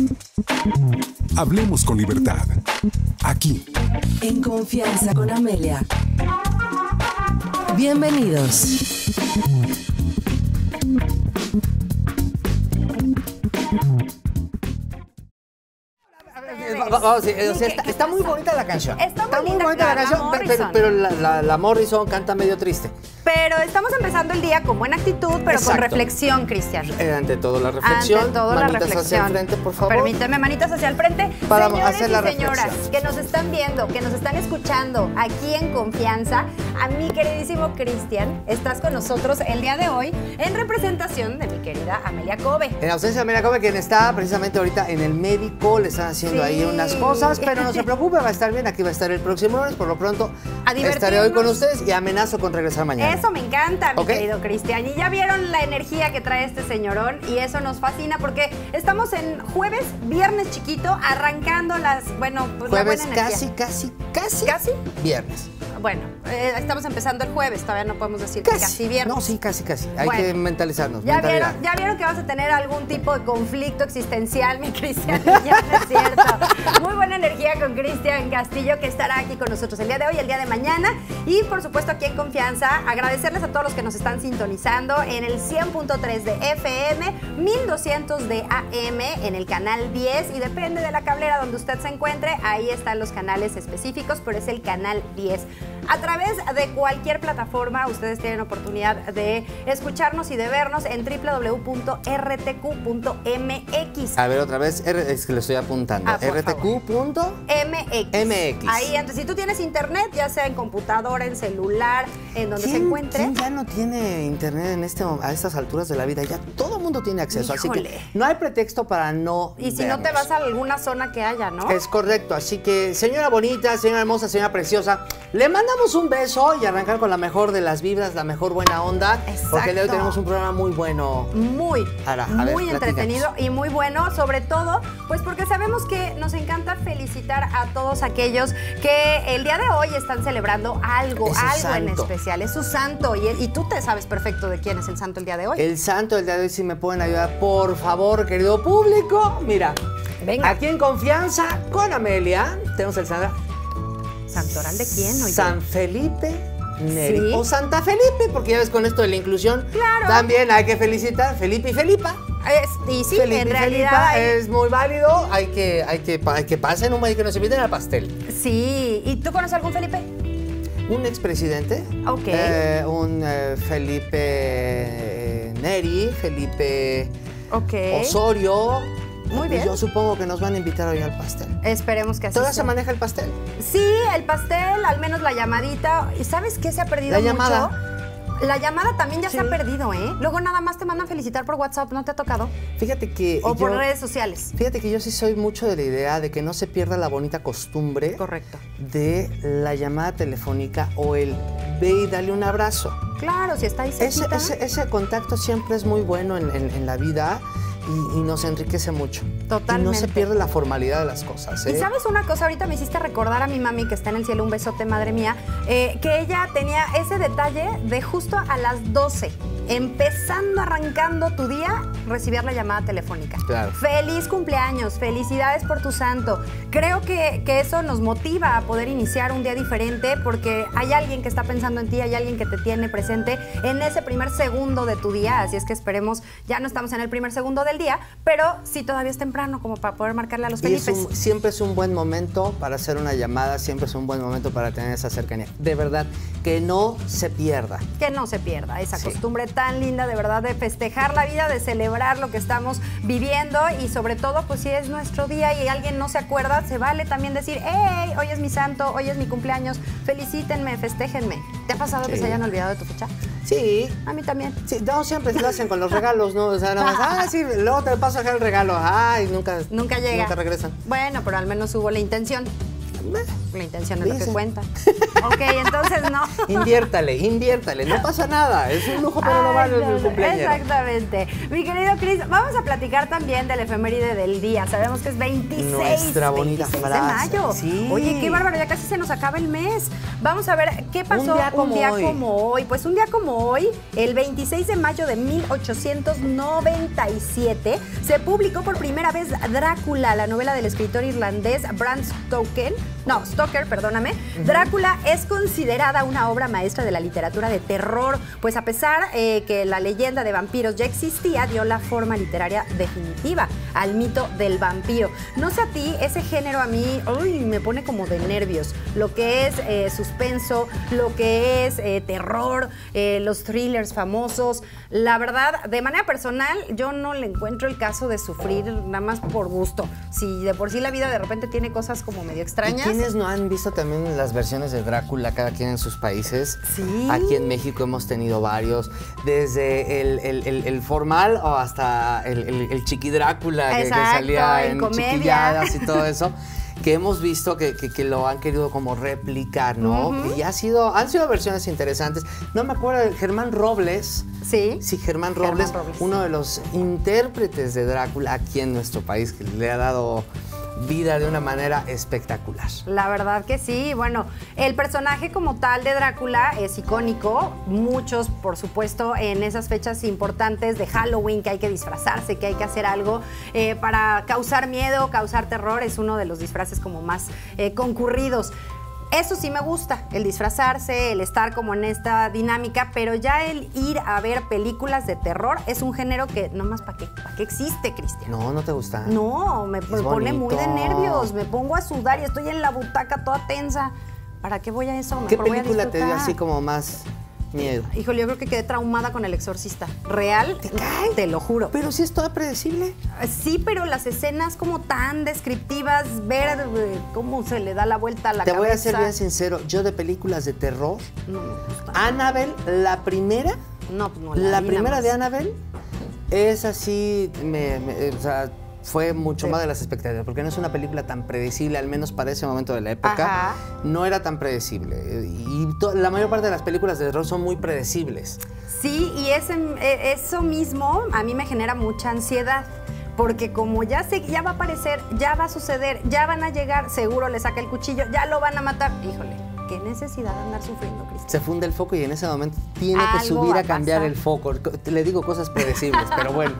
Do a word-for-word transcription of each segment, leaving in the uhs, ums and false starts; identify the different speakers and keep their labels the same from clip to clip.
Speaker 1: Hablemos con libertad. Aquí.
Speaker 2: En Confianza con Amelia. Bienvenidos.
Speaker 3: Vamos, o sea, está, está muy bonita la canción.
Speaker 4: Está muy,
Speaker 3: está muy
Speaker 4: linda,
Speaker 3: bonita la canción,
Speaker 4: la
Speaker 3: pero, pero la, la, la Morrison canta medio triste.
Speaker 4: Pero estamos empezando el día con buena actitud, pero
Speaker 3: Exacto.
Speaker 4: con reflexión, Cristian.
Speaker 3: Eh, ante todo la reflexión.
Speaker 4: Ante todo
Speaker 3: manitas
Speaker 4: la reflexión.
Speaker 3: hacia el frente, por favor.
Speaker 4: Permíteme, manitas hacia el frente.
Speaker 3: Para
Speaker 4: Señores
Speaker 3: hacer la
Speaker 4: y señoras
Speaker 3: reflexión.
Speaker 4: que nos están viendo, que nos están escuchando aquí en Confianza, a mi queridísimo Cristian, estás con nosotros el día de hoy en representación de mi querida Amelia Cove.
Speaker 3: En ausencia de Amelia Cove, quien está precisamente ahorita en el médico, le están haciendo
Speaker 4: Sí.
Speaker 3: ahí unas cosas, pero no se preocupe, va a estar bien, aquí va a estar el próximo lunes, por lo pronto
Speaker 4: A
Speaker 3: estaré hoy con
Speaker 4: divertirnos.
Speaker 3: ustedes y amenazo con regresar mañana.
Speaker 4: Eso me encanta, mi
Speaker 3: ¿Ok?
Speaker 4: querido Cristian. Y ya vieron la energía que trae este señorón y eso nos fascina porque estamos en jueves, viernes chiquito, arrancando las, bueno, pues
Speaker 3: Jueves
Speaker 4: la buena
Speaker 3: casi,
Speaker 4: energía.
Speaker 3: casi, casi,
Speaker 4: ¿Casi?
Speaker 3: viernes.
Speaker 4: Bueno, eh, estamos empezando el jueves, todavía no podemos decir que casi viernes.
Speaker 3: No, sí, casi, casi. Hay
Speaker 4: Bueno.
Speaker 3: que mentalizarnos.
Speaker 4: Ya
Speaker 3: mentalidad.
Speaker 4: vieron, ya vieron que vas a tener algún tipo de conflicto existencial, mi Cristian. Ya no es cierto. Muy buena energía con Cristian Castillo, que estará aquí con nosotros el día de hoy, el día de mañana. Y por supuesto, aquí en Confianza, agradecerles a todos los que nos están sintonizando en el cien punto tres de F M, mil doscientos de A M, en el canal diez. Y depende de la cablera donde usted se encuentre, ahí están los canales específicos, pero es el canal diez. A través de cualquier plataforma, ustedes tienen oportunidad de escucharnos y de vernos en w w w punto r t q punto m x.
Speaker 3: A ver, otra vez, R- es que lo estoy apuntando.
Speaker 4: Ah, por
Speaker 3: R T Q punto
Speaker 4: M X.
Speaker 3: M X.
Speaker 4: Ahí, entonces, si tú tienes internet, ya sea en computadora, en celular, en donde se
Speaker 3: ¿Quién,
Speaker 4: encuentre.
Speaker 3: quién ya no tiene internet en este, mom- a estas alturas de la vida? Ya todo el mundo tiene acceso, así
Speaker 4: Híjole.
Speaker 3: que no hay pretexto para no
Speaker 4: Y si no te
Speaker 3: vernos.
Speaker 4: vas a alguna zona que haya, ¿no?
Speaker 3: Es correcto, así que señora bonita, señora hermosa, señora preciosa, le mandamos un beso y arrancar con la mejor de las vibras, la mejor buena onda, porque el día de hoy
Speaker 4: Exacto.
Speaker 3: tenemos un programa muy bueno.
Speaker 4: Muy,
Speaker 3: Ara, a ver,
Speaker 4: muy
Speaker 3: platícanos.
Speaker 4: entretenido y muy bueno, sobre todo, pues porque sabemos que nos encanta felicitar a todos aquellos que el día de hoy están celebrando algo,
Speaker 3: Es su
Speaker 4: algo en
Speaker 3: santo.
Speaker 4: especial. Es su santo y, y tú te sabes perfecto de quién es el santo el día de hoy.
Speaker 3: El santo del día de hoy, si me pueden ayudar, por favor, querido público. Mira,
Speaker 4: Venga.
Speaker 3: aquí en Confianza con Amelia, tenemos el santo.
Speaker 4: ¿Santoral de quién? Oye?
Speaker 3: San Felipe Neri.
Speaker 4: Sí.
Speaker 3: O Santa Felipe, porque ya ves con esto de la inclusión.
Speaker 4: Claro.
Speaker 3: También hay que felicitar Felipe y Felipa.
Speaker 4: Es- y sí,
Speaker 3: Felipe
Speaker 4: en
Speaker 3: y
Speaker 4: realidad.
Speaker 3: Felipa
Speaker 4: hay-
Speaker 3: es muy válido. Hay que, hay que, hay que pasen un y que nos inviten al pastel.
Speaker 4: Sí. ¿Y tú conoces algún Felipe?
Speaker 3: Un expresidente.
Speaker 4: Ok.
Speaker 3: eh, un eh, Felipe eh, Neri, Felipe
Speaker 4: Ok.
Speaker 3: Osorio.
Speaker 4: Muy
Speaker 3: Y
Speaker 4: bien.
Speaker 3: yo supongo que nos van a invitar hoy al pastel.
Speaker 4: Esperemos que así
Speaker 3: ¿Todavía
Speaker 4: sea.
Speaker 3: se maneja el pastel?
Speaker 4: Sí, el pastel, al menos la llamadita. ¿Y sabes qué se ha perdido
Speaker 3: La
Speaker 4: mucho?
Speaker 3: llamada.
Speaker 4: La llamada también ya
Speaker 3: Sí.
Speaker 4: se ha perdido, ¿eh? Luego nada más te mandan felicitar por WhatsApp, ¿no te ha tocado?
Speaker 3: Fíjate que
Speaker 4: O por
Speaker 3: yo-
Speaker 4: redes sociales.
Speaker 3: Fíjate que yo sí soy mucho de la idea de que no se pierda la bonita costumbre
Speaker 4: Correcto.
Speaker 3: de la llamada telefónica o el ve y dale un abrazo.
Speaker 4: Claro, si está ahí
Speaker 3: Ese,
Speaker 4: cerquita.
Speaker 3: ese, ese contacto siempre es muy bueno en, en- en la vida y, y nos enriquece mucho. Y no
Speaker 4: Totalmente.
Speaker 3: se pierde la formalidad de las cosas. ¿eh?
Speaker 4: Y sabes una cosa, ahorita me hiciste recordar a mi mami que está en el cielo, un besote, madre mía, eh, que ella tenía ese detalle de justo a las doce, empezando, arrancando tu día, recibir la llamada telefónica.
Speaker 3: Claro.
Speaker 4: Feliz cumpleaños, felicidades por tu santo. Creo que, que eso nos motiva a poder iniciar un día diferente porque hay alguien que está pensando en ti, hay alguien que te tiene presente en ese primer segundo de tu día, así es que esperemos, ya no estamos en el primer segundo del día, pero sí todavía es temprano como para poder marcarle a los
Speaker 3: Y es
Speaker 4: Felipes.
Speaker 3: un- siempre es un buen momento para hacer una llamada, siempre es un buen momento para tener esa cercanía. De verdad, que no se pierda.
Speaker 4: Que no se pierda esa
Speaker 3: Sí.
Speaker 4: costumbre tan linda, de verdad, de festejar la vida, de celebrar lo que estamos viviendo y sobre todo, pues si es nuestro día y alguien no se acuerda, se vale también decir, hey, hoy es mi santo, hoy es mi cumpleaños, felicítenme, festéjenme. ¿Te ha pasado que
Speaker 3: Sí.
Speaker 4: se hayan olvidado de tu fecha?
Speaker 3: Sí.
Speaker 4: A mí también.
Speaker 3: Sí, no, siempre lo hacen con los regalos, ¿no? O sea, nada más, ah, sí, luego te paso a dejar el regalo. Ay, nunca,
Speaker 4: Nunca llega.
Speaker 3: Nunca regresan.
Speaker 4: Bueno, pero al menos hubo la intención. La intención es lo que
Speaker 3: Dice.
Speaker 4: cuenta. Ok, entonces no.
Speaker 3: Inviértale, inviértale, no pasa nada. Es un lujo, pero no
Speaker 4: Ay,
Speaker 3: vale
Speaker 4: no,
Speaker 3: el cumpleaños.
Speaker 4: Exactamente. Mi querido Cris, vamos a platicar también del efeméride del día. Sabemos que es veintiséis,
Speaker 3: Nuestra bonita
Speaker 4: veintiséis
Speaker 3: frase.
Speaker 4: de mayo.
Speaker 3: Sí.
Speaker 4: Oye, qué bárbaro, ya casi se nos acaba el mes. Vamos a ver qué pasó
Speaker 3: Un día como hoy.
Speaker 4: como hoy. Pues un día como hoy, el veintiséis de mayo de mil ochocientos noventa y siete, se publicó por primera vez Drácula, la novela del escritor irlandés Bram Stoker. No, Stoker, perdóname. Uh-huh. Drácula es considerada una obra maestra de la literatura de terror, pues a pesar eh, que la leyenda de vampiros ya existía, dio la forma literaria definitiva al mito del vampiro. No sé a ti, ese género a mí uy, me pone como de nervios. Lo que es eh, suspenso, lo que es eh, terror, eh, los thrillers famosos. La verdad, de manera personal, yo no le encuentro el caso de sufrir nada más por gusto. Si de por sí la vida de repente tiene cosas como medio extrañas.
Speaker 3: ¿Y quiénes no han visto también las versiones de Drácula, cada quien en sus países?
Speaker 4: Sí.
Speaker 3: Aquí en México hemos tenido varios, desde el, el, el, el formal o hasta el, el, el chiqui Drácula que, que salía en, en chiquilladas y todo eso. Que hemos visto que, que, que lo han querido como replicar, ¿no? Uh-huh. Y ha sido, han sido versiones interesantes. No me acuerdo de Germán Robles.
Speaker 4: Sí.
Speaker 3: Sí, Germán Robles,
Speaker 4: Germán Robles,
Speaker 3: uno de los intérpretes de Drácula aquí en nuestro país, que le ha dado vida de una manera espectacular.
Speaker 4: La verdad que sí. Bueno, el personaje como tal de Drácula es icónico. Muchos, por supuesto, en esas fechas importantes de Halloween, que hay que disfrazarse, que hay que hacer algo eh, para causar miedo, causar terror, es uno de los disfraces como más eh, concurridos. Eso sí me gusta, el disfrazarse, el estar como en esta dinámica, pero ya el ir a ver películas de terror es un género que nomás ¿para qué? ¿Para qué existe, Cristian?
Speaker 3: No, ¿no te gusta?
Speaker 4: No, me, me pone muy de nervios, me pongo a sudar y estoy en la butaca toda tensa. ¿Para qué voy a eso? Mejor
Speaker 3: ¿Qué
Speaker 4: voy a
Speaker 3: película te dio
Speaker 4: disfrutar.
Speaker 3: así como más miedo?
Speaker 4: Híjole, yo creo que quedé traumada con El Exorcista. ¿Real? ¿Te cae? Te lo juro.
Speaker 3: Pero sí es toda predecible.
Speaker 4: Sí, pero las escenas como tan descriptivas, ver eh, cómo se le da la vuelta a la
Speaker 3: Te
Speaker 4: cabeza.
Speaker 3: voy a ser bien sincero, yo de películas de terror,
Speaker 4: No me gusta.
Speaker 3: Annabelle, la primera,
Speaker 4: No, pues no,
Speaker 3: la
Speaker 4: vi
Speaker 3: primera
Speaker 4: nada
Speaker 3: de
Speaker 4: más.
Speaker 3: Annabelle, es así, me, me, o sea, fue mucho
Speaker 4: Sí.
Speaker 3: más de las expectativas, porque no es una película tan predecible, al menos para ese momento de la época.
Speaker 4: Ajá.
Speaker 3: No era tan predecible. Y to- la mayor parte de las películas de terror son muy predecibles.
Speaker 4: Sí, y ese, eh, eso mismo a mí me genera mucha ansiedad. Porque como ya sé, ya va a aparecer, ya va a suceder, ya van a llegar, seguro le saca el cuchillo, ya lo van a matar. Híjole, qué necesidad de andar sufriendo, Cristian.
Speaker 3: Se funde el foco y en ese momento tiene que
Speaker 4: Algo
Speaker 3: subir
Speaker 4: va
Speaker 3: a
Speaker 4: a
Speaker 3: cambiar
Speaker 4: pasar.
Speaker 3: el foco. Le digo cosas predecibles, pero bueno.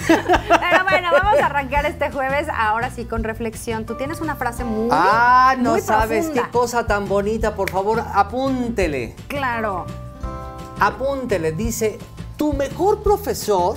Speaker 4: Pero bueno, vamos a arrancar este jueves ahora sí con reflexión. Tú tienes una frase muy
Speaker 3: Ah, no
Speaker 4: muy
Speaker 3: sabes
Speaker 4: profunda.
Speaker 3: qué cosa tan bonita. Por favor, apúntele.
Speaker 4: Claro.
Speaker 3: Apúntele. Dice, tu mejor profesor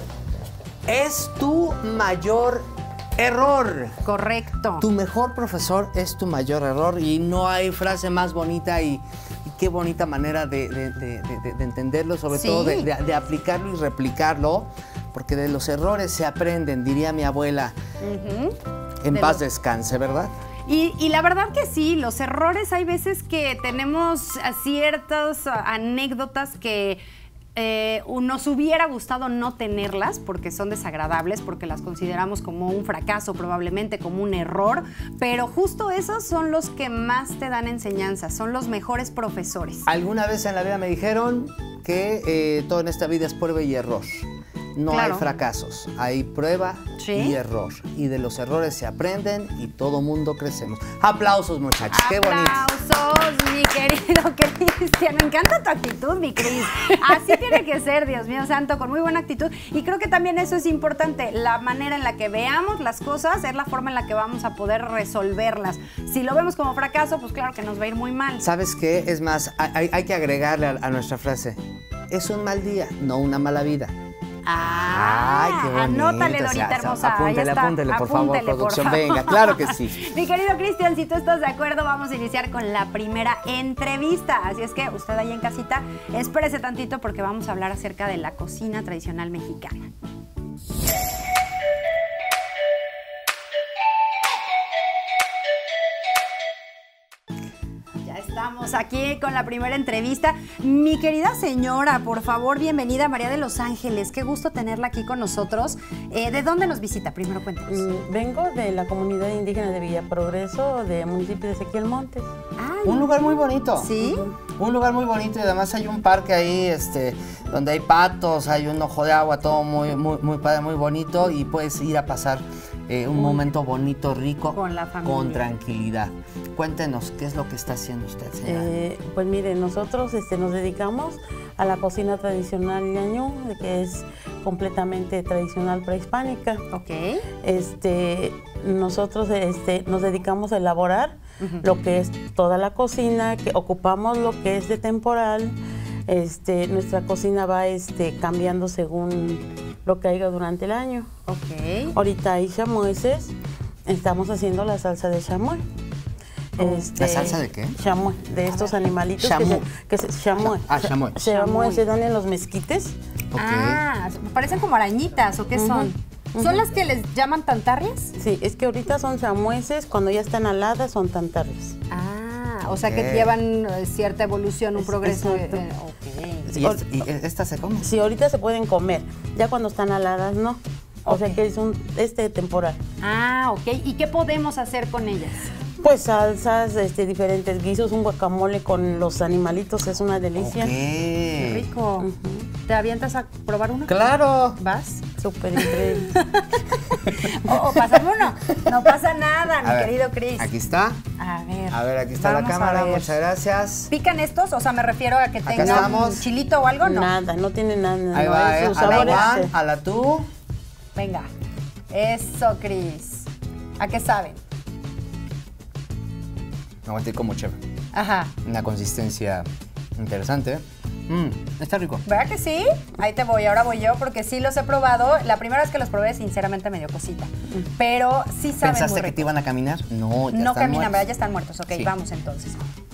Speaker 3: es tu mayor error.
Speaker 4: Correcto.
Speaker 3: Tu mejor profesor es tu mayor error y no hay frase más bonita y, y qué bonita manera de, de- de- de- de entenderlo, sobre
Speaker 4: Sí.
Speaker 3: todo de, de- de aplicarlo y replicarlo, porque de los errores se aprenden, diría mi abuela.
Speaker 4: Ujú.
Speaker 3: En
Speaker 4: De
Speaker 3: paz
Speaker 4: los-
Speaker 3: descanse, ¿verdad?
Speaker 4: Y, y la verdad que sí, los errores hay veces que tenemos ah, ciertas ah, anécdotas que eh, nos hubiera gustado no tenerlas porque son desagradables, porque las consideramos como un fracaso, probablemente como un error, pero justo esos son los que más te dan enseñanza, son los mejores profesores.
Speaker 3: Alguna vez en la vida me dijeron que eh, todo en esta vida es prueba y error. No
Speaker 4: Claro.
Speaker 3: hay fracasos, hay prueba
Speaker 4: Sí.
Speaker 3: y error. Y de los errores se aprenden y todo mundo crecemos. Aplausos, muchachos, qué bonito.
Speaker 4: Aplausos, mi querido Cristian. Me encanta tu actitud, mi Cris. Así tiene que ser, Dios mío santo, con muy buena actitud. Y creo que también eso es importante. La manera en la que veamos las cosas es la forma en la que vamos a poder resolverlas. Si lo vemos como fracaso, pues claro que nos va a ir muy mal.
Speaker 3: ¿Sabes qué? Es más, hay, hay que agregarle a, a nuestra frase. Es un mal día, no una mala vida.
Speaker 4: Ah,
Speaker 3: Ay, qué bonito.
Speaker 4: anótale,
Speaker 3: O sea,
Speaker 4: Dorita hermosa. Ahí
Speaker 3: apúntele,
Speaker 4: está.
Speaker 3: apúntele, por favor,
Speaker 4: Apúntele, por
Speaker 3: producción.
Speaker 4: favor.
Speaker 3: Venga, claro que sí.
Speaker 4: Mi querido Cristian, si tú estás de acuerdo, vamos a iniciar con la primera entrevista. Así es que usted ahí en casita, espérese tantito porque vamos a hablar acerca de la cocina tradicional mexicana. Ya estamos estamos aquí con la primera entrevista. Mi querida señora, por favor, bienvenida, María de los Ángeles. Qué gusto tenerla aquí con nosotros. Eh, ¿De dónde nos visita? Primero cuéntanos.
Speaker 5: Mm, vengo de la comunidad indígena de Villa Progreso, de municipio de Ezequiel Montes.
Speaker 4: Ay,
Speaker 3: Un lugar muy bonito.
Speaker 4: ¿sí?
Speaker 3: Un lugar muy bonito y además hay un parque ahí, este, donde hay patos, hay un ojo de agua, todo muy, muy, muy padre, muy bonito y puedes ir a pasar eh, un momento bonito, rico,
Speaker 4: Con la familia.
Speaker 3: con tranquilidad. Cuéntenos, ¿qué es lo que está haciendo usted, señora?
Speaker 5: Eh, pues mire, nosotros este, nos dedicamos a la cocina tradicional ñañú, que es completamente tradicional prehispánica.
Speaker 4: Ok.
Speaker 5: Este, nosotros este, nos dedicamos a elaborar uh-huh. lo que es toda la cocina, que ocupamos lo que es de temporal. Este, nuestra cocina va este, cambiando según lo que haya durante el año.
Speaker 4: Ok.
Speaker 5: Ahorita hay chamueses, estamos haciendo la salsa de chamoy. Este,
Speaker 3: ¿La salsa de qué?
Speaker 5: Chamoy, de estos animalitos
Speaker 3: Chamoy.
Speaker 5: que se, que se chamoy.
Speaker 3: Ah, chamoy.
Speaker 5: Chamoy se dan en los mezquites.
Speaker 3: Ok.
Speaker 4: Ah, parecen como arañitas, ¿o qué
Speaker 5: Uh-huh.
Speaker 4: son?
Speaker 5: Uh-huh.
Speaker 4: ¿Son las que les llaman tantarrias?
Speaker 5: Sí, es que ahorita son chamueses, cuando ya están aladas son tantarrias.
Speaker 4: Ah, o sea
Speaker 3: Ok.
Speaker 4: que llevan eh, cierta evolución, un
Speaker 5: Es-
Speaker 4: progreso.
Speaker 5: exacto.
Speaker 4: eh, ok.
Speaker 3: ¿Y, esta, y esta se come?
Speaker 5: Sí, ahorita se pueden comer, ya cuando están aladas no. O
Speaker 4: Ok.
Speaker 5: sea que es un este temporal.
Speaker 4: Ah, ok. ¿Y qué podemos hacer con ellas?
Speaker 5: Pues salsas, este, diferentes guisos, un guacamole con los animalitos es una delicia.
Speaker 3: Ok.
Speaker 4: Qué rico.
Speaker 5: Ujú.
Speaker 4: ¿Te avientas a probar una?
Speaker 3: ¡Claro!
Speaker 4: ¿Vas?
Speaker 5: Súper increíble.
Speaker 4: O, o pásame uno. No pasa nada, mi
Speaker 3: A ver,
Speaker 4: querido Cris.
Speaker 3: Aquí está.
Speaker 4: A ver.
Speaker 3: A ver, aquí está
Speaker 4: vamos
Speaker 3: la
Speaker 4: a
Speaker 3: cámara,
Speaker 4: ver.
Speaker 3: muchas gracias.
Speaker 4: ¿Pican estos? O sea, me refiero a que
Speaker 3: Acá
Speaker 4: tengan
Speaker 3: estamos.
Speaker 4: chilito o algo, ¿no?
Speaker 5: Nada, no tiene nada.
Speaker 3: Ahí
Speaker 5: no,
Speaker 3: va,
Speaker 5: es
Speaker 3: ¿eh?
Speaker 5: sus
Speaker 3: A la
Speaker 5: sabores,
Speaker 3: Juan,
Speaker 5: eh.
Speaker 3: a la tú.
Speaker 4: Venga. Eso, Cris. ¿A qué saben?
Speaker 3: Me voy a decir como chévere.
Speaker 4: Ajá.
Speaker 3: Una consistencia interesante. Mmm, está rico.
Speaker 4: ¿Verdad que sí? Ahí te voy, ahora voy yo porque sí los he probado. La primera vez que los probé, sinceramente, me dio cosita. Pero sí saben
Speaker 3: ¿Pensaste
Speaker 4: muy
Speaker 3: que
Speaker 4: rico.
Speaker 3: te iban a caminar? No, ya
Speaker 4: No
Speaker 3: están
Speaker 4: caminan,
Speaker 3: muertos.
Speaker 4: ¿verdad? Ya están muertos. Ok,
Speaker 3: Sí.
Speaker 4: vamos entonces.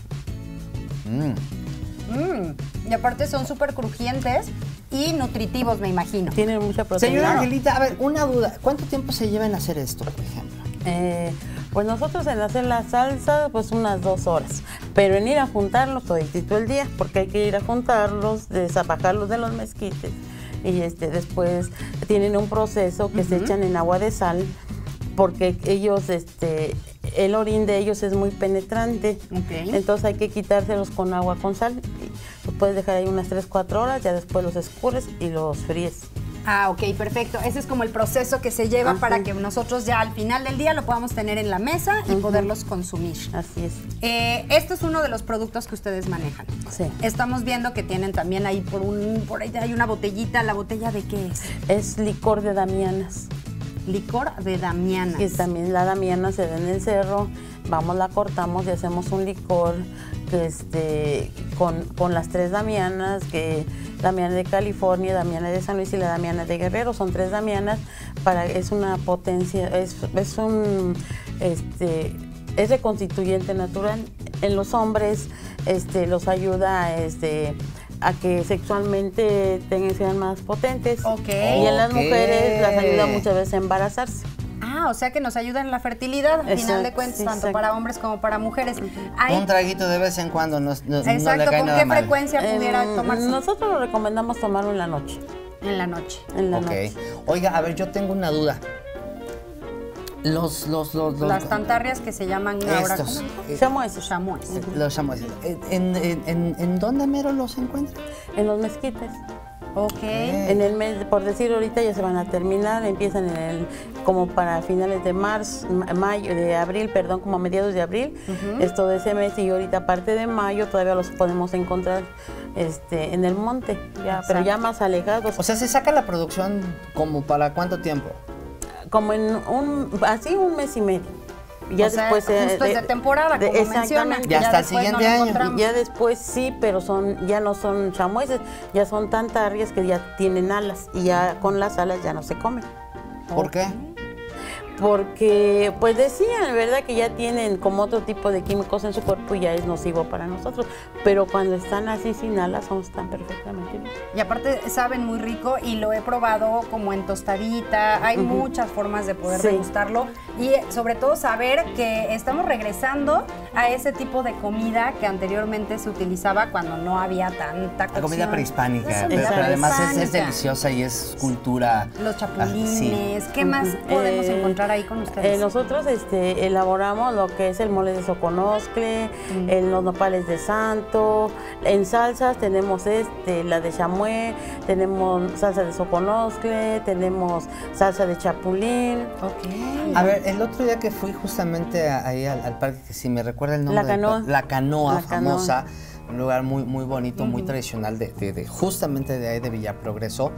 Speaker 3: Mm.
Speaker 4: Mmm. Y aparte son súper crujientes y nutritivos, me imagino.
Speaker 5: Tienen mucha proteína.
Speaker 3: Señora Angelita, a ver, una duda. ¿Cuánto tiempo se lleva en hacer esto, por ejemplo?
Speaker 5: Eh, pues nosotros en hacer la salsa, pues unas dos horas. Pero en ir a juntarlos toditito el día, porque hay que ir a juntarlos, desapajarlos de los mezquites. Y este, después tienen un proceso que uh-huh. se echan en agua de sal, porque ellos, este, el orín de ellos es muy penetrante.
Speaker 4: Okay.
Speaker 5: Entonces hay que quitárselos con agua con sal. Los puedes dejar ahí unas tres, cuatro horas, ya después los escurres y los fríes.
Speaker 4: Ah, ok, perfecto. Ese es como el proceso que se lleva uh-huh. para que nosotros ya al final del día lo podamos tener en la mesa y uh-huh. poderlos consumir.
Speaker 5: Así es.
Speaker 4: Eh, este es uno de los productos que ustedes manejan.
Speaker 5: Sí.
Speaker 4: Estamos viendo que tienen también ahí por un, por ahí hay una botellita. ¿La botella de qué es?
Speaker 5: Es licor de damianas.
Speaker 4: Licor de damianas.
Speaker 5: Que también la damiana se da en el cerro, vamos, la cortamos y hacemos un licor que este, con, con las tres damianas, que damiana de California, damiana de San Luis y la damiana de Guerrero, son tres damianas, para, es una potencia, es, es un, este, es reconstituyente natural. En los hombres este, los ayuda este, a que sexualmente tengan, sean más potentes.
Speaker 4: Okay.
Speaker 5: Y en las
Speaker 3: Okay.
Speaker 5: mujeres las ayuda muchas veces a embarazarse.
Speaker 4: Ah, o sea que nos ayuda en la fertilidad, al
Speaker 5: Exacto,
Speaker 4: final de cuentas,
Speaker 5: sí,
Speaker 4: tanto
Speaker 5: exacto.
Speaker 4: para hombres como para mujeres. Hay-
Speaker 3: Un traguito de vez en cuando no, no, no le
Speaker 4: Exacto,
Speaker 3: cae
Speaker 4: ¿con
Speaker 3: nada
Speaker 4: qué
Speaker 3: mal.
Speaker 4: frecuencia pudiera
Speaker 5: Eh,
Speaker 4: tomarse?
Speaker 5: Nosotros lo recomendamos tomarlo en la noche.
Speaker 4: En la noche.
Speaker 5: En la
Speaker 3: Ok.
Speaker 5: noche.
Speaker 3: Oiga, a ver, yo tengo una duda. Los, los, los, los
Speaker 4: Las tantarrias que se llaman ahora
Speaker 3: estos, eh,
Speaker 5: Chamois.
Speaker 4: chamois.
Speaker 3: los chamois. ¿En, en, en, en dónde mero los encuentran?
Speaker 5: En los mezquites.
Speaker 4: Ok.
Speaker 5: En el mes, por decir ahorita ya se van a terminar, empiezan en el, como para finales de marzo, ma- mayo, de abril, perdón, como a mediados de abril,
Speaker 4: Ujú.
Speaker 5: es todo ese mes y ahorita parte de mayo todavía los podemos encontrar este, en el monte, ya, pero ya más alejados,
Speaker 3: O sea, ¿se saca la producción como para cuánto tiempo?
Speaker 5: como en un, así un mes y medio. Ya
Speaker 4: O sea,
Speaker 5: después eh,
Speaker 4: justo es de temporada, como mencionan.
Speaker 5: exactamente.
Speaker 3: Ya hasta el
Speaker 4: después
Speaker 3: siguiente
Speaker 4: lo
Speaker 3: año.
Speaker 4: encontramos.
Speaker 5: Ya después sí, pero son ya no son chamoises, ya son tantarrias que ya tienen alas y ya con las alas ya no se comen.
Speaker 3: ¿Por qué?
Speaker 5: porque pues decían, ¿verdad?, que ya tienen como otro tipo de químicos en su cuerpo y ya es nocivo para nosotros, pero cuando están así sin alas están perfectamente bien.
Speaker 4: Y aparte saben muy rico y lo he probado como en tostadita, hay uh-huh. muchas formas de poder sí. degustarlo y sobre todo saber que estamos regresando a ese tipo de comida que anteriormente se utilizaba cuando no había tanta cocción.
Speaker 3: La comida prehispánica, pero, pero además es, es deliciosa y es cultura.
Speaker 4: Los chapulines, sí. ¿qué más uh-huh. podemos eh, encontrar ahí con ustedes?
Speaker 5: Eh, nosotros este, elaboramos lo que es el mole de soconoscle, uh-huh. en los nopales de santo, en salsas tenemos este, la de chamué, tenemos salsa de soconoscle, tenemos salsa de chapulín.
Speaker 3: Okay. A ver, el otro día que fui justamente ahí al, al parque, que si me recuerda el nombre,
Speaker 5: la canoa,
Speaker 3: del, la canoa
Speaker 5: la
Speaker 3: famosa,
Speaker 5: canoa.
Speaker 3: Un lugar muy, muy bonito, uh-huh. muy tradicional, de, de, de justamente de ahí de Villa Progreso.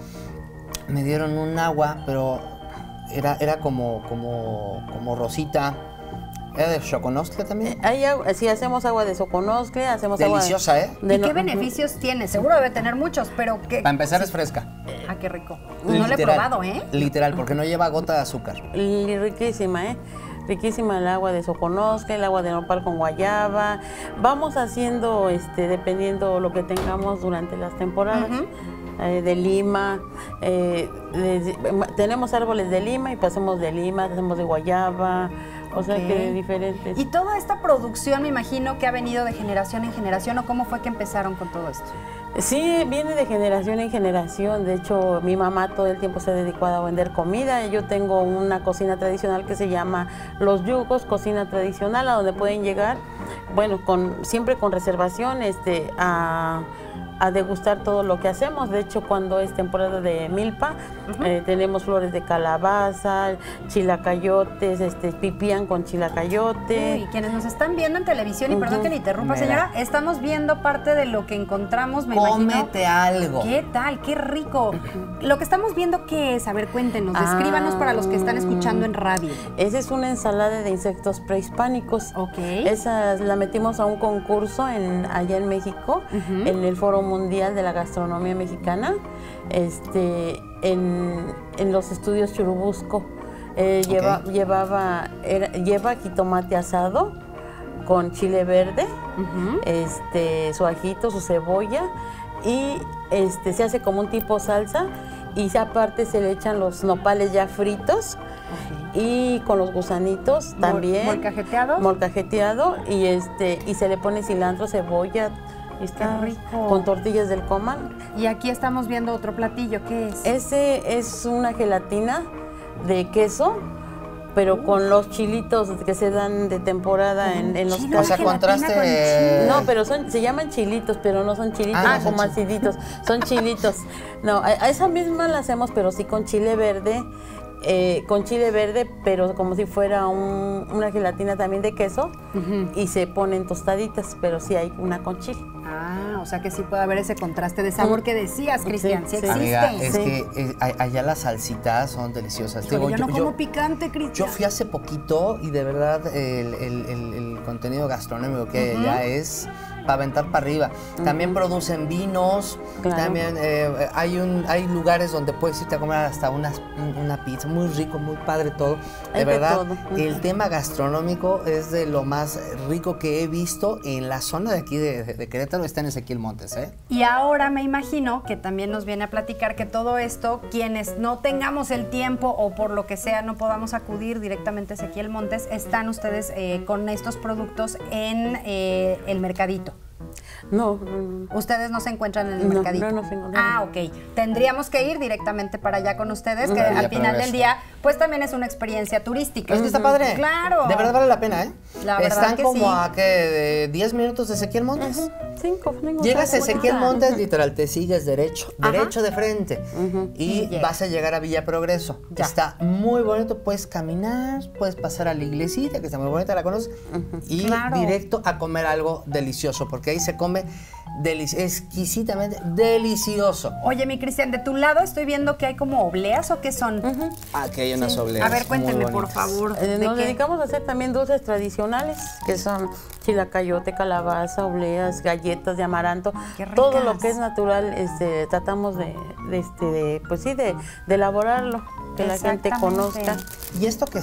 Speaker 3: Me dieron un agua, pero era, era como, como, como rosita. ¿Era de soconoscle también?
Speaker 5: Hay agua, sí, hacemos agua de soconoscle, hacemos
Speaker 3: deliciosa,
Speaker 5: agua...
Speaker 3: ¿eh?
Speaker 4: ¿Y qué beneficios tiene? Seguro debe tener muchos, pero ¿qué?
Speaker 3: Para empezar
Speaker 4: sí.
Speaker 3: es fresca.
Speaker 4: Ah, qué rico.
Speaker 3: Literal,
Speaker 4: no lo he probado, ¿eh?
Speaker 3: Literal, porque no lleva gota de azúcar.
Speaker 5: Y riquísima, ¿eh? Riquísima el agua de soconoscle, el agua de nopal con guayaba. Vamos haciendo, este, dependiendo lo que tengamos durante las temporadas. Uh-huh. Eh, de lima, eh, de, de, tenemos árboles de lima y pasamos de lima, hacemos de guayaba, o okay. sea que diferentes.
Speaker 4: Y toda esta producción me imagino que ha venido de generación en generación, ¿o cómo fue que empezaron con todo esto?
Speaker 5: Sí, viene de generación en generación. De hecho, mi mamá todo el tiempo se ha dedicado a vender comida. Yo tengo una cocina tradicional que se llama Los Yugos, cocina tradicional, a donde pueden llegar, bueno, con siempre con reservación, este, a... a degustar todo lo que hacemos. De hecho, cuando es temporada de milpa, uh-huh. eh, tenemos flores de calabaza, chilacayotes, este, pipián con chilacayote.
Speaker 4: Uy, quienes nos están viendo en televisión, y uh-huh. perdón que le interrumpa, Mira. señora, estamos viendo parte de lo que encontramos, me
Speaker 3: Cómete
Speaker 4: imagino.
Speaker 3: algo.
Speaker 4: ¿Qué tal? ¡Qué rico! Lo que estamos viendo, ¿qué es? A ver, cuéntenos, descríbanos ah, para los que están escuchando en radio.
Speaker 5: Esa es una ensalada de insectos prehispánicos.
Speaker 4: Ok.
Speaker 5: Esa la metimos a un concurso en, allá en México, uh-huh. en el Foro Mundial de la Gastronomía Mexicana, este, en, en los estudios Churubusco. Eh, okay. lleva, llevaba, era, lleva jitomate asado con chile verde, uh-huh. este, su ajito, su cebolla, y este, se hace como un tipo salsa, y aparte se le echan los nopales ya fritos, okay. y con los gusanitos también.
Speaker 4: ¿Molcajeteado?
Speaker 5: Molcajeteado, y, este, y se le pone cilantro, cebolla. Está rico. Con tortillas del comal.
Speaker 4: Y aquí estamos viendo otro platillo, ¿qué es?
Speaker 5: Ese es una gelatina de queso, pero uh. con los chilitos que se dan de temporada en, en los
Speaker 3: casos. O sea, contraste...
Speaker 5: No, pero son, se llaman chilitos, pero no son chilitos ah, como aciditos, son chilitos. No, a, a esa misma la hacemos, pero sí con chile verde. Eh, con chile verde, pero como si fuera un, una gelatina también de queso, uh-huh. y se ponen tostaditas, pero sí hay una con chile.
Speaker 4: Ah, o sea que sí puede haber ese contraste de sabor uh-huh. que decías, Cristian, sí, sí, sí existe.
Speaker 3: Amiga, es
Speaker 5: sí.
Speaker 3: que eh, allá las salsitas son deliciosas.
Speaker 4: Digo, yo no
Speaker 3: yo,
Speaker 4: como
Speaker 3: yo,
Speaker 4: picante, Cristian.
Speaker 3: Yo fui hace poquito y de verdad el, el, el, el contenido gastronómico que hay uh-huh. allá es para aventar para arriba. Uh-huh. También producen vinos, claro. también eh, hay un hay lugares donde puedes irte a comer hasta una, una pizza, muy rico, muy padre todo. De hay verdad, de todo. Uh-huh. el tema gastronómico es de lo más rico que he visto en la zona de aquí de, de, de Querétaro, está en Ezequiel Montes, ¿eh?
Speaker 4: Y ahora me imagino que también nos viene a platicar que todo esto, quienes no tengamos el tiempo o por lo que sea no podamos acudir directamente a Ezequiel Montes, están ustedes eh, con estos productos en eh, el mercadito.
Speaker 5: No, no, no.
Speaker 4: ¿Ustedes no se encuentran en el
Speaker 5: no,
Speaker 4: mercadito?
Speaker 5: No, no, no, no.
Speaker 4: Ah, ok. Tendríamos que ir directamente para allá con ustedes, que
Speaker 3: uh-huh.
Speaker 4: al final del día, pues también es una experiencia turística.
Speaker 3: Es que está padre.
Speaker 4: Claro.
Speaker 3: De verdad vale la pena, ¿eh?
Speaker 4: La verdad
Speaker 3: Están
Speaker 4: que
Speaker 3: como
Speaker 4: sí.
Speaker 3: a, ¿qué? De diez minutos de Ezequiel Montes.
Speaker 5: Uh-huh. Cinco, cinco.
Speaker 3: Llegas a Ezequiel Montes, literal, te sigues derecho, Ajá. derecho de frente, uh-huh. y, y vas a llegar a Villa Progreso. Ya. Está muy bonito, puedes caminar, puedes pasar a la iglesita, que está muy bonita, la conoces, uh-huh. y claro. directo a comer algo delicioso, porque ahí se come delici- exquisitamente delicioso.
Speaker 4: Oye, mi Cristian, de tu lado estoy viendo que hay como obleas, ¿o qué son?
Speaker 3: Uh-huh. Aquí hay unas
Speaker 5: sí.
Speaker 3: obleas.
Speaker 4: A ver, cuéntenme, por favor.
Speaker 5: Eh, nos qué? dedicamos a hacer también dulces tradicionales, que son chilacayote, calabaza, obleas, galletas de amaranto, todo lo que es natural, este, tratamos de, de, este, de pues sí, de, de elaborarlo, que la gente conozca.
Speaker 3: ¿Y esto qué, señora?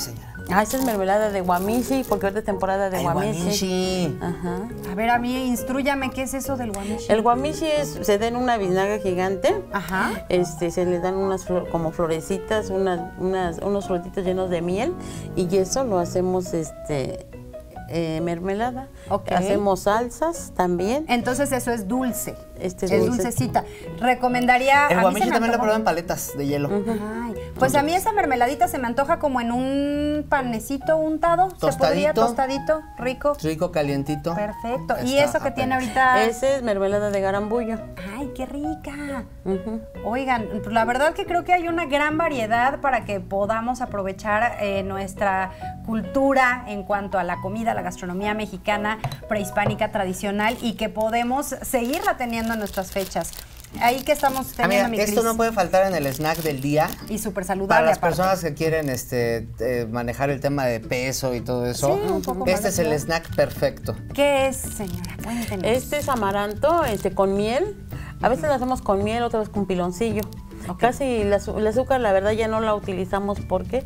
Speaker 5: Ah, esta es mermelada de guamishi, porque ahorita es temporada de
Speaker 3: El
Speaker 5: guamishi.
Speaker 3: guamishi.
Speaker 5: Ajá.
Speaker 4: A ver, a mí, instrúyame, ¿qué es eso del guamishi?
Speaker 5: El guamishi es, se da en una biznaga gigante.
Speaker 4: Ajá.
Speaker 5: Este, se le dan unas flor, como florecitas, unas, unas, unos flotitos llenos de miel, y eso lo hacemos este eh, mermelada.
Speaker 4: Ok.
Speaker 5: Hacemos salsas también.
Speaker 4: Entonces eso es dulce.
Speaker 5: Este es
Speaker 4: es
Speaker 5: dulce.
Speaker 4: dulcecita. Recomendaría...
Speaker 3: El
Speaker 4: a mí
Speaker 3: guamishi
Speaker 4: se me
Speaker 3: también lo
Speaker 4: antoja-
Speaker 3: probé en paletas de hielo.
Speaker 4: Ay, pues a mí esa mermeladita se me antoja como en un panecito untado. ¿Se podría?
Speaker 3: Tostadito.
Speaker 4: Tostadito, rico.
Speaker 3: Rico, calientito.
Speaker 4: Perfecto. ¿Y
Speaker 3: Está
Speaker 4: eso que tiene
Speaker 3: apenas.
Speaker 4: ahorita?
Speaker 5: Ese es mermelada de garambullo.
Speaker 4: Ay, qué rica.
Speaker 5: Ujú.
Speaker 4: Oigan, la verdad que creo que hay una gran variedad para que podamos aprovechar eh, nuestra cultura en cuanto a la comida, la gastronomía mexicana prehispánica tradicional y que podemos seguirla teniendo en nuestras fechas. Ahí que estamos
Speaker 3: Ah,
Speaker 4: teniendo,
Speaker 3: mira,
Speaker 4: mi
Speaker 3: esto
Speaker 4: Cris.
Speaker 3: no puede faltar en el snack del día.
Speaker 4: Y súper
Speaker 3: Para
Speaker 4: saludable
Speaker 3: las
Speaker 4: aparte.
Speaker 3: personas que quieren este, eh, manejar el tema de peso y todo eso,
Speaker 4: Sí, un poco más
Speaker 3: este es el
Speaker 4: de-
Speaker 3: snack perfecto.
Speaker 4: ¿Qué es, señora? Cuéntenos.
Speaker 5: Este es amaranto este, con miel. A veces lo hacemos con miel, otras con piloncillo. Casi el, azu- el azúcar, la verdad, ya no la utilizamos. ¿Por qué?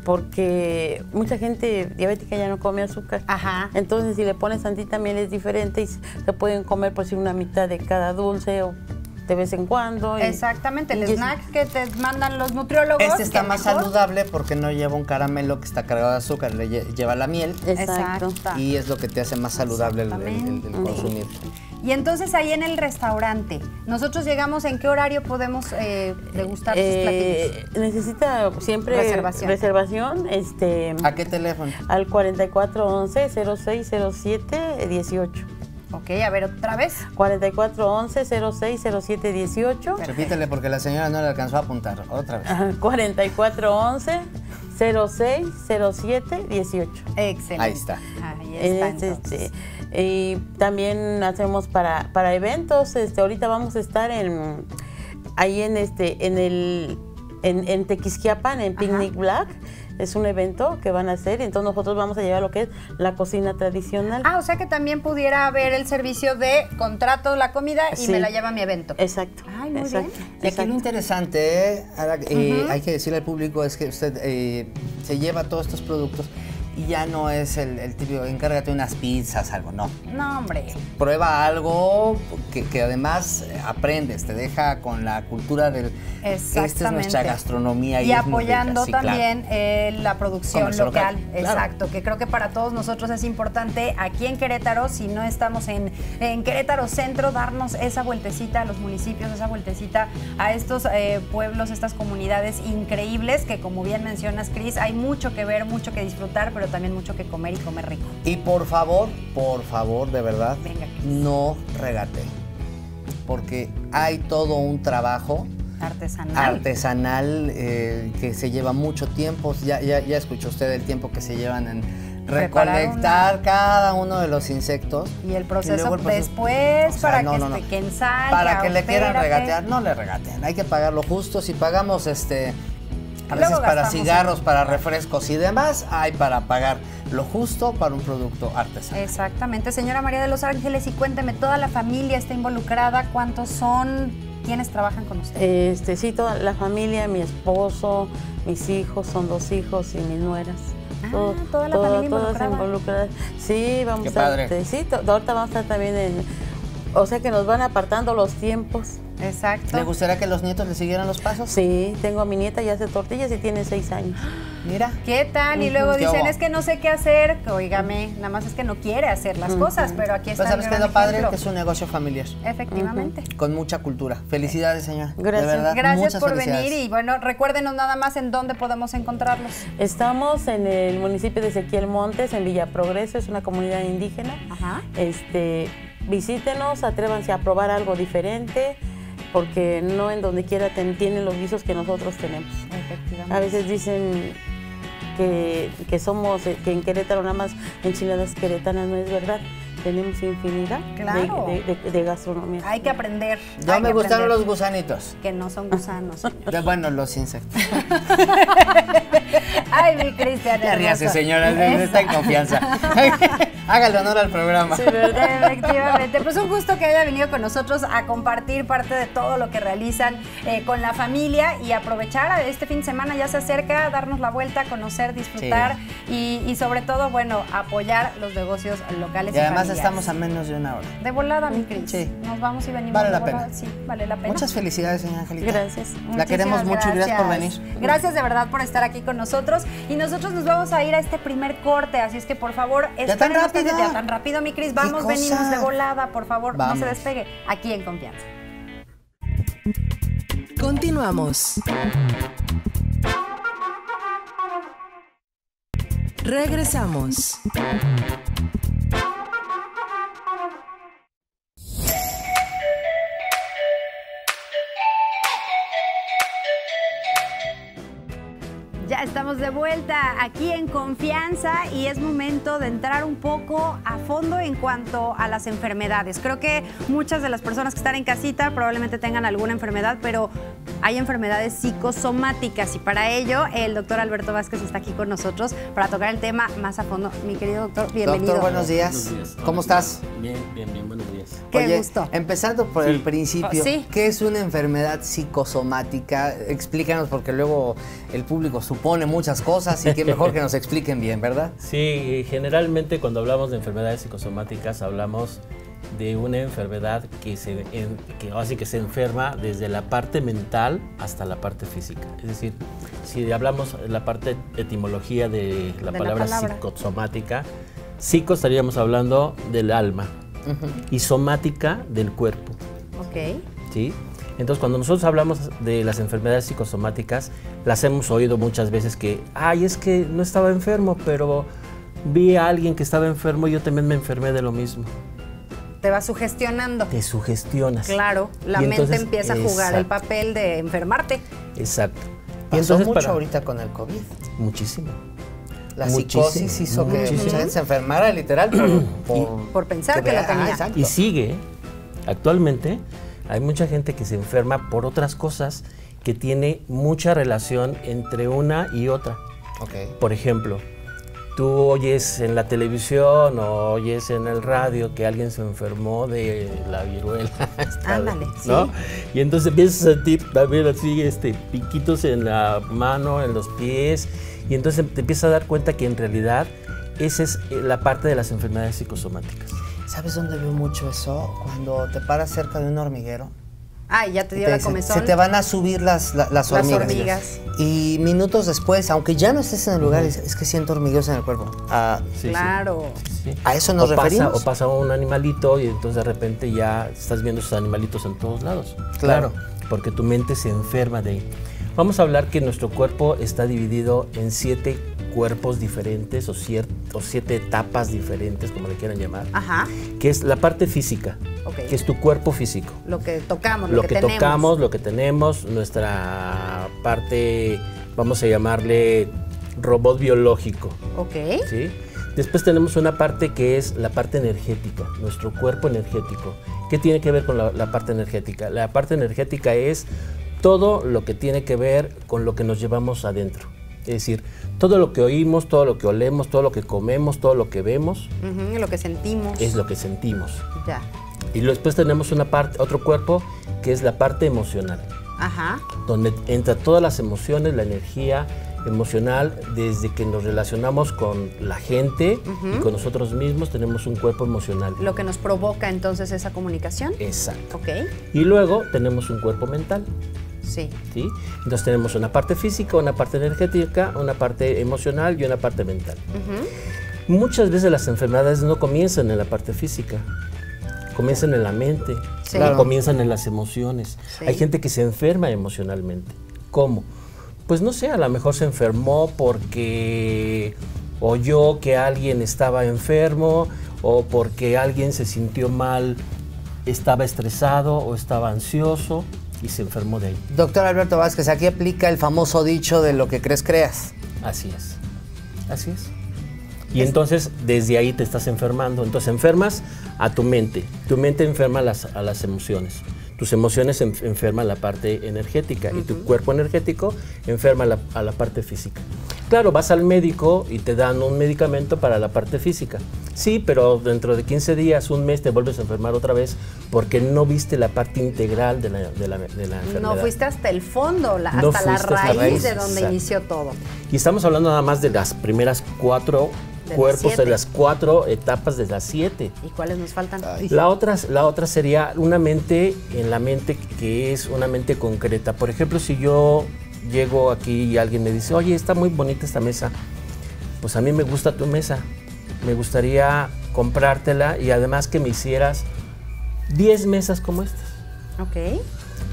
Speaker 5: Porque mucha gente diabética ya no come azúcar.
Speaker 4: Ajá.
Speaker 5: Entonces, si le pones tantita miel es diferente y se pueden comer por si una mitad de cada dulce o de vez en cuando. y-
Speaker 4: Exactamente, el
Speaker 5: y es-
Speaker 4: snack que te mandan los nutriólogos.
Speaker 3: Este está
Speaker 4: que
Speaker 3: más
Speaker 4: mejor.
Speaker 3: saludable porque no lleva un caramelo que está cargado de azúcar, le lle- lleva la miel
Speaker 5: Exacto.
Speaker 4: Exacto.
Speaker 3: y es lo que te hace más saludable el, el- el- el
Speaker 4: Exactamente.
Speaker 3: consumir.
Speaker 4: Y entonces ahí en el restaurante, nosotros llegamos, ¿en qué horario podemos eh, degustar sus
Speaker 5: Eh,
Speaker 4: platillos?
Speaker 5: necesita siempre
Speaker 4: Reservación.
Speaker 5: reservación, este,
Speaker 3: ¿A qué teléfono?
Speaker 5: al cuarenta y cuatro once cero seis cero siete dieciocho.
Speaker 4: Ok, a ver, otra vez.
Speaker 5: cuarenta y cuatro once cero seis cero siete dieciocho.
Speaker 3: Repítele porque la señora no le alcanzó a apuntar. Otra vez.
Speaker 5: Ajá, cuarenta y cuatro once cero seis cero siete dieciocho.
Speaker 4: Excelente.
Speaker 3: Ahí está.
Speaker 4: Ahí está,
Speaker 5: Es,
Speaker 4: entonces.
Speaker 5: este, y también hacemos para, para eventos. Este, ahorita vamos a estar en ahí en este en el en, en Tequisquiapan, en Picnic Black. Es un evento que van a hacer, entonces nosotros vamos a llevar lo que es la cocina tradicional.
Speaker 4: Ah, o sea que también pudiera haber el servicio de contrato la comida y
Speaker 5: Sí.
Speaker 4: me la lleva a mi evento.
Speaker 5: Exacto.
Speaker 4: Ay, muy
Speaker 5: exacto,
Speaker 4: bien.
Speaker 3: Y aquí
Speaker 5: exacto.
Speaker 3: lo interesante, eh, Ara, eh, hay que decirle al público, es que usted eh, se lleva todos estos productos y ya no es el, el típico, encárgate unas pizzas, algo, no.
Speaker 4: No, hombre.
Speaker 3: Prueba algo que, que además eh, aprendes, te deja con la cultura del... Esta es nuestra gastronomía.
Speaker 4: Y,
Speaker 3: es muy
Speaker 4: apoyando
Speaker 3: rica, sí,
Speaker 4: también eh, la producción
Speaker 3: Comercio
Speaker 4: local.
Speaker 3: local, claro.
Speaker 4: Exacto, que creo que para todos nosotros es importante aquí en Querétaro, si no estamos en, en Querétaro Centro, darnos esa vueltecita a los municipios, esa vueltecita a estos eh, pueblos, estas comunidades increíbles que, como bien mencionas, Cris, hay mucho que ver, mucho que disfrutar, pero también mucho que comer y comer rico.
Speaker 3: Y por favor, por favor, de verdad,
Speaker 4: Venga, Cris.
Speaker 3: no regate, porque hay todo un trabajo
Speaker 4: Artesanal.
Speaker 3: artesanal eh, que se lleva mucho tiempo. Ya, ya, ya escuchó usted el tiempo que se llevan en
Speaker 4: Preparar
Speaker 3: recolectar
Speaker 4: una-
Speaker 3: cada uno de los insectos.
Speaker 4: Y el proceso,
Speaker 3: luego el proceso-
Speaker 4: después,
Speaker 3: o sea,
Speaker 4: para
Speaker 3: no,
Speaker 4: que,
Speaker 3: no, no.
Speaker 4: este, que ensalte,
Speaker 3: Para que le quieran
Speaker 4: espérate.
Speaker 3: regatear, no le regateen. Hay que pagar lo justo. Si pagamos este a
Speaker 4: Luego
Speaker 3: veces para
Speaker 4: gastamos
Speaker 3: cigarros,
Speaker 4: en-
Speaker 3: para refrescos y demás, hay para pagar lo justo para un producto artesanal.
Speaker 4: Exactamente, señora María de los Ángeles, y cuénteme, ¿toda la familia está involucrada? ¿Cuántos son? ¿Quiénes trabajan con usted?
Speaker 5: Este, sí, toda la familia, mi esposo, mis hijos, son dos hijos y mis nueras.
Speaker 4: Ah, toda la familia
Speaker 5: todas
Speaker 4: involucrada.
Speaker 5: involucradas. Sí, vamos
Speaker 3: Qué
Speaker 5: a estar,
Speaker 3: padre.
Speaker 5: este, sí, to- ahorita vamos a estar también en, o sea que nos van apartando los tiempos.
Speaker 4: Exacto.
Speaker 3: ¿Le gustaría que los nietos le siguieran los pasos?
Speaker 5: Sí, tengo a mi nieta y hace tortillas y tiene seis años.
Speaker 3: Mira.
Speaker 4: ¿Qué tal? Y luego
Speaker 3: ¿Qué
Speaker 4: dicen,
Speaker 3: hubo?
Speaker 4: es que no sé qué hacer. Que, Óigame, nada más es que no quiere hacer las cosas, pero aquí está
Speaker 3: Pues sabes
Speaker 4: el
Speaker 3: que es
Speaker 4: gran
Speaker 3: lo padre,
Speaker 4: ejemplo.
Speaker 3: que es un negocio familiar.
Speaker 4: Efectivamente.
Speaker 3: Con mucha cultura. Felicidades, señora.
Speaker 5: Gracias.
Speaker 3: De verdad,
Speaker 4: Gracias
Speaker 3: muchas
Speaker 4: por
Speaker 3: felicidades.
Speaker 4: venir y bueno, recuérdenos nada más en dónde podemos encontrarlos.
Speaker 5: Estamos en el municipio de Ezequiel Montes, en Villa Progreso, es una comunidad indígena.
Speaker 4: Ajá.
Speaker 5: Este, visítenos, atrévanse a probar algo diferente, porque no en donde quiera ten- tienen los guisos que nosotros tenemos.
Speaker 4: Efectivamente.
Speaker 5: A veces dicen que, que somos, eh, que en Querétaro nada más enchiladas queretanas, no es verdad. tenemos infinidad
Speaker 4: claro.
Speaker 5: de, de, de, de gastronomía.
Speaker 4: Hay que aprender.
Speaker 3: Ya
Speaker 4: hay
Speaker 3: me
Speaker 4: que
Speaker 3: gustaron
Speaker 4: aprender.
Speaker 3: los gusanitos.
Speaker 4: Que no son gusanos, señor.
Speaker 3: De, bueno, los insectos.
Speaker 4: Ay, mi Cristian.
Speaker 3: Ya ríase, señora, está en confianza. Hágale honor al programa.
Speaker 4: Sí, ¿verdad? Efectivamente. Pues un gusto que haya venido con nosotros a compartir parte de todo lo que realizan eh, con la familia y aprovechar este fin de semana, ya se acerca, darnos la vuelta, conocer, disfrutar sí. y, y sobre todo, bueno, apoyar los negocios locales.
Speaker 3: Y además
Speaker 4: familiares.
Speaker 3: Estamos a menos de una hora.
Speaker 4: De volada, mi Cris.
Speaker 3: Sí.
Speaker 4: Nos vamos y venimos.
Speaker 3: Vale
Speaker 4: de
Speaker 3: la
Speaker 4: volada.
Speaker 3: pena.
Speaker 4: Sí, vale la pena.
Speaker 3: Muchas felicidades, señora Angelita.
Speaker 5: Gracias.
Speaker 3: La
Speaker 4: Muchísimas
Speaker 3: queremos mucho y gracias por venir.
Speaker 4: Gracias de verdad por estar aquí con nosotros. Y nosotros nos vamos a ir a este primer corte, así es que por favor,
Speaker 3: ya tan rápido.
Speaker 4: Ya tan rápido, mi Cris. Vamos, venimos de volada, por favor, vamos. No se despegue. Aquí en Confianza.
Speaker 2: Continuamos. Regresamos.
Speaker 4: Ya estamos de vuelta aquí en Confianza y es momento de entrar un poco a fondo en cuanto a las enfermedades. Creo que muchas de las personas que están en casita probablemente tengan alguna enfermedad, pero hay enfermedades psicosomáticas y para ello el doctor Alberto Vázquez está aquí con nosotros para tocar el tema más a fondo. Mi querido doctor, bienvenido.
Speaker 3: Doctor, buenos días.
Speaker 6: Buenos días.
Speaker 3: ¿Cómo estás?
Speaker 6: Bien, bien, bien, buenos días.
Speaker 4: Qué
Speaker 3: Oye,
Speaker 4: gusto.
Speaker 3: Empezando por
Speaker 6: Sí.
Speaker 3: el principio,
Speaker 4: Sí.
Speaker 3: ¿qué es una enfermedad psicosomática? Explícanos porque luego el público supone muchas cosas y que mejor que nos expliquen bien, ¿verdad?
Speaker 6: Sí, generalmente cuando hablamos de enfermedades psicosomáticas hablamos de una enfermedad que se, en, que así que se enferma desde la parte mental hasta la parte física. Es decir, si hablamos de la parte etimología de la,
Speaker 4: De
Speaker 6: palabra,
Speaker 4: la palabra
Speaker 6: psicosomática, psico estaríamos hablando del alma uh-huh. y somática del cuerpo.
Speaker 4: Ok.
Speaker 6: ¿Sí? Entonces, cuando nosotros hablamos de las enfermedades psicosomáticas, las hemos oído muchas veces que, ay, es que no estaba enfermo, pero vi a alguien que estaba enfermo y yo también me enfermé de lo mismo.
Speaker 4: Te va sugestionando.
Speaker 6: Te sugestionas.
Speaker 4: Claro, la
Speaker 6: Y
Speaker 4: mente
Speaker 6: entonces,
Speaker 4: empieza a jugar
Speaker 6: exacto.
Speaker 4: el papel de enfermarte.
Speaker 6: Exacto.
Speaker 3: Pasó
Speaker 6: Y entonces
Speaker 3: mucho
Speaker 6: para,
Speaker 3: ahorita con el COVID.
Speaker 6: Muchísimo.
Speaker 3: La
Speaker 6: Muchísimo,
Speaker 3: psicosis hizo que
Speaker 6: muchísimo.
Speaker 3: mucha gente se enfermara literal por, por,
Speaker 4: Por pensar que
Speaker 3: vea-
Speaker 4: lo tenía.
Speaker 3: Ah, exacto.
Speaker 6: Y sigue, actualmente, hay mucha gente que se enferma por otras cosas que tiene mucha relación entre una y otra.
Speaker 3: Okay.
Speaker 6: Por ejemplo, tú oyes en la televisión o oyes en el radio que alguien se enfermó de la viruela.
Speaker 4: Ándale,
Speaker 6: ¿no?
Speaker 4: sí.
Speaker 6: Y entonces empiezas a sentir también así este, piquitos en la mano, en los pies, y entonces te empiezas a dar cuenta que en realidad esa es la parte de las enfermedades psicosomáticas.
Speaker 3: ¿Sabes dónde veo mucho eso? Cuando te paras cerca de un hormiguero.
Speaker 4: Ay, ya te dio
Speaker 3: Te
Speaker 4: la
Speaker 3: dicen,
Speaker 4: comezón.
Speaker 3: se te van a subir las, la- las
Speaker 4: Las
Speaker 3: hormigas.
Speaker 4: hormigas.
Speaker 3: Y minutos después, aunque ya no estés en el lugar, dices, es que siento hormigueos en el cuerpo. Ah,
Speaker 6: Sí, sí.
Speaker 4: Claro.
Speaker 6: Sí.
Speaker 3: ¿A eso nos
Speaker 6: o pasa,
Speaker 3: referimos?
Speaker 6: o pasa un animalito y entonces de repente ya estás viendo esos animalitos en todos lados.
Speaker 3: Claro.
Speaker 6: Porque tu mente se enferma de ahí. Vamos a hablar que nuestro cuerpo está dividido en siete cuerpos diferentes o, cier- o siete etapas diferentes, como le quieran llamar,
Speaker 4: Ajá.
Speaker 6: que es la parte física,
Speaker 4: Ok.
Speaker 6: que es tu cuerpo físico.
Speaker 4: Lo que tocamos, lo,
Speaker 6: Lo
Speaker 4: que,
Speaker 6: que
Speaker 4: tenemos.
Speaker 6: tocamos, lo que tenemos, nuestra parte, vamos a llamarle robot biológico.
Speaker 4: Ok.
Speaker 6: ¿Sí? Después tenemos una parte que es la parte energética, nuestro cuerpo energético. ¿Qué tiene que ver con la, la parte energética? La parte energética es todo lo que tiene que ver con lo que nos llevamos adentro. Es decir, todo lo que oímos, todo lo que olemos, todo lo que comemos, todo lo que vemos,
Speaker 4: Ujú, lo que sentimos.
Speaker 6: es lo que sentimos.
Speaker 4: Ya.
Speaker 6: Y después tenemos una parte, otro cuerpo que es la parte emocional,
Speaker 4: Ajá.
Speaker 6: donde entra todas las emociones, la energía emocional, desde que nos relacionamos con la gente
Speaker 4: Uh-huh.
Speaker 6: y con nosotros mismos, tenemos un cuerpo emocional.
Speaker 4: Lo que nos provoca entonces esa comunicación.
Speaker 6: Exacto.
Speaker 4: Ok.
Speaker 6: Y luego tenemos un cuerpo mental,
Speaker 4: Sí.
Speaker 6: ¿sí? Entonces tenemos una parte física, una parte energética, una parte emocional y una parte mental.
Speaker 4: Ujú.
Speaker 6: Muchas veces las enfermedades no comienzan en la parte física, comienzan en la mente,
Speaker 4: Sí.
Speaker 6: o
Speaker 3: Claro.
Speaker 6: comienzan en las emociones.
Speaker 4: Sí.
Speaker 6: Hay gente que se enferma emocionalmente. ¿Cómo? Pues no sé, a lo mejor se enfermó porque oyó que alguien estaba enfermo o porque alguien se sintió mal, estaba estresado o estaba ansioso y se enfermó de ahí.
Speaker 3: Doctor Alberto Vázquez, aquí aplica el famoso dicho de lo que crees, creas.
Speaker 6: Así es, así es. Y entonces desde ahí te estás enfermando. Entonces enfermas a tu mente. Tu mente enferma a las, a las emociones. Tus emociones en, enferman la parte energética. Uh-huh. Y tu cuerpo energético enferma la, a la parte física. Claro, vas al médico y te dan un medicamento para la parte física. Sí, pero dentro de quince días, un mes, te vuelves a enfermar otra vez porque no viste la parte integral de la, de la, de la enfermedad.
Speaker 4: No fuiste hasta el fondo, la,
Speaker 6: no
Speaker 4: hasta la raíz, la raíz de donde
Speaker 6: exacto.
Speaker 4: inició todo.
Speaker 6: Y estamos hablando nada más de las primeras cuatro de cuerpos, de las cuatro etapas de las siete.
Speaker 4: ¿Y cuáles nos faltan?
Speaker 6: La otra, la otra sería una mente, en la mente que es una mente concreta. Por ejemplo, si yo llego aquí y alguien me dice, oye, está muy bonita esta mesa, pues a mí me gusta tu mesa, me gustaría comprártela y además que me hicieras diez mesas como estas.
Speaker 4: Ok.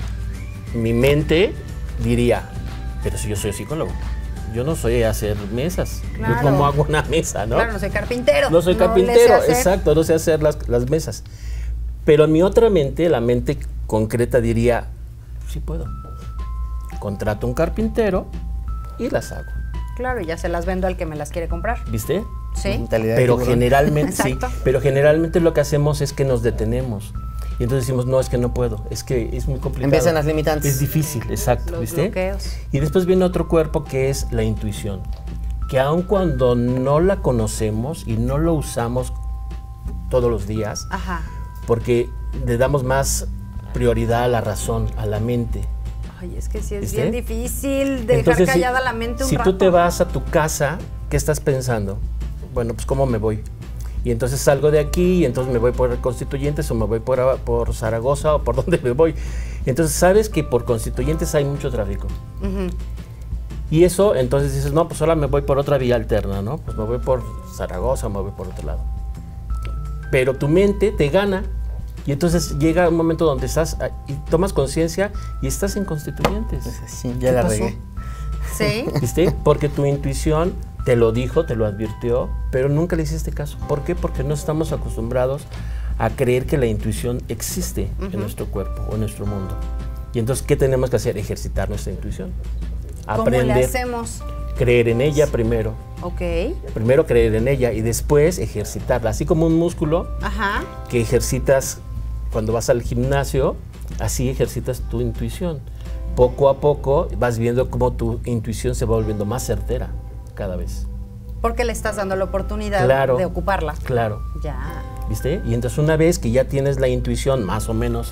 Speaker 6: Mi mente diría, pero si yo soy psicólogo, yo no soy a hacer mesas.
Speaker 4: Claro.
Speaker 6: Yo cómo hago una mesa, ¿no?
Speaker 4: Claro, no soy carpintero.
Speaker 6: No soy
Speaker 4: no
Speaker 6: carpintero,
Speaker 4: hacer...
Speaker 6: exacto, no sé hacer las, las mesas. Pero en mi otra mente, la mente concreta diría, sí puedo. Contrato un carpintero y las hago.
Speaker 4: Claro, y ya se las vendo al que me las quiere comprar.
Speaker 6: ¿Viste?
Speaker 4: Sí.
Speaker 6: Pero generalmente, sí,
Speaker 4: Exacto.
Speaker 6: pero generalmente lo que hacemos es que nos detenemos. Y entonces decimos, no, es que no puedo, es que es muy complicado.
Speaker 3: Empiezan las limitantes.
Speaker 6: Es difícil, exacto,
Speaker 4: Los
Speaker 6: ¿viste?
Speaker 4: bloqueos.
Speaker 6: Y después viene otro cuerpo que es la intuición, que aun cuando no la conocemos y no lo usamos todos los días,
Speaker 4: Ajá.
Speaker 6: porque le damos más prioridad a la razón, a la mente.
Speaker 4: Ay, es que sí es
Speaker 6: ¿Viste?
Speaker 4: bien difícil dejar
Speaker 6: Entonces,
Speaker 4: callada
Speaker 6: si,
Speaker 4: la mente un
Speaker 6: si
Speaker 4: rato.
Speaker 6: tú te vas a tu casa, ¿qué estás pensando? Bueno, pues ¿cómo me voy? Y entonces salgo de aquí y entonces me voy por Constituyentes o me voy por, por Zaragoza o por donde me voy. Y entonces sabes que por Constituyentes hay mucho tráfico.
Speaker 4: Uh-huh.
Speaker 6: Y eso, entonces dices, no, pues ahora me voy por otra vía alterna, ¿no? Pues me voy por Zaragoza o me voy por otro lado. Pero tu mente te gana y entonces llega un momento donde estás y tomas conciencia y estás en Constituyentes.
Speaker 3: Sí, ya la regué.
Speaker 4: Sí.
Speaker 6: ¿Viste? Porque tu intuición te lo dijo, te lo advirtió, pero nunca le hiciste caso. ¿Por qué? Porque no estamos acostumbrados a creer que la intuición existe uh-huh. en nuestro cuerpo o en nuestro mundo. Y entonces, ¿qué tenemos que hacer? Ejercitar nuestra intuición. Aprender,
Speaker 4: ¿Cómo le hacemos?
Speaker 6: Creer en ella primero.
Speaker 4: Ok.
Speaker 6: Primero creer en ella y después ejercitarla. Así como un músculo
Speaker 4: Ajá.
Speaker 6: que ejercitas cuando vas al gimnasio, así ejercitas tu intuición. Poco a poco vas viendo cómo tu intuición se va volviendo más certera cada vez.
Speaker 4: Porque le estás dando la oportunidad
Speaker 6: claro,
Speaker 4: de ocuparla.
Speaker 6: Claro.
Speaker 4: Ya.
Speaker 6: ¿Viste? Y entonces una vez que ya tienes la intuición más o menos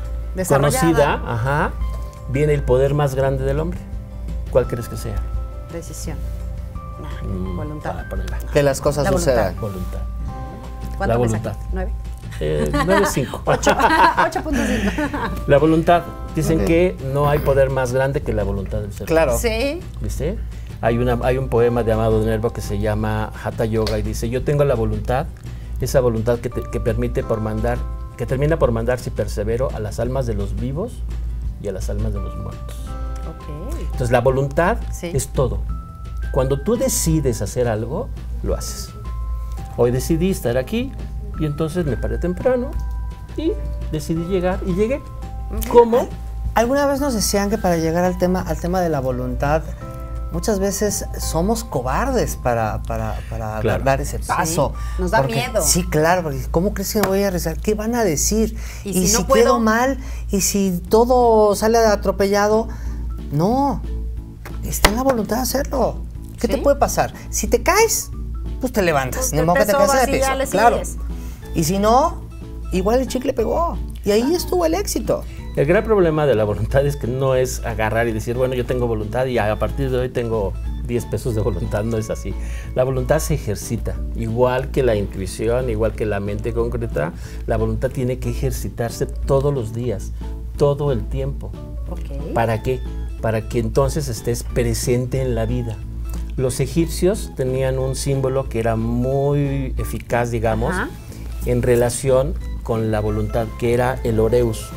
Speaker 6: conocida, ajá, viene el poder más grande del hombre. ¿Cuál crees que sea?
Speaker 4: Decisión. Nah,
Speaker 6: Mm,
Speaker 4: voluntad.
Speaker 3: Que las cosas
Speaker 4: La
Speaker 3: sucedan.
Speaker 6: Voluntad.
Speaker 4: ¿Cuánto
Speaker 6: La
Speaker 4: me
Speaker 6: voluntad.
Speaker 4: saqué? ¿Nueve?
Speaker 6: Eh, nueve cinco.
Speaker 4: ocho punto cinco.
Speaker 6: La voluntad. Dicen
Speaker 3: Ok.
Speaker 6: que no hay poder más grande que la voluntad del ser.
Speaker 3: Claro.
Speaker 4: Sí.
Speaker 6: ¿Viste? Hay, una, hay un poema de Amado Nervo que se llama Hatha Yoga y dice, yo tengo la voluntad, esa voluntad que, te, que permite por mandar, que termina por mandar si persevero a las almas de los vivos y a las almas de los muertos.
Speaker 4: Ok.
Speaker 6: Entonces la voluntad
Speaker 4: Sí.
Speaker 6: es todo. Cuando tú decides hacer algo, lo haces. Hoy decidí estar aquí y entonces me paré temprano y decidí llegar y llegué. ¿Cómo?
Speaker 3: Alguna vez nos decían que para llegar al tema, al tema de la voluntad, muchas veces somos cobardes para, para, para
Speaker 6: Claro.
Speaker 3: dar ese paso.
Speaker 4: Sí, nos da
Speaker 3: Porque-
Speaker 4: miedo.
Speaker 3: Sí, claro, porque ¿cómo crees que me voy a arriesgar? ¿Qué van a decir?
Speaker 4: ¿Y si no
Speaker 3: si
Speaker 4: puedo?
Speaker 3: quedo mal, y si todo sale atropellado, no, está en la voluntad de hacerlo. ¿Qué
Speaker 4: ¿Sí?
Speaker 3: te puede pasar? Si te caes, pues te levantas,
Speaker 4: Pues
Speaker 3: ni
Speaker 4: te
Speaker 3: modo que te
Speaker 4: sobas
Speaker 3: caes
Speaker 4: y
Speaker 3: de
Speaker 4: ya
Speaker 3: piso,
Speaker 4: le
Speaker 3: claro.
Speaker 4: sigues.
Speaker 3: Y si no, igual el chicle pegó, y ahí estuvo el éxito.
Speaker 6: El gran problema de la voluntad es que no es agarrar y decir, bueno, yo tengo voluntad y a partir de hoy tengo diez pesos de voluntad, no es así. La voluntad se ejercita, igual que la intuición, igual que la mente concreta, la voluntad tiene que ejercitarse todos los días, todo el tiempo.
Speaker 4: Ok.
Speaker 6: ¿Para qué? Para que entonces estés presente en la vida. Los egipcios tenían un símbolo que era muy eficaz, digamos,
Speaker 4: Ajá.
Speaker 6: en relación con la voluntad, que era el Oreus,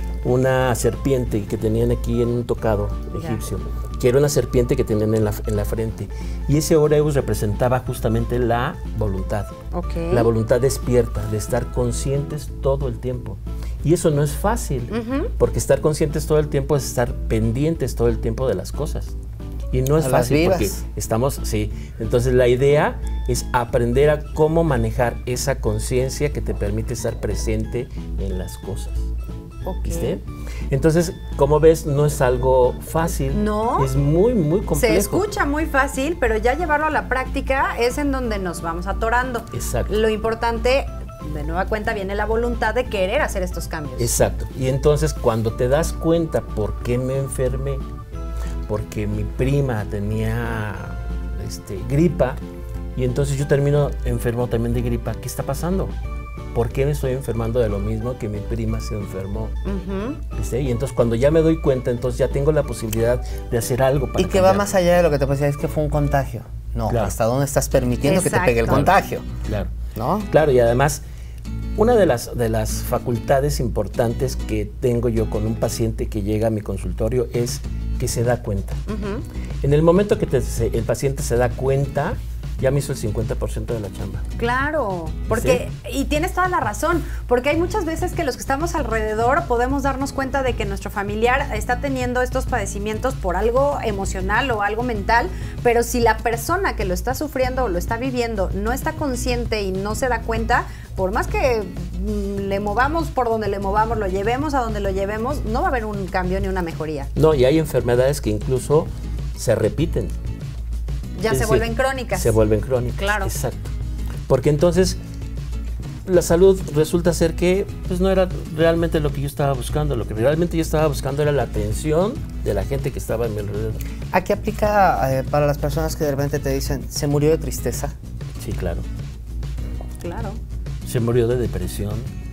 Speaker 6: una serpiente que tenían aquí en un tocado
Speaker 4: Ya.
Speaker 6: egipcio, que era una serpiente que tenían en la, en la frente. Y ese Oreus representaba justamente la voluntad.
Speaker 4: Ok.
Speaker 6: La voluntad despierta, de estar conscientes todo el tiempo. Y eso no es fácil,
Speaker 4: Ujú.
Speaker 6: porque estar conscientes todo el tiempo es estar pendientes todo el tiempo de las cosas. Y no es
Speaker 3: a las
Speaker 6: fácil
Speaker 3: vivas.
Speaker 6: porque estamos, sí. Entonces la idea es aprender a cómo manejar esa conciencia que te permite estar presente en las cosas.
Speaker 4: Ok.
Speaker 6: ¿Viste? Entonces, como ves, no es algo fácil.
Speaker 4: No.
Speaker 6: Es muy, muy complejo.
Speaker 4: Se escucha muy fácil, pero ya llevarlo a la práctica es en donde nos vamos atorando.
Speaker 6: Exacto.
Speaker 4: Lo importante, de nueva cuenta, viene la voluntad de querer hacer estos cambios.
Speaker 6: Exacto. Y entonces, cuando te das cuenta por qué me enfermé, porque mi prima tenía este, gripa, y entonces yo termino enfermo también de gripa, ¿qué está pasando? ¿Por qué me estoy enfermando de lo mismo que mi prima se enfermó?
Speaker 4: Uh-huh.
Speaker 6: ¿Viste? Y entonces cuando ya me doy cuenta, entonces ya tengo la posibilidad de hacer algo para
Speaker 3: Y que va más allá de lo que te puedo decir, es que fue un contagio. No,
Speaker 6: Claro.
Speaker 3: ¿hasta dónde estás permitiendo
Speaker 4: Exacto.
Speaker 3: que te pegue el contagio?
Speaker 6: Claro.
Speaker 3: ¿No?
Speaker 6: Claro, y además, una de las, de las facultades importantes que tengo yo con un paciente que llega a mi consultorio es que se da cuenta.
Speaker 4: Uh-huh.
Speaker 6: En el momento que te- se- el paciente se da cuenta, ya me hizo el cincuenta por ciento de la chamba.
Speaker 4: Claro, porque, y tienes toda la razón, porque hay muchas veces que los que estamos alrededor podemos darnos cuenta de que nuestro familiar está teniendo estos padecimientos por algo emocional o algo mental, pero si la persona que lo está sufriendo o lo está viviendo no está consciente y no se da cuenta, por más que mm, le movamos por donde le movamos, lo llevemos a donde lo llevemos, no va a haber un cambio ni una mejoría.
Speaker 6: No, y hay enfermedades que incluso se repiten.
Speaker 4: Ya
Speaker 6: Es
Speaker 4: se
Speaker 6: decir,
Speaker 4: vuelven crónicas.
Speaker 6: Se vuelven crónicas.
Speaker 4: Claro.
Speaker 6: Exacto. Porque entonces la salud resulta ser que pues no era realmente lo que yo estaba buscando. Lo que realmente yo estaba buscando era la atención de la gente que estaba a mi alrededor.
Speaker 3: Aquí aplica eh, para las personas que de repente te dicen, se murió de tristeza.
Speaker 6: Sí, claro.
Speaker 4: Claro.
Speaker 6: Se murió de depresión.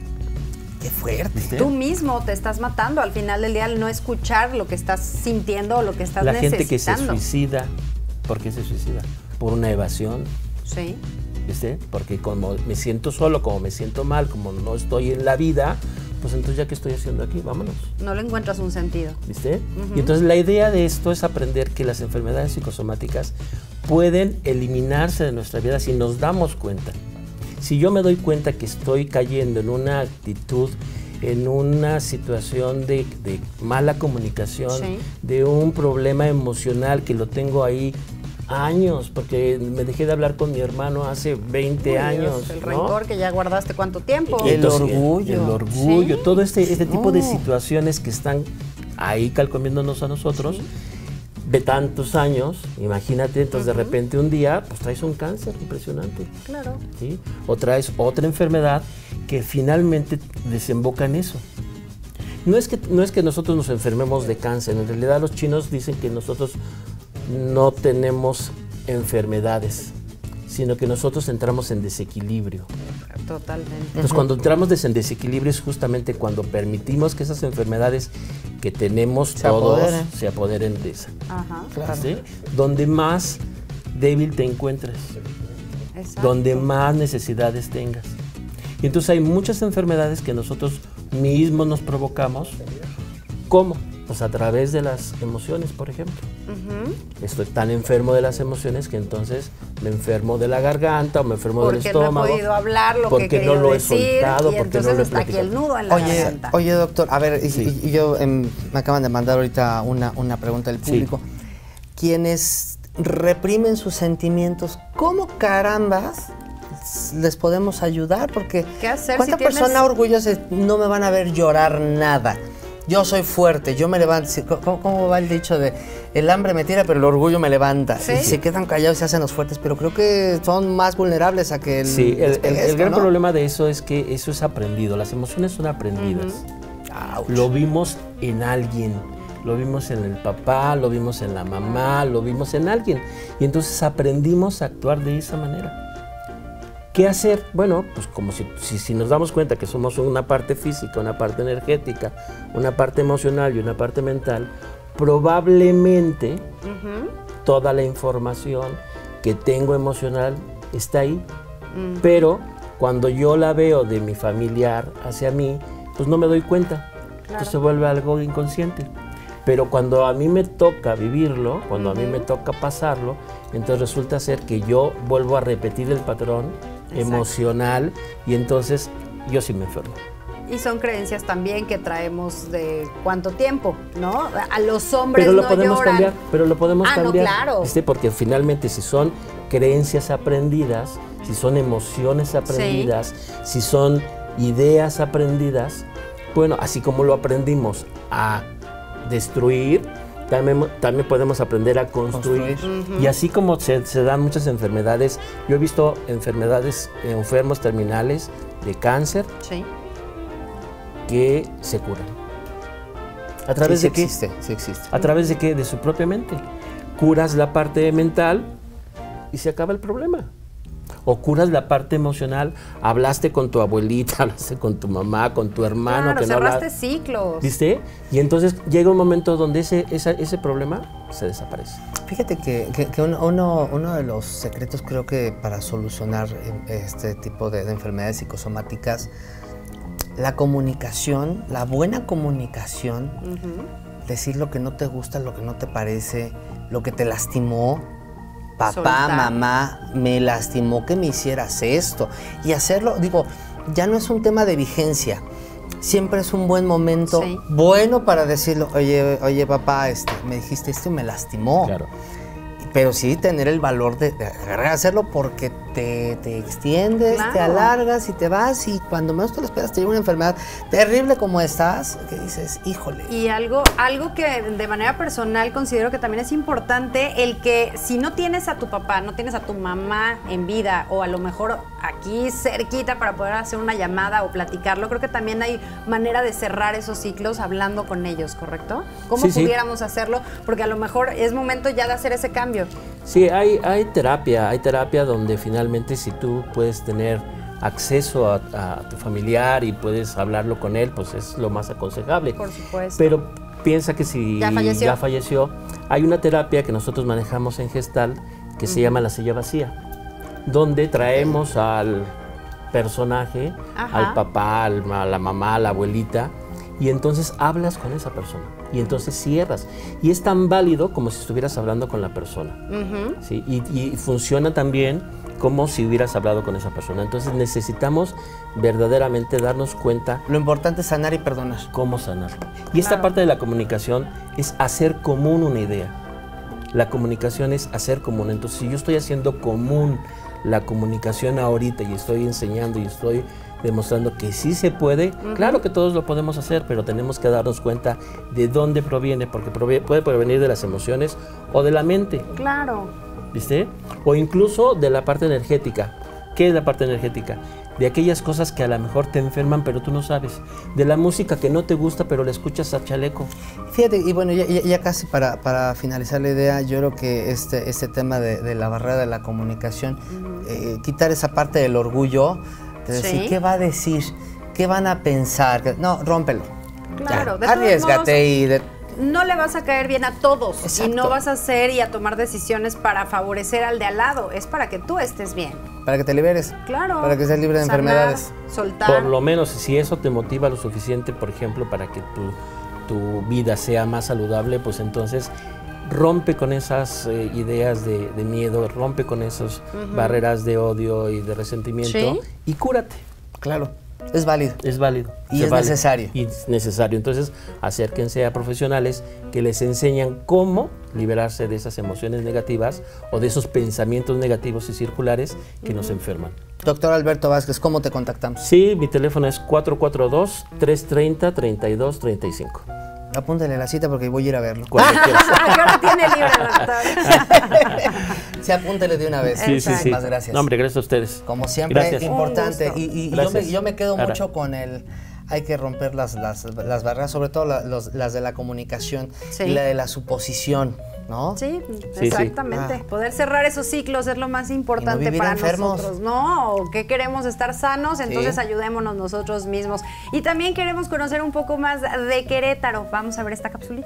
Speaker 3: Qué fuerte.
Speaker 6: ¿Viste?
Speaker 4: Tú mismo te estás matando al final del día al no escuchar lo que estás sintiendo o lo que estás
Speaker 6: La gente que se
Speaker 4: necesitando.
Speaker 6: suicida, ¿por qué se suicida? Por una evasión,
Speaker 4: Sí.
Speaker 6: ¿viste? Porque como me siento solo, como me siento mal, como no estoy en la vida, pues entonces ya qué estoy haciendo aquí, vámonos,
Speaker 4: No le encuentras un sentido.
Speaker 6: ¿viste? Y entonces la idea de esto es aprender que las enfermedades psicosomáticas pueden eliminarse de nuestra vida si nos damos cuenta. Si yo me doy cuenta que estoy cayendo en una actitud, en una situación de, de mala comunicación,
Speaker 4: Sí.
Speaker 6: de un problema emocional que lo tengo ahí años, porque me dejé de hablar con mi hermano hace veinte
Speaker 4: Uy,
Speaker 6: años.
Speaker 4: Dios, el
Speaker 6: ¿no?
Speaker 4: rencor que ya guardaste cuánto tiempo.
Speaker 6: Y
Speaker 3: El
Speaker 6: entonces,
Speaker 3: orgullo.
Speaker 6: El orgullo,
Speaker 4: Sí.
Speaker 6: todo este, este tipo de
Speaker 3: No.
Speaker 6: situaciones que están ahí calcomiéndonos a nosotros de tantos años, imagínate, entonces de repente un día pues traes un cáncer impresionante,
Speaker 4: Claro.
Speaker 6: ¿sí? O traes otra enfermedad que finalmente desemboca en eso. No es que, no es que nosotros nos enfermemos de cáncer, en realidad los chinos dicen que nosotros no tenemos enfermedades, sino que nosotros entramos en desequilibrio.
Speaker 4: Totalmente.
Speaker 6: Entonces, cuando entramos des- en desequilibrio es justamente cuando permitimos que esas enfermedades que tenemos
Speaker 3: Se
Speaker 6: todos
Speaker 3: apoderen.
Speaker 6: se apoderen de esa.
Speaker 4: Ajá.
Speaker 3: Claro.
Speaker 6: ¿Sí? Donde más débil te encuentres,
Speaker 4: Exacto.
Speaker 6: donde más necesidades tengas. Y entonces hay muchas enfermedades que nosotros mismos nos provocamos. ¿Cómo? Pues a través de las emociones, por ejemplo.
Speaker 4: Ujú.
Speaker 6: Estoy tan enfermo de las emociones que entonces me enfermo de la garganta o me enfermo del
Speaker 4: Porque no he
Speaker 6: estómago.
Speaker 4: podido hablar lo que
Speaker 6: porque
Speaker 4: he querido
Speaker 6: no lo he
Speaker 4: decir,
Speaker 6: soltado,
Speaker 4: y
Speaker 6: porque no
Speaker 4: entonces
Speaker 6: lo he
Speaker 4: está aquí el
Speaker 6: platicado.
Speaker 4: nudo en la
Speaker 3: Oye,
Speaker 4: garganta.
Speaker 3: oye, doctor, a ver, y,
Speaker 6: Sí.
Speaker 3: y- y yo em, me acaban de mandar ahorita una, una pregunta del
Speaker 6: Sí.
Speaker 3: público. Quienes reprimen sus sentimientos, ¿cómo carambas les podemos ayudar? Porque
Speaker 4: ¿Qué hacer
Speaker 3: ¿cuánta
Speaker 4: si tienes-
Speaker 3: persona orgullosa es, no me van a ver llorar nada? Yo soy fuerte, yo me levanto. Sí, ¿Cómo, cómo va el dicho de el hambre me tira, pero el orgullo me levanta?
Speaker 4: Sí.
Speaker 3: Y se quedan callados y se hacen los fuertes, pero creo que son más vulnerables a que el,
Speaker 6: Sí, el,
Speaker 3: les pegue
Speaker 6: el- el
Speaker 3: esto,
Speaker 6: gran
Speaker 3: ¿no?
Speaker 6: problema de eso es que eso es aprendido, las emociones son aprendidas.
Speaker 3: Ouch.
Speaker 6: Lo vimos en alguien, lo vimos en el papá, lo vimos en la mamá, lo vimos en alguien. Y entonces aprendimos a actuar de esa manera. ¿Qué hacer? Bueno, pues como si, si, si nos damos cuenta que somos una parte física, una parte energética, una parte emocional y una parte mental, probablemente toda la información que tengo emocional está ahí. Pero cuando yo la veo de mi familiar hacia mí, pues no me doy cuenta. Entonces se vuelve algo inconsciente. Pero cuando a mí me toca vivirlo, cuando a mí me toca pasarlo, entonces resulta ser que yo vuelvo a repetir el patrón emocional y entonces yo sí me enfermo.
Speaker 4: Y son creencias también que traemos de cuánto tiempo, ¿no? A los hombres
Speaker 6: pero lo
Speaker 4: no
Speaker 6: podemos
Speaker 4: lloran.
Speaker 6: cambiar, pero lo podemos
Speaker 4: ah,
Speaker 6: cambiar.
Speaker 4: No, claro.
Speaker 6: ¿Viste? Porque finalmente si son creencias aprendidas, si son emociones aprendidas, sí. si son ideas aprendidas, bueno, así como lo aprendimos a destruir, también, también podemos aprender a construir. construir. Uh-huh. Y así como se, se dan muchas enfermedades, yo he visto enfermedades, enfermos terminales de cáncer sí. que se curan. ¿A través
Speaker 3: sí,
Speaker 6: de
Speaker 3: sí
Speaker 6: qué?
Speaker 3: Existe, sí existe.
Speaker 6: ¿A través de qué? De su propia mente. Curas la parte mental y se acaba el problema. O curas la parte emocional, hablaste con tu abuelita, hablaste con tu mamá, con tu hermano.
Speaker 4: Claro,
Speaker 6: que no
Speaker 4: cerraste
Speaker 6: habla...
Speaker 4: ciclos.
Speaker 6: ¿Viste? Y entonces llega un momento donde ese, esa, ese problema se desaparece.
Speaker 3: Fíjate que, que, que uno, uno, uno de los secretos creo que para solucionar este tipo de, de enfermedades psicosomáticas, la comunicación, la buena comunicación, uh-huh. decir lo que no te gusta, lo que no te parece, lo que te lastimó. Papá, Soltar. mamá, me lastimó que me hicieras esto. Y hacerlo, digo, ya no es un tema de vigencia. Siempre es un buen momento, sí. bueno para decirlo, oye, oye papá, este, me dijiste esto y me lastimó.
Speaker 6: Claro.
Speaker 3: Pero sí tener el valor de, de hacerlo porque te, te extiendes, claro. te alargas y te vas y cuando menos te lo esperas te llega una enfermedad terrible como estás, que dices, híjole.
Speaker 4: Y algo, algo que de manera personal considero que también es importante, el que si no tienes a tu papá, no tienes a tu mamá en vida o a lo mejor aquí cerquita para poder hacer una llamada o platicarlo, creo que también hay manera de cerrar esos ciclos hablando con ellos, ¿correcto? ¿Cómo sí, pudiéramos sí. hacerlo? Porque a lo mejor es momento ya de hacer ese cambio.
Speaker 6: Sí, hay, hay terapia, hay terapia donde finalmente si tú puedes tener acceso a, a tu familiar y puedes hablarlo con él, pues es lo más aconsejable.
Speaker 4: Por supuesto.
Speaker 6: Pero piensa que si
Speaker 4: ya falleció,
Speaker 6: ya falleció hay una terapia que nosotros manejamos en Gestal que uh-huh. se llama la silla vacía, donde traemos al personaje, Ajá. al papá, al, a la mamá, a la abuelita, y entonces hablas con esa persona y entonces cierras y es tan válido como si estuvieras hablando con la persona, uh-huh. ¿sí? y, y funciona también como si hubieras hablado con esa persona. Entonces necesitamos verdaderamente darnos cuenta.
Speaker 3: Lo importante es sanar y perdonar.
Speaker 6: Cómo sanar. Y esta claro. parte de la comunicación es hacer común una idea. La comunicación es hacer común. Entonces si yo estoy haciendo común la comunicación ahorita y estoy enseñando y estoy demostrando que sí se puede, uh-huh. claro que todos lo podemos hacer, pero tenemos que darnos cuenta de dónde proviene, porque proviene, puede provenir de las emociones o de la mente.
Speaker 4: Claro.
Speaker 6: ¿Viste? O incluso de la parte energética. ¿Qué es la parte energética? De aquellas cosas que a lo mejor te enferman, pero tú no sabes. De la música que no te gusta, pero la escuchas a chaleco.
Speaker 3: Fíjate, y bueno, ya, ya, ya casi para, para finalizar la idea, yo creo que este, este tema de, de la barrera de la comunicación, uh-huh. eh, quitar esa parte del orgullo, de decir, ¿sí? ¿qué va a decir? ¿Qué van a pensar? No, rómpelo.
Speaker 4: Claro,
Speaker 3: ya, arriésgate y... De...
Speaker 4: No le vas a caer bien a todos. Exacto. Y no vas a hacer y a tomar decisiones para favorecer al de al lado. Es para que tú estés bien.
Speaker 3: Para que te liberes.
Speaker 4: Claro.
Speaker 3: Para que seas libre de
Speaker 4: Sanar,
Speaker 3: enfermedades.
Speaker 4: Soltar.
Speaker 6: Por lo menos, si eso te motiva lo suficiente, por ejemplo, para que tu, tu vida sea más saludable, pues entonces rompe con esas eh, ideas de, de miedo, rompe con esas uh-huh. barreras de odio y de resentimiento, ¿sí? Y cúrate.
Speaker 3: Claro. Es válido.
Speaker 6: Es válido.
Speaker 3: Y es
Speaker 6: válido.
Speaker 3: necesario.
Speaker 6: Y es necesario. Entonces, acérquense a profesionales que les enseñan cómo liberarse de esas emociones negativas o de esos pensamientos negativos y circulares que uh-huh. nos enferman.
Speaker 3: Doctor Alberto Vázquez, ¿cómo te contactamos?
Speaker 6: Sí, mi teléfono es cuatro cuatro dos, tres tres cero, tres dos tres cinco.
Speaker 3: Apúntale la cita porque voy a ir a verlo.
Speaker 4: ¿Qué hora tiene libre, doctor?
Speaker 3: Sí, apúntele de una vez.
Speaker 6: Sí, sí, sí.
Speaker 3: Muchas gracias.
Speaker 6: No, hombre, gracias a ustedes.
Speaker 3: Como siempre,
Speaker 6: gracias.
Speaker 3: importante. Y, y yo, me, yo me quedo
Speaker 6: Ahora.
Speaker 3: mucho con el... Hay que romper las, las, las barreras, sobre todo la, los, las de la comunicación sí. y la de la suposición, ¿no?
Speaker 4: Sí, sí exactamente. Sí. Ah. Poder cerrar esos ciclos es lo más importante
Speaker 3: no
Speaker 4: para
Speaker 3: enfermos.
Speaker 4: nosotros. No, que queremos estar sanos, entonces sí. ayudémonos nosotros mismos. Y también queremos conocer un poco más de Querétaro. Vamos a ver esta capsulita.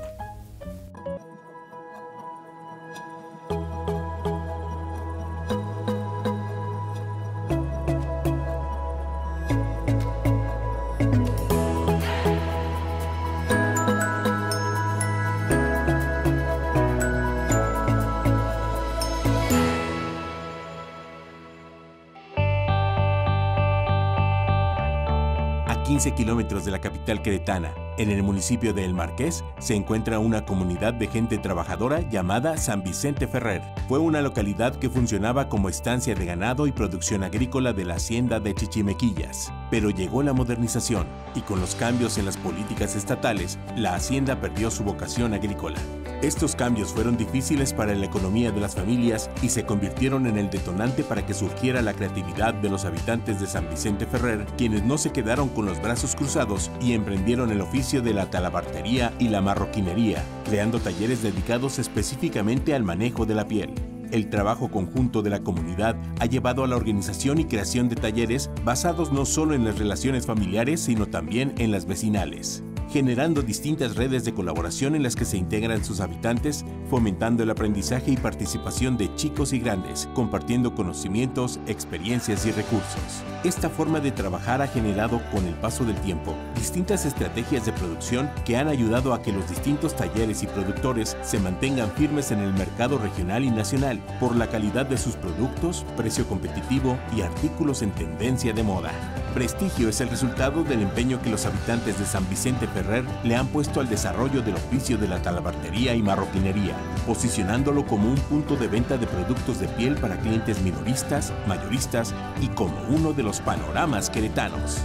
Speaker 7: quince kilómetros de la capital queretana, en el municipio de El Marqués, se encuentra una comunidad de gente trabajadora llamada San Vicente Ferrer. Fue una localidad que funcionaba como estancia de ganado y producción agrícola de la hacienda de Chichimequillas. Pero llegó la modernización y con los cambios en las políticas estatales, la hacienda perdió su vocación agrícola. Estos cambios fueron difíciles para la economía de las familias y se convirtieron en el detonante para que surgiera la creatividad de los habitantes de San Vicente Ferrer, quienes no se quedaron con los brazos cruzados y emprendieron el oficio de la talabartería y la marroquinería, creando talleres dedicados específicamente al manejo de la piel. El trabajo conjunto de la comunidad ha llevado a la organización y creación de talleres basados no solo en las relaciones familiares, sino también en las vecinales, generando distintas redes de colaboración en las que se integran sus habitantes, fomentando el aprendizaje y participación de chicos y grandes, compartiendo conocimientos, experiencias y recursos. Esta forma de trabajar ha generado, con el paso del tiempo, distintas estrategias de producción que han ayudado a que los distintos talleres y productores se mantengan firmes en el mercado regional y nacional por la calidad de sus productos, precio competitivo y artículos en tendencia de moda. Prestigio es el resultado del empeño que los habitantes de San Vicente Ferrer le han puesto al desarrollo del oficio de la talabartería y marroquinería, posicionándolo como un punto de venta de productos de piel para clientes minoristas, mayoristas y como uno de los panoramas queretanos.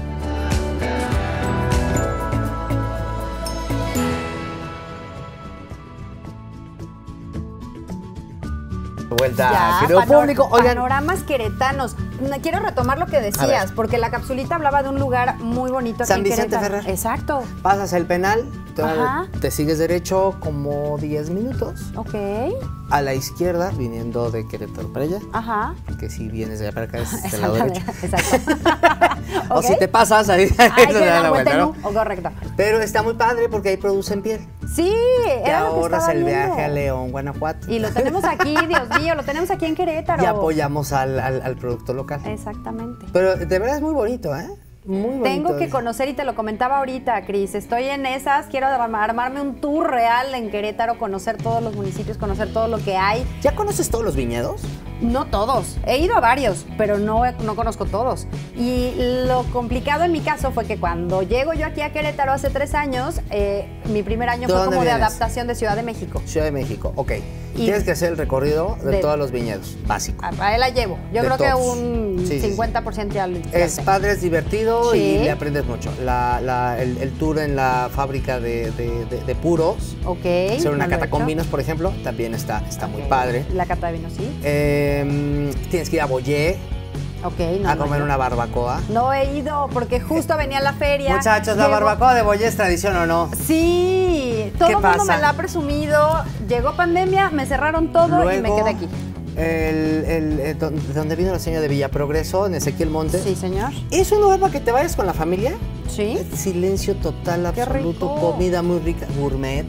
Speaker 3: Vuelta,
Speaker 4: ya,
Speaker 3: creo
Speaker 4: panor
Speaker 3: público. Oigan,
Speaker 4: panoramas queretanos. Quiero retomar lo que decías, porque la capsulita hablaba de un lugar muy bonito.
Speaker 3: San
Speaker 4: aquí en
Speaker 3: Vicente
Speaker 4: Querétaro.
Speaker 3: Ferrer.
Speaker 4: Exacto.
Speaker 3: Pasas el penal, te,
Speaker 4: Ajá.
Speaker 3: te sigues derecho como diez minutos.
Speaker 4: Ok.
Speaker 3: A la izquierda, viniendo de Querétaro para allá.
Speaker 4: Ajá.
Speaker 3: Que si vienes de allá para acá es del lado derecho.
Speaker 4: Exacto.
Speaker 3: O
Speaker 4: Ok.
Speaker 3: si te pasas, ahí,
Speaker 4: Hay
Speaker 3: ahí
Speaker 4: que
Speaker 3: te da
Speaker 4: dar
Speaker 3: la vuelta, ¿no?
Speaker 4: ¿no? O correcto.
Speaker 3: Pero está muy padre porque ahí producen piel.
Speaker 4: Sí,
Speaker 3: Te
Speaker 4: era lo que
Speaker 3: ahorras
Speaker 4: estaba
Speaker 3: el
Speaker 4: viendo.
Speaker 3: viaje a León, Guanajuato.
Speaker 4: Y lo tenemos aquí, Dios mío, lo tenemos aquí en Querétaro.
Speaker 3: Y apoyamos al, al, al producto local.
Speaker 4: Exactamente.
Speaker 3: Pero de verdad es muy bonito, ¿eh? Muy bonito.
Speaker 4: Tengo que conocer, y te lo comentaba ahorita, Cris, estoy en esas, quiero armarme un tour real en Querétaro, conocer todos los municipios, conocer todo lo que hay.
Speaker 3: ¿Ya conoces todos los viñedos?
Speaker 4: No todos, he ido a varios, pero no, no conozco todos. Y lo complicado en mi caso fue que cuando llego yo aquí a Querétaro hace tres años, eh, mi primer año
Speaker 3: ¿De
Speaker 4: fue
Speaker 3: dónde
Speaker 4: como de
Speaker 3: vienes?
Speaker 4: adaptación de Ciudad de México.
Speaker 3: Ciudad de México, ok.
Speaker 4: Y-
Speaker 3: Tienes que hacer el recorrido de,
Speaker 4: de-
Speaker 3: todos los viñedos, básico.
Speaker 4: A ahí la llevo, yo
Speaker 3: De
Speaker 4: creo que
Speaker 3: todos.
Speaker 4: un
Speaker 3: Sí, sí, sí.
Speaker 4: cincuenta por ciento ya lo ya
Speaker 3: Es
Speaker 4: sé.
Speaker 3: padre, es divertido
Speaker 4: Sí.
Speaker 3: y le aprendes mucho. La, la- el, el tour en la fábrica de, de- de- de puros,
Speaker 4: Ok.
Speaker 3: hacer una
Speaker 4: no lo
Speaker 3: cata
Speaker 4: he
Speaker 3: con
Speaker 4: hecho.
Speaker 3: vinos, por ejemplo, también está, está muy
Speaker 4: Ok.
Speaker 3: padre.
Speaker 4: La cata de vino, sí.
Speaker 3: Eh, tienes que ir a Boyé
Speaker 4: Ok, no.
Speaker 3: a
Speaker 4: no,
Speaker 3: comer
Speaker 4: no.
Speaker 3: una barbacoa.
Speaker 4: No he ido porque justo venía a la feria.
Speaker 3: Muchachos, ¿la
Speaker 4: Llegó-
Speaker 3: barbacoa de Boyé es tradición o no?
Speaker 4: Sí, todo el mundo
Speaker 3: pasa?
Speaker 4: me la ha presumido. Llegó pandemia, me cerraron todo y me
Speaker 3: Luego,
Speaker 4: quedé aquí.
Speaker 3: El, el- el- don- donde vino la señora de Villa Progreso, en Ezequiel Montes.
Speaker 4: Sí, señor.
Speaker 3: ¿Es un lugar para que te vayas con la familia?
Speaker 4: Sí.
Speaker 3: Silencio total,
Speaker 4: Qué
Speaker 3: absoluto,
Speaker 4: rico.
Speaker 3: comida muy rica, gourmet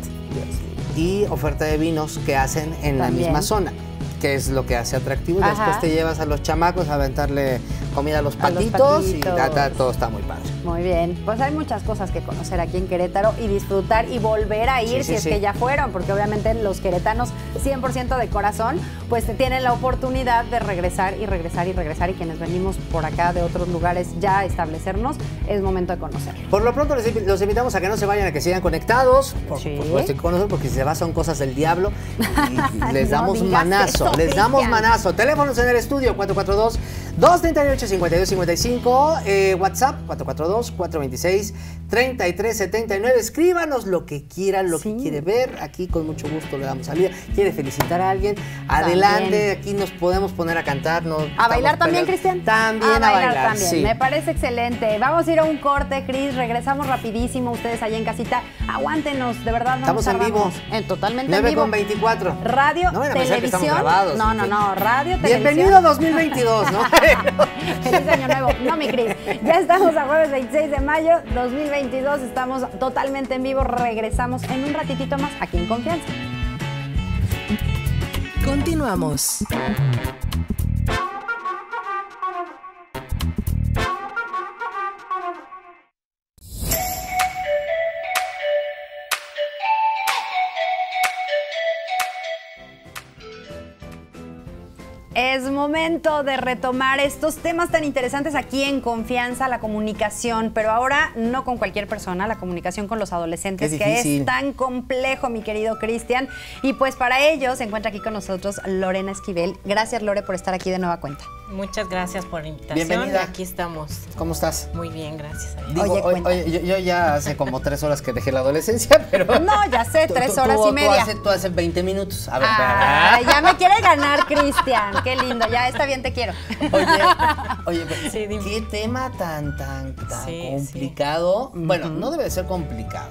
Speaker 3: y oferta de vinos que hacen en la
Speaker 4: También.
Speaker 3: misma zona, que es lo que hace atractivo. Y
Speaker 4: Ajá.
Speaker 3: después te llevas a los chamacos a aventarle comida a los
Speaker 4: A los
Speaker 3: patitos, y
Speaker 4: patitos.
Speaker 3: ta, ta, todo está muy padre.
Speaker 4: Muy bien, pues hay muchas cosas que conocer aquí en Querétaro y disfrutar y volver a ir
Speaker 3: Sí,
Speaker 4: si
Speaker 3: sí,
Speaker 4: es
Speaker 3: sí.
Speaker 4: que ya fueron, porque obviamente los queretanos cien por ciento de corazón, pues tienen la oportunidad de regresar y regresar y regresar, y quienes venimos por acá de otros lugares ya a establecernos, es momento de conocerlo.
Speaker 3: Por lo pronto les, los invitamos a que no se vayan, a que sigan conectados. Por,
Speaker 4: Sí.
Speaker 3: por supuesto que con nosotros, porque si se va son cosas del diablo. Y, y les
Speaker 4: No
Speaker 3: damos
Speaker 4: digas
Speaker 3: manazo,
Speaker 4: eso,
Speaker 3: les damos
Speaker 4: Cristian.
Speaker 3: manazo. Teléfonos en el estudio cuatro cuatro dos, dos tres ocho, cinco dos cinco cinco, eh, WhatsApp cuatro cuatro dos, cuatro dos seis, tres tres siete nueve. Escríbanos lo que quieran, lo
Speaker 4: Sí.
Speaker 3: que quiere ver. Aquí con mucho gusto le damos salida. ¿Quiere felicitar a alguien? Adelante, aquí nos podemos poner a cantar. No
Speaker 4: ¿A
Speaker 3: estamos
Speaker 4: bailar también,
Speaker 3: peleados.
Speaker 4: Cristian?
Speaker 3: También a bailar,
Speaker 4: también.
Speaker 3: sí.
Speaker 4: Me parece excelente. Vamos a ir a un corte, Cris. Regresamos rapidísimo. Ustedes allá en casita, aguántenos, de verdad. No
Speaker 3: Estamos
Speaker 4: nos
Speaker 3: en vivo.
Speaker 4: tardamos. En totalmente en
Speaker 3: nueve
Speaker 4: vivo.
Speaker 3: con veinticuatro.
Speaker 4: Radio,
Speaker 3: No vayan a pensar que estamos
Speaker 4: televisión.
Speaker 3: grabados.
Speaker 4: No, no, no. Radio, televisión.
Speaker 3: Bienvenido dos mil veintidós, ¿no?
Speaker 4: Feliz año nuevo. No, mi Cris. Ya estamos a jueves veintiséis de mayo dos mil veintidós. Estamos totalmente en vivo. Regresamos en un ratitito más aquí en Confianza.
Speaker 2: Continuamos.
Speaker 4: Es momento de retomar estos temas tan interesantes aquí en Confianza, la comunicación, pero ahora no con cualquier persona, la comunicación con los adolescentes, que es tan complejo, mi querido Cristian. Y pues para ello se encuentra aquí con nosotros Lorena Esquivel. Gracias, Lore, por estar aquí de nueva cuenta.
Speaker 8: Muchas gracias por la invitación.
Speaker 3: Bienvenida.
Speaker 8: Aquí estamos.
Speaker 3: ¿Cómo estás?
Speaker 8: Muy bien, gracias.
Speaker 3: Digo, oye, oye yo, yo ya hace como tres horas que dejé la adolescencia, pero...
Speaker 4: No, ya sé, tres
Speaker 3: tú,
Speaker 4: horas
Speaker 3: tú,
Speaker 4: y media.
Speaker 3: Tú hace, tú hace veinte minutos. A ver,
Speaker 4: ah, ya me quiere ganar, Cristian. Qué lindo, ya está bien, te quiero.
Speaker 3: Oye, oye,
Speaker 8: sí,
Speaker 3: qué tema tan, tan, tan
Speaker 8: sí,
Speaker 3: complicado.
Speaker 8: Sí.
Speaker 3: Bueno,
Speaker 8: uh-huh.
Speaker 3: no debe de ser complicado.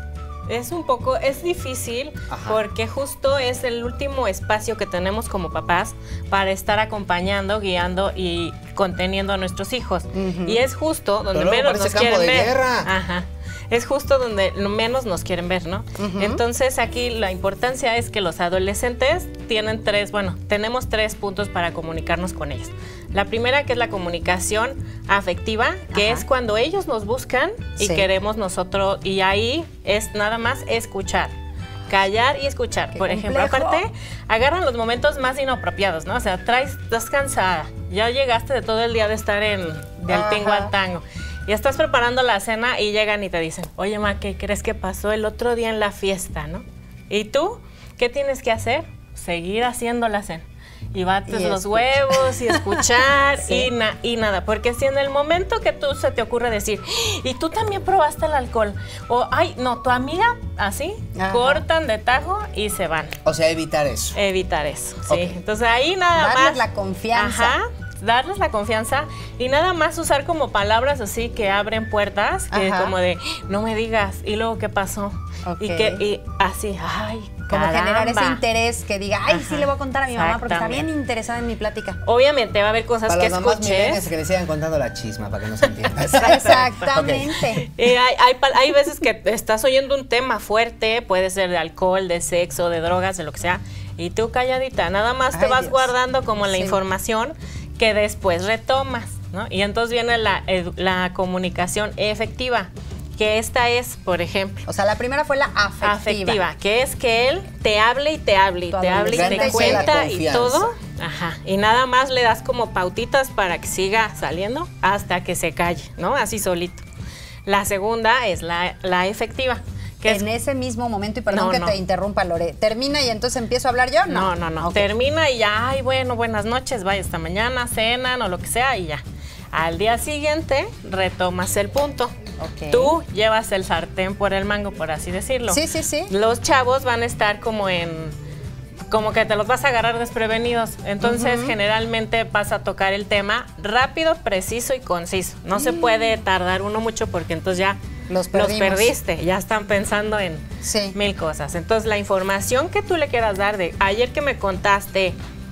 Speaker 8: Es un poco, es difícil. Ajá. Porque justo es el último espacio que tenemos como papás para estar acompañando, guiando y conteniendo a nuestros hijos. Uh-huh. Y es justo donde
Speaker 3: Pero
Speaker 8: menos nos quieren
Speaker 3: de
Speaker 8: ver.
Speaker 3: Guerra.
Speaker 8: Ajá. Es justo donde menos nos quieren ver, ¿no? Uh-huh. Entonces aquí la importancia es que los adolescentes tienen tres, bueno, tenemos tres puntos para comunicarnos con ellos. La primera, que es la comunicación afectiva, que Ajá. es cuando ellos nos buscan y sí. queremos nosotros, y ahí es nada más escuchar. Callar y escuchar. Qué Por ejemplo, complejo. Aparte, agarran los momentos más inapropiados, ¿no? O sea, traes, estás cansada, ya llegaste de todo el día de estar en del Ajá. tingo al tango. Y estás preparando la cena y llegan y te dicen, oye, ma, ¿qué crees que pasó el otro día en la fiesta, no? ¿Y tú qué tienes que hacer? Seguir haciendo la cena. Y bates y los huevos y escuchar sí. y, na y nada. Porque si en el momento que tú se te ocurre decir, y tú también probaste el alcohol, o, ay, no, tu amiga, así, Ajá. cortan de tajo y se van.
Speaker 3: O sea, evitar eso.
Speaker 8: Evitar eso, sí. Okay. Entonces ahí nada
Speaker 4: Darles
Speaker 8: más.
Speaker 4: Darles la confianza.
Speaker 8: Ajá. Darles la confianza y nada más usar como palabras así que abren puertas, que Ajá. como de, no me digas, y luego, ¿qué pasó? Okay. Y que y así, ay,
Speaker 4: como
Speaker 8: caramba.
Speaker 4: generar ese interés, que diga, ay, Ajá. sí le voy a contar a mi mamá porque está bien interesada en mi plática.
Speaker 8: Obviamente va a haber cosas
Speaker 3: para
Speaker 8: que
Speaker 3: las
Speaker 8: escuches.
Speaker 3: Que le sigan contando la chisma para que no se entienda.
Speaker 4: Exactamente.
Speaker 8: Okay. Y hay, hay, hay veces que estás oyendo un tema fuerte, puede ser de alcohol, de sexo, de drogas, de lo que sea, y tú calladita, nada más te ay, vas Dios. guardando como la sí. información que después retomas, ¿no? Y entonces viene la, la comunicación efectiva, que esta es, por ejemplo...
Speaker 4: O sea, la primera fue la afectiva.
Speaker 8: Afectiva, que es que él te hable y te hable, y te hable y te cuenta y todo. Ajá, y nada más le das como pautitas para que siga saliendo hasta que se calle, ¿no? Así solito. La segunda es la, la efectiva.
Speaker 4: Que en es... ese mismo momento, y perdón no, que no. te interrumpa, Lore, ¿termina y entonces empiezo a hablar yo?
Speaker 8: No, no, no, no. Okay. Termina y ya, ay, bueno, buenas noches, vaya esta mañana, cenan o lo que sea y ya. Al día siguiente retomas el punto. Okay. Tú llevas el sartén por el mango, por así decirlo.
Speaker 4: Sí, sí, sí.
Speaker 8: Los chavos van a estar como en... como que te los vas a agarrar desprevenidos. Entonces, uh-huh. generalmente vas a tocar el tema rápido, preciso y conciso. No uh-huh. se puede tardar uno mucho porque entonces ya... Los, los perdiste, ya están pensando en sí. mil cosas. Entonces, la información que tú le quieras dar de ayer que me contaste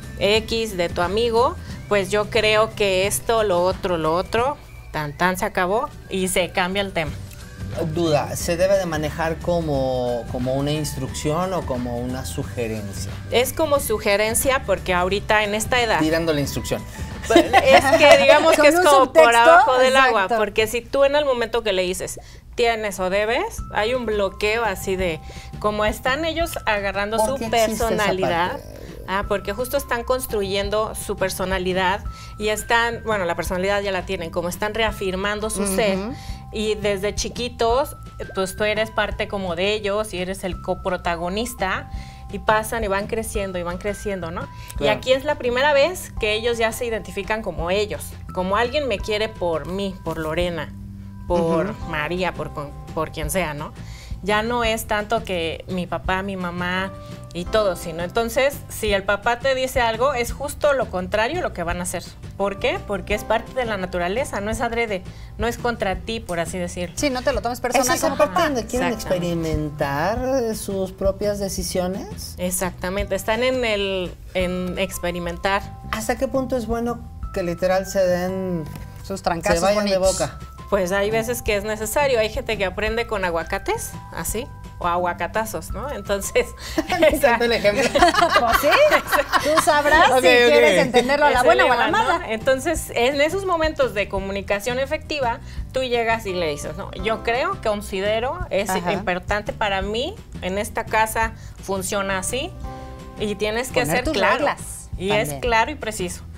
Speaker 8: X de tu amigo, pues yo creo que esto, lo otro, lo otro, tan tan se acabó y se cambia el tema.
Speaker 3: Duda, ¿se debe de manejar como, como una instrucción o como una sugerencia?
Speaker 8: Es como sugerencia porque ahorita en esta edad...
Speaker 3: Tirando la instrucción.
Speaker 8: Es que digamos que es como por abajo del
Speaker 4: Exacto.
Speaker 8: agua, porque si tú en el momento que le dices tienes o debes, hay un bloqueo así de como están ellos agarrando su personalidad. Ah, porque justo están construyendo su personalidad y están, bueno, la personalidad ya la tienen, como están reafirmando su uh-huh. ser y desde chiquitos, pues tú eres parte como de ellos y eres el coprotagonista. Y pasan y van creciendo y van creciendo, ¿no? Claro. Y aquí es la primera vez que ellos ya se identifican como ellos, como alguien me quiere por mí, por Lorena, por uh-huh. María, por, por quien sea, ¿no? Ya no es tanto que mi papá, mi mamá y todo, sino entonces, si el papá te dice algo, es justo lo contrario lo que van a hacer. ¿Por qué? Porque es parte de la naturaleza, no es adrede, no es contra ti, por así decirlo.
Speaker 4: Sí, no te lo tomes personal.
Speaker 3: ¿Es esa parte donde quieren experimentar sus propias decisiones?
Speaker 8: Exactamente, están en el en experimentar.
Speaker 3: ¿Hasta qué punto es bueno que literal se den
Speaker 4: sus trancazos
Speaker 3: se vayan
Speaker 4: bonitos
Speaker 3: de boca?
Speaker 8: Pues hay veces que es necesario, hay gente que aprende con aguacates, así, o aguacatazos, ¿no? Entonces...
Speaker 3: Me encanta el ejemplo.
Speaker 4: Pues sí, tú sabrás okay, si okay. quieres entenderlo a la buena o a la mala.
Speaker 8: ¿No? Entonces, en esos momentos de comunicación efectiva, tú llegas y le dices, no, yo creo, considero, es Ajá. importante para mí, en esta casa funciona así, y tienes que
Speaker 4: Poner
Speaker 8: ser
Speaker 4: tus
Speaker 8: claro.
Speaker 4: reglas
Speaker 8: Y
Speaker 4: también.
Speaker 8: Es claro y preciso.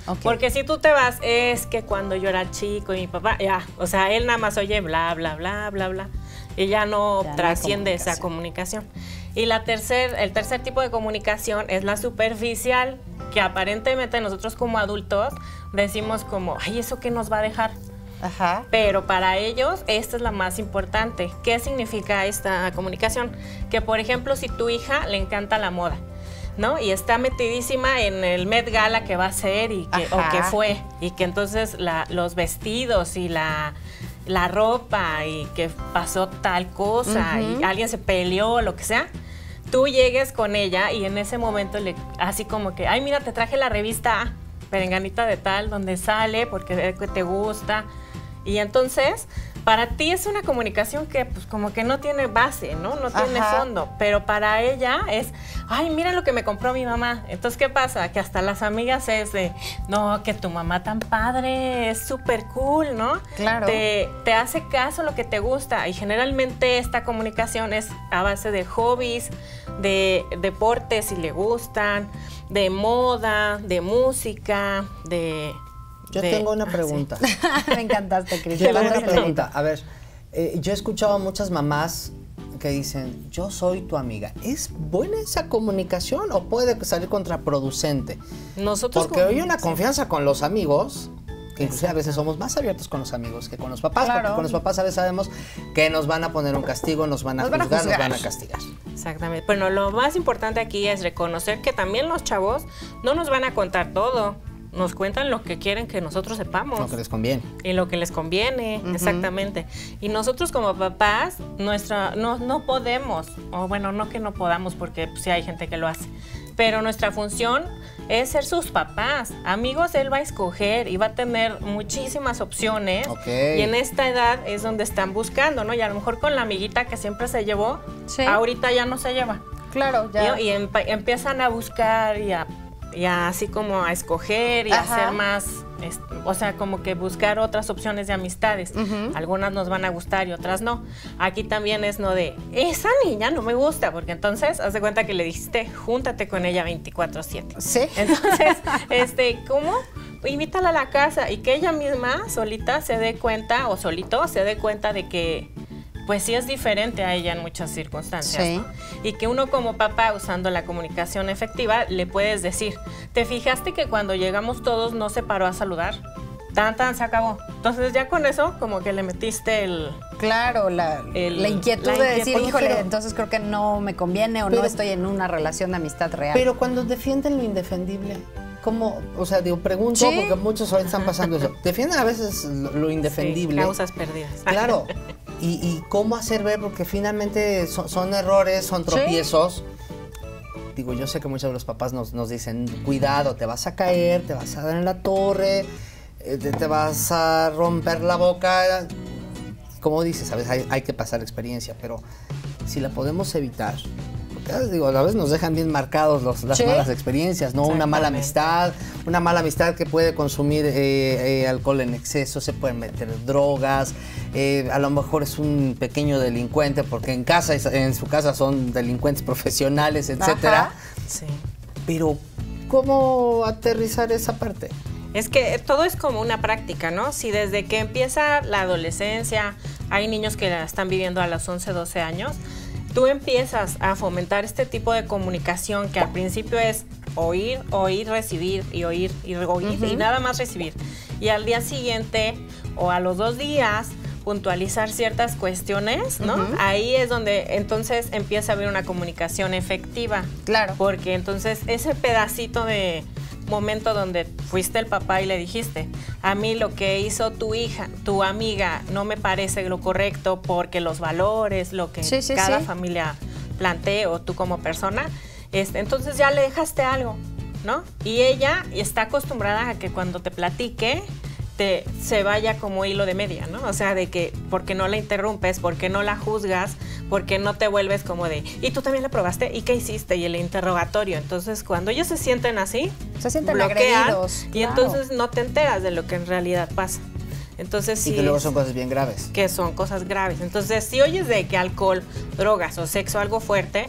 Speaker 8: Okay. Porque si tú te vas, es que cuando yo era chico y mi papá, ya, o sea, él nada más oye bla, bla, bla, bla, bla, y ya no ya trasciende esa comunicación. Y la tercer, el tercer tipo de comunicación es la superficial, que aparentemente nosotros como adultos decimos como, ay, ¿eso qué nos va a dejar? Ajá. Pero para ellos esta es la más importante. ¿Qué significa esta comunicación? Que, por ejemplo, si tu hija le encanta la moda, ¿no? Y está metidísima en el Met Gala que va a ser y que, o que fue, y que entonces la, los vestidos y la, la ropa y que pasó tal cosa uh-huh. y alguien se peleó, lo que sea, tú llegues con ella y en ese momento le, así como que, ay, mira, te traje la revista Perenganita de tal, donde sale porque te gusta. Y entonces, para ti es una comunicación que pues como que no tiene base, ¿no? No tiene Ajá. fondo, pero para ella es, ay, mira lo que me compró mi mamá. Entonces, ¿qué pasa? Que hasta las amigas es de, no, que tu mamá tan padre, es súper cool, ¿no? Claro. Te, te hace caso lo que te gusta y generalmente esta comunicación es a base de hobbies, de deportes si le gustan, de moda, de música, de...
Speaker 3: Yo
Speaker 8: de,
Speaker 3: tengo una pregunta.
Speaker 4: Sí. Me encantaste, Cristian.
Speaker 3: Yo tengo una pregunta. A ver, eh, yo he escuchado a muchas mamás que dicen, yo soy tu amiga. ¿Es buena esa comunicación o puede salir contraproducente?
Speaker 8: Nosotros
Speaker 3: Porque hay una confianza con los amigos, que inclusive a veces somos más abiertos con los amigos que con los papás, claro. porque con los papás a veces sabemos que nos van a poner un castigo, nos van a, nos juzgar, van a juzgar, nos van a castigar.
Speaker 8: Exactamente. Bueno, lo más importante aquí es reconocer que también los chavos no nos van a contar todo. Nos cuentan lo que quieren que nosotros sepamos.
Speaker 3: Lo que les conviene.
Speaker 8: Y lo que les conviene, uh-huh. exactamente. Y nosotros como papás, nuestra, no, no podemos, o bueno, no que no podamos, porque pues, sí hay gente que lo hace, pero nuestra función es ser sus papás. Amigos, él va a escoger y va a tener muchísimas opciones. Okay. Y en esta edad es donde están buscando, ¿no? Y a lo mejor con la amiguita que siempre se llevó, sí. ahorita ya no se lleva.
Speaker 4: Claro, ya.
Speaker 8: Y, y em, empiezan a buscar y a... y así como a escoger y Ajá. a hacer más, es, o sea, como que buscar otras opciones de amistades. Uh-huh. Algunas nos van a gustar y otras no. Aquí también es no de, esa niña no me gusta, porque entonces, haz de cuenta que le dijiste, júntate con ella veinticuatro siete.
Speaker 4: Sí.
Speaker 8: Entonces, este, ¿cómo? Invítala a la casa y que ella misma, solita, se dé cuenta, o solito, se dé cuenta de que pues sí es diferente a ella en muchas circunstancias. Sí. ¿No? Y que uno como papá, usando la comunicación efectiva, le puedes decir, ¿te fijaste que cuando llegamos todos no se paró a saludar? Tan, tan, se acabó. Entonces ya con eso como que le metiste el...
Speaker 4: Claro, la, el, la inquietud la de inquietud, decir, híjole, pero, entonces creo que no me conviene o pero, no estoy en una relación de amistad real.
Speaker 3: Pero cuando defienden lo indefendible, ¿cómo? O sea, digo, pregunto, ¿sí? Porque muchos ahora están pasando eso. Defienden a veces lo, lo indefendible.
Speaker 8: Sí, causas perdidas.
Speaker 3: Claro. Y, y cómo hacer ver, porque finalmente son, son errores, son tropiezos. ¿Sí? Digo, yo sé que muchos de los papás nos, nos dicen, cuidado, te vas a caer, te vas a dar en la torre, eh, te, te vas a romper la boca. Como dices, a veces hay, hay que pasar experiencia, pero si la podemos evitar, porque digo, a veces nos dejan bien marcados los, las ¿sí? malas experiencias, ¿no? Una mala amistad, una mala amistad que puede consumir eh, eh, alcohol en exceso, se pueden meter drogas, eh, a lo mejor es un pequeño delincuente, porque en casa, en su casa son delincuentes profesionales, etcétera.
Speaker 8: Sí.
Speaker 3: Pero, ¿cómo aterrizar esa parte?
Speaker 8: Es que todo es como una práctica, ¿no? Si desde que empieza la adolescencia, hay niños que la están viviendo a los once, doce años, tú empiezas a fomentar este tipo de comunicación que al principio es oír, oír, recibir y oír y oír uh-huh. y nada más recibir. Y al día siguiente o a los dos días puntualizar ciertas cuestiones, ¿no? Uh-huh. Ahí es donde entonces empieza a haber una comunicación efectiva.
Speaker 4: Claro.
Speaker 8: Porque entonces ese pedacito de momento donde fuiste el papá y le dijiste, a mí lo que hizo tu hija, tu amiga, no me parece lo correcto porque los valores, lo que sí, sí, cada sí. familia plantea o tú como persona, este, entonces ya le dejaste algo, ¿no? Y ella está acostumbrada a que cuando te platique, te, se vaya como hilo de media, ¿no? O sea, de que porque no la interrumpes, porque no la juzgas, porque no te vuelves como de, ¿y tú también la probaste? ¿Y qué hiciste? Y el interrogatorio. Entonces, cuando ellos se sienten así,
Speaker 4: se sienten
Speaker 8: bloquean,
Speaker 4: agredidos.
Speaker 8: Y claro. entonces no te enteras de lo que en realidad pasa. Entonces,
Speaker 3: y
Speaker 8: sí
Speaker 3: que luego
Speaker 8: es,
Speaker 3: son cosas bien graves.
Speaker 8: Que son cosas graves. Entonces, si oyes de que alcohol, drogas o sexo, algo fuerte,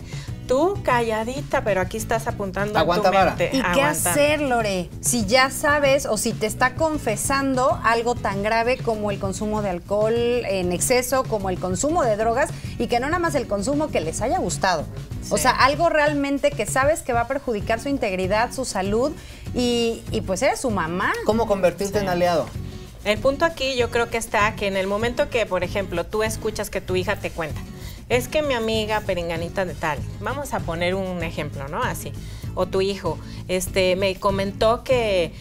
Speaker 8: tú calladita, pero aquí estás apuntando
Speaker 3: Aguanta,
Speaker 8: a tu mente.
Speaker 4: ¿Y qué
Speaker 8: Aguanta.
Speaker 4: hacer, Lore? Si ya sabes o si te está confesando algo tan grave como el consumo de alcohol en exceso, como el consumo de drogas, y que no nada más el consumo que les haya gustado. Sí. O sea, algo realmente que sabes que va a perjudicar su integridad, su salud, y, y pues eres su mamá.
Speaker 3: ¿Cómo convertirte sí. en aliado?
Speaker 8: El punto aquí yo creo que está que en el momento que, por ejemplo, tú escuchas que tu hija te cuenta, es que mi amiga perenganita de tal, vamos a poner un ejemplo, ¿no? Así, o tu hijo, este, me comentó que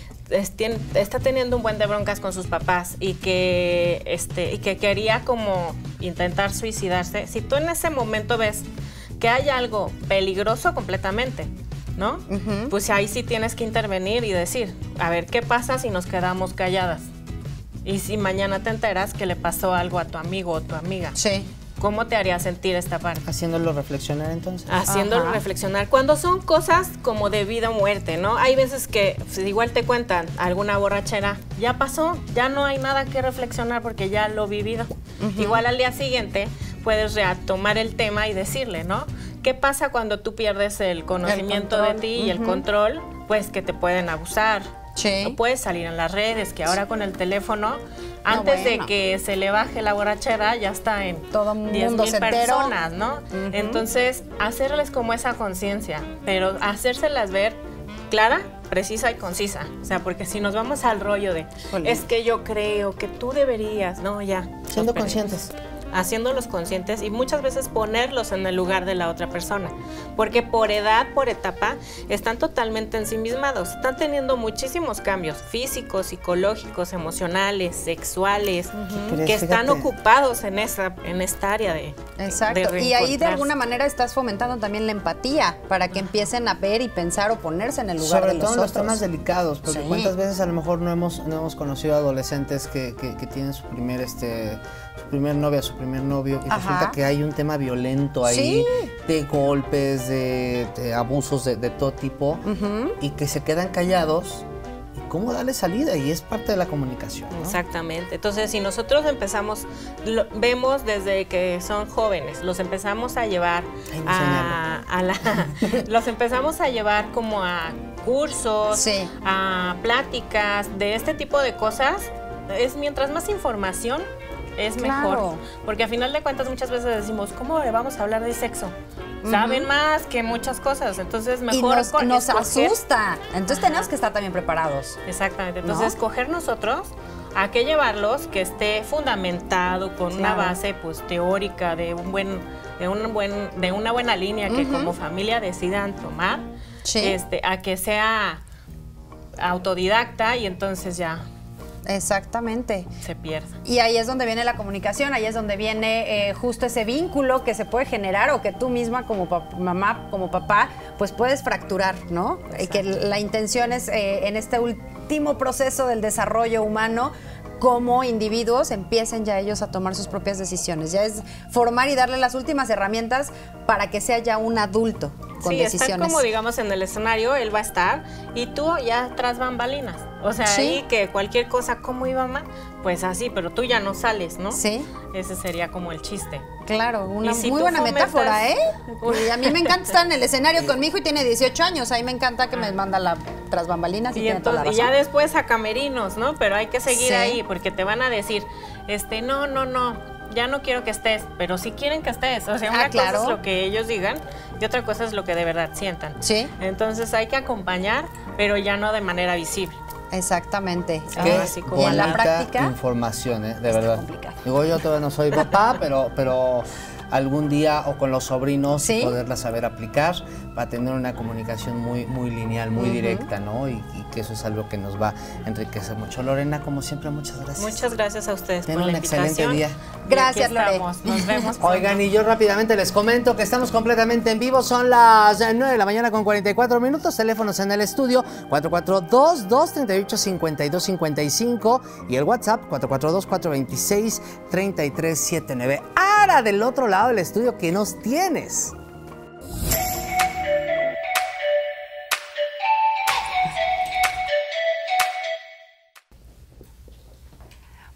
Speaker 8: está teniendo un buen de broncas con sus papás y que, este, y que quería como intentar suicidarse. Si tú en ese momento ves que hay algo peligroso completamente, ¿no? Uh-huh. Pues ahí sí tienes que intervenir y decir, a ver, ¿qué pasa si nos quedamos calladas? Y si mañana te enteras que le pasó algo a tu amigo o tu amiga.
Speaker 4: Sí.
Speaker 8: ¿Cómo te haría sentir esta parte?
Speaker 3: Haciéndolo reflexionar entonces.
Speaker 8: Haciéndolo Ajá. reflexionar. Cuando son cosas como de vida o muerte, ¿no? Hay veces que pues, igual te cuentan alguna borrachera, ya pasó, ya no hay nada que reflexionar porque ya lo vivido. Uh-huh. Igual al día siguiente puedes retomar el tema y decirle, ¿no? ¿Qué pasa cuando tú pierdes el conocimiento el de ti uh-huh. y el control? Pues que te pueden abusar. Sí. No puedes salir en las redes, que ahora con el teléfono, antes no, bueno. de que se le baje la borrachera, ya está en
Speaker 4: todo
Speaker 8: diez mil personas, ¿no? Uh-huh. Entonces, hacerles como esa conciencia, pero hacérselas ver clara, precisa y concisa. O sea, porque si nos vamos al rollo de, Olé. es que yo creo que tú deberías, no, ya.
Speaker 3: Siendo conscientes.
Speaker 8: Haciéndolos conscientes y muchas veces ponerlos en el lugar de la otra persona, porque por edad, por etapa, están totalmente ensimismados, están teniendo muchísimos cambios físicos, psicológicos, emocionales, sexuales, uh-huh. que están Fíjate. ocupados en esa, en esta área de
Speaker 4: Exacto, de y ahí de alguna manera estás fomentando también la empatía para que empiecen a ver y pensar o ponerse en el lugar
Speaker 3: Sobre
Speaker 4: de los
Speaker 3: todo en
Speaker 4: otros.
Speaker 3: los temas delicados, porque
Speaker 4: sí.
Speaker 3: cuántas veces a lo mejor no hemos, no hemos conocido adolescentes que, que, que tienen su primer este su primer novia, su primer novio, y Ajá. resulta que hay un tema violento ahí, sí. de golpes, de, de abusos de, de todo tipo, uh-huh. y que se quedan callados. ¿Y cómo darle salida? Y es parte de la comunicación, ¿no?
Speaker 8: Exactamente. Entonces, si nosotros empezamos, lo, vemos desde que son jóvenes, los empezamos a llevar Ay, no a, a la, los empezamos a llevar como a cursos, sí. a pláticas de este tipo de cosas. Es mientras más información es claro. mejor, porque a final de cuentas muchas veces decimos, ¿cómo le vamos a hablar de sexo? Uh-huh. Saben más que muchas cosas, entonces mejor
Speaker 4: y nos,
Speaker 8: con,
Speaker 4: nos
Speaker 8: escoger.
Speaker 4: asusta, entonces Ajá. tenemos que estar también preparados.
Speaker 8: Exactamente, entonces ¿no? escoger nosotros a qué llevarlos, que esté fundamentado con claro. una base pues teórica de un buen, de un buen, de una buena línea que uh-huh. como familia decidan tomar, sí. este, a que sea autodidacta y entonces ya
Speaker 4: Exactamente.
Speaker 8: se pierde.
Speaker 4: Y ahí es donde viene la comunicación, ahí es donde viene eh, justo ese vínculo que se puede generar o que tú misma como mamá, como papá, pues puedes fracturar, ¿no? Y que la intención es eh, en este último proceso del desarrollo humano, como individuos empiecen ya ellos a tomar sus propias decisiones. Ya es formar y darle las últimas herramientas para que sea ya un adulto con
Speaker 8: sí,
Speaker 4: decisiones.
Speaker 8: Estar como digamos en el escenario, él va a estar y tú ya tras bambalinas. O sea, sí. ahí que cualquier cosa, ¿cómo iba mamá? Pues así, pero tú ya no sales, ¿no?
Speaker 4: Sí.
Speaker 8: Ese sería como el chiste.
Speaker 4: Claro, una si muy buena fomentas... metáfora, ¿eh? Y a mí me encanta estar en el escenario con mi hijo y tiene dieciocho años. Ahí me encanta que me manda la tras bambalinas y, y, tiene entonces, toda la razón.
Speaker 8: Y ya después a camerinos, ¿no? Pero hay que seguir sí. ahí porque te van a decir, este, no, no, no, ya no quiero que estés, pero sí quieren que estés. O sea, una ah, claro. cosa es lo que ellos digan y otra cosa es lo que de verdad sientan.
Speaker 4: Sí.
Speaker 8: Entonces hay que acompañar, pero ya no de manera visible.
Speaker 4: Exactamente.
Speaker 3: Qué así como en la práctica información, ¿eh? De verdad. Complicado. Digo, yo todavía no soy papá, pero, pero algún día o con los sobrinos ¿sí? poderla saber aplicar para tener una comunicación muy, muy lineal, muy uh-huh. directa, ¿no? Y, y que eso es algo que nos va a enriquecer mucho. Lorena, como siempre, muchas gracias.
Speaker 8: Muchas gracias a ustedes
Speaker 3: Ten
Speaker 8: por la
Speaker 3: invitación. un excelente día.
Speaker 4: Gracias, Lore.
Speaker 8: Nos vemos.
Speaker 3: Oigan, y yo rápidamente les comento que estamos completamente en vivo. Son las nueve de la mañana con cuarenta y cuatro minutos. Teléfonos en el estudio cuatro cuatro dos, dos tres ocho, cinco dos cinco cinco y el WhatsApp cuatro cuatro dos, cuatro dos seis, tres tres siete nueve. Ahora del otro lado del estudio, ¿qué nos tienes?
Speaker 4: Pues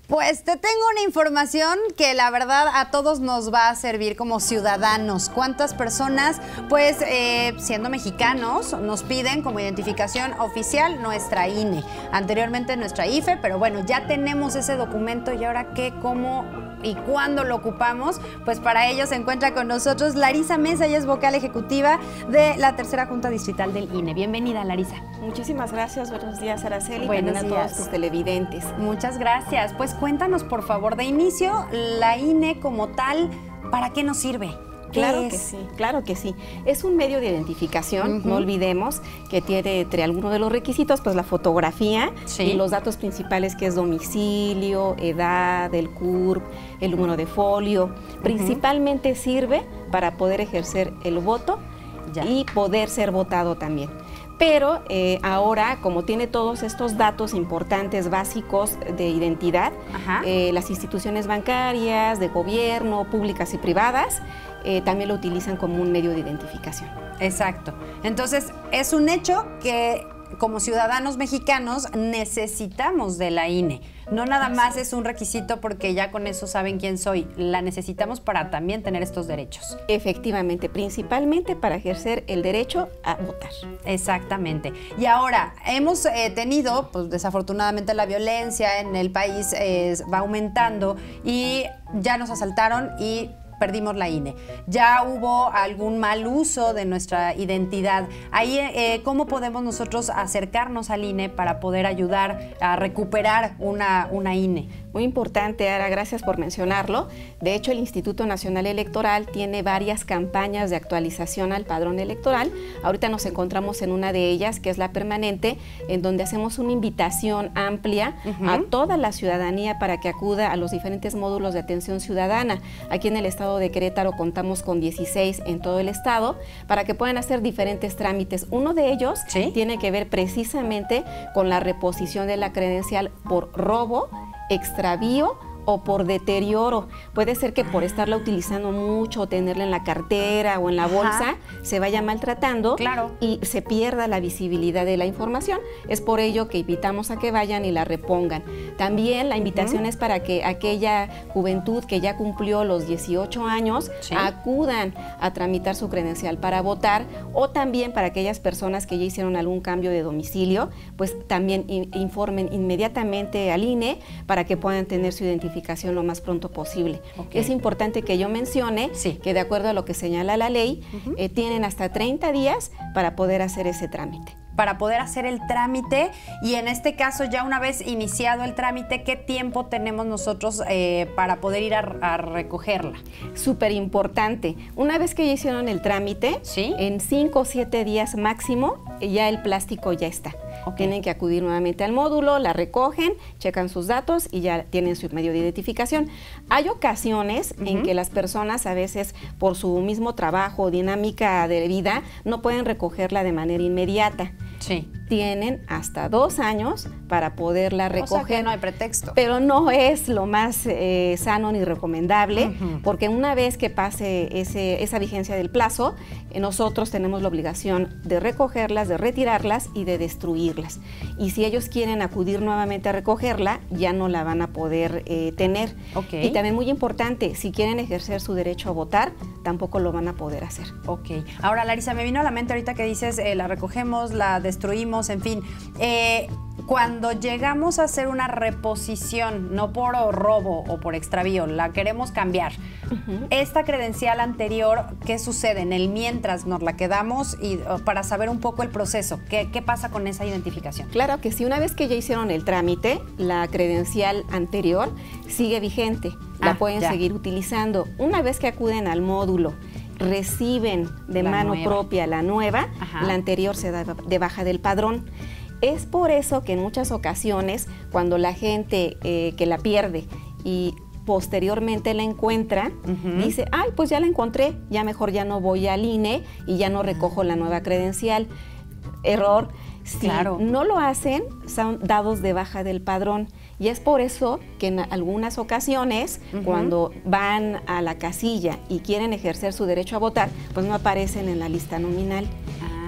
Speaker 4: Pues te tengo una información que la verdad a todos nos va a servir como ciudadanos. ¿Cuántas personas, pues eh, siendo mexicanos, nos piden como identificación oficial nuestra I N E? Anteriormente nuestra I F E, pero bueno, ya tenemos ese documento y ahora qué, cómo y cuándo lo ocupamos. Pues para ello se encuentra con nosotros Larisa Mesa, ella es vocal ejecutiva de la tercera Junta Distrital del I N E. Bienvenida, Larisa.
Speaker 9: Muchísimas gracias, buenos días, Araceli,
Speaker 4: buenos
Speaker 9: y también a todos tus televidentes.
Speaker 4: Muchas gracias. Pues cuéntanos, por favor, de inicio, la I N E como tal, ¿para qué nos sirve?
Speaker 9: Claro que sí, claro que sí. Es un medio de identificación, uh-huh. no olvidemos que tiene entre algunos de los requisitos, pues la fotografía sí. y los datos principales que es domicilio, edad, el C U R P, el número de folio. Uh-huh. Principalmente sirve para poder ejercer el voto ya. y poder ser votado también. Pero eh, ahora, como tiene todos estos datos importantes, básicos de identidad, eh, las instituciones bancarias, de gobierno, públicas y privadas, eh, también lo utilizan como un medio de identificación.
Speaker 4: Exacto. Entonces, es un hecho que como ciudadanos mexicanos necesitamos de la I N E. No nada más es un requisito porque ya con eso saben quién soy. La necesitamos para también tener estos derechos.
Speaker 9: Efectivamente, principalmente para ejercer el derecho a votar.
Speaker 4: Exactamente. Y ahora, hemos eh, tenido, pues desafortunadamente la violencia en el país eh, va aumentando y ya nos asaltaron y perdimos la I N E. Ya hubo algún mal uso de nuestra identidad. Ahí, eh, ¿cómo podemos nosotros acercarnos al I N E para poder ayudar a recuperar una, una I N E?
Speaker 9: Muy importante, Ara, gracias por mencionarlo. De hecho, el Instituto Nacional Electoral tiene varias campañas de actualización al padrón electoral. Ahorita nos encontramos en una de ellas, que es la permanente, en donde hacemos una invitación amplia uh-huh. a toda la ciudadanía para que acuda a los diferentes módulos de atención ciudadana. Aquí en el estado de Querétaro contamos con dieciséis en todo el estado para que puedan hacer diferentes trámites. Uno de ellos ¿Sí? tiene que ver precisamente con la reposición de la credencial por robo, extravío o por deterioro. Puede ser que por estarla utilizando mucho o tenerla en la cartera o en la bolsa Ajá. se vaya maltratando
Speaker 4: claro.
Speaker 9: y se pierda la visibilidad de la información. Es por ello que invitamos a que vayan y la repongan. También la invitación uh-huh. es para que aquella juventud que ya cumplió los dieciocho años ¿Sí? acudan a tramitar su credencial para votar, o también para aquellas personas que ya hicieron algún cambio de domicilio, pues también informen inmediatamente al I N E para que puedan tener su identificación lo más pronto posible. Okay. Es importante que yo mencione sí. que de acuerdo a lo que señala la ley, uh-huh. eh, tienen hasta treinta días para poder hacer ese trámite.
Speaker 4: Para poder hacer el trámite, y en este caso ya una vez iniciado el trámite, ¿qué tiempo tenemos nosotros eh, para poder ir a, a recogerla?
Speaker 9: Súper importante. Una vez que ya hicieron el trámite, ¿Sí? en cinco o siete días máximo, ya el plástico ya está. Okay. Tienen que acudir nuevamente al módulo, la recogen, checan sus datos y ya tienen su medio de identificación. Hay ocasiones uh-huh. en que las personas a veces por su mismo trabajo o dinámica de vida no pueden recogerla de manera inmediata.
Speaker 4: Sí.
Speaker 9: Tienen hasta dos años para poderla recoger.
Speaker 4: O sea que no hay pretexto.
Speaker 9: Pero no es lo más eh, sano ni recomendable, uh-huh. porque una vez que pase ese, esa vigencia del plazo, eh, nosotros tenemos la obligación de recogerlas, de retirarlas y de destruirlas. Y si ellos quieren acudir nuevamente a recogerla, ya no la van a poder eh, tener.
Speaker 4: Okay.
Speaker 9: Y también muy importante, si quieren ejercer su derecho a votar, tampoco lo van a poder hacer.
Speaker 4: Ok. Ahora, Larisa, me vino a la mente ahorita que dices, eh, la recogemos, la destruimos, en fin. Eh, cuando llegamos a hacer una reposición, no por robo o por extravío, la queremos cambiar. Uh-huh. Esta credencial anterior, ¿qué sucede? En el mientras nos la quedamos y para saber un poco el proceso, ¿qué, qué pasa con esa identificación?
Speaker 9: Claro que sí, una vez que ya hicieron el trámite, la credencial anterior sigue vigente, la ah, pueden ya. seguir utilizando. Una vez que acuden al módulo, reciben de la mano nueva. propia la nueva, Ajá. la anterior se da de baja del padrón. Es por eso que en muchas ocasiones, cuando la gente eh, que la pierde y posteriormente la encuentra, uh-huh. dice, ay, pues ya la encontré, ya mejor ya no voy al I N E y ya no recojo la nueva credencial. Error. Si
Speaker 4: claro.
Speaker 9: no lo hacen, son dados de baja del padrón. Y es por eso que en algunas ocasiones, uh-huh. cuando van a la casilla y quieren ejercer su derecho a votar, pues no aparecen en la lista nominal. Ah.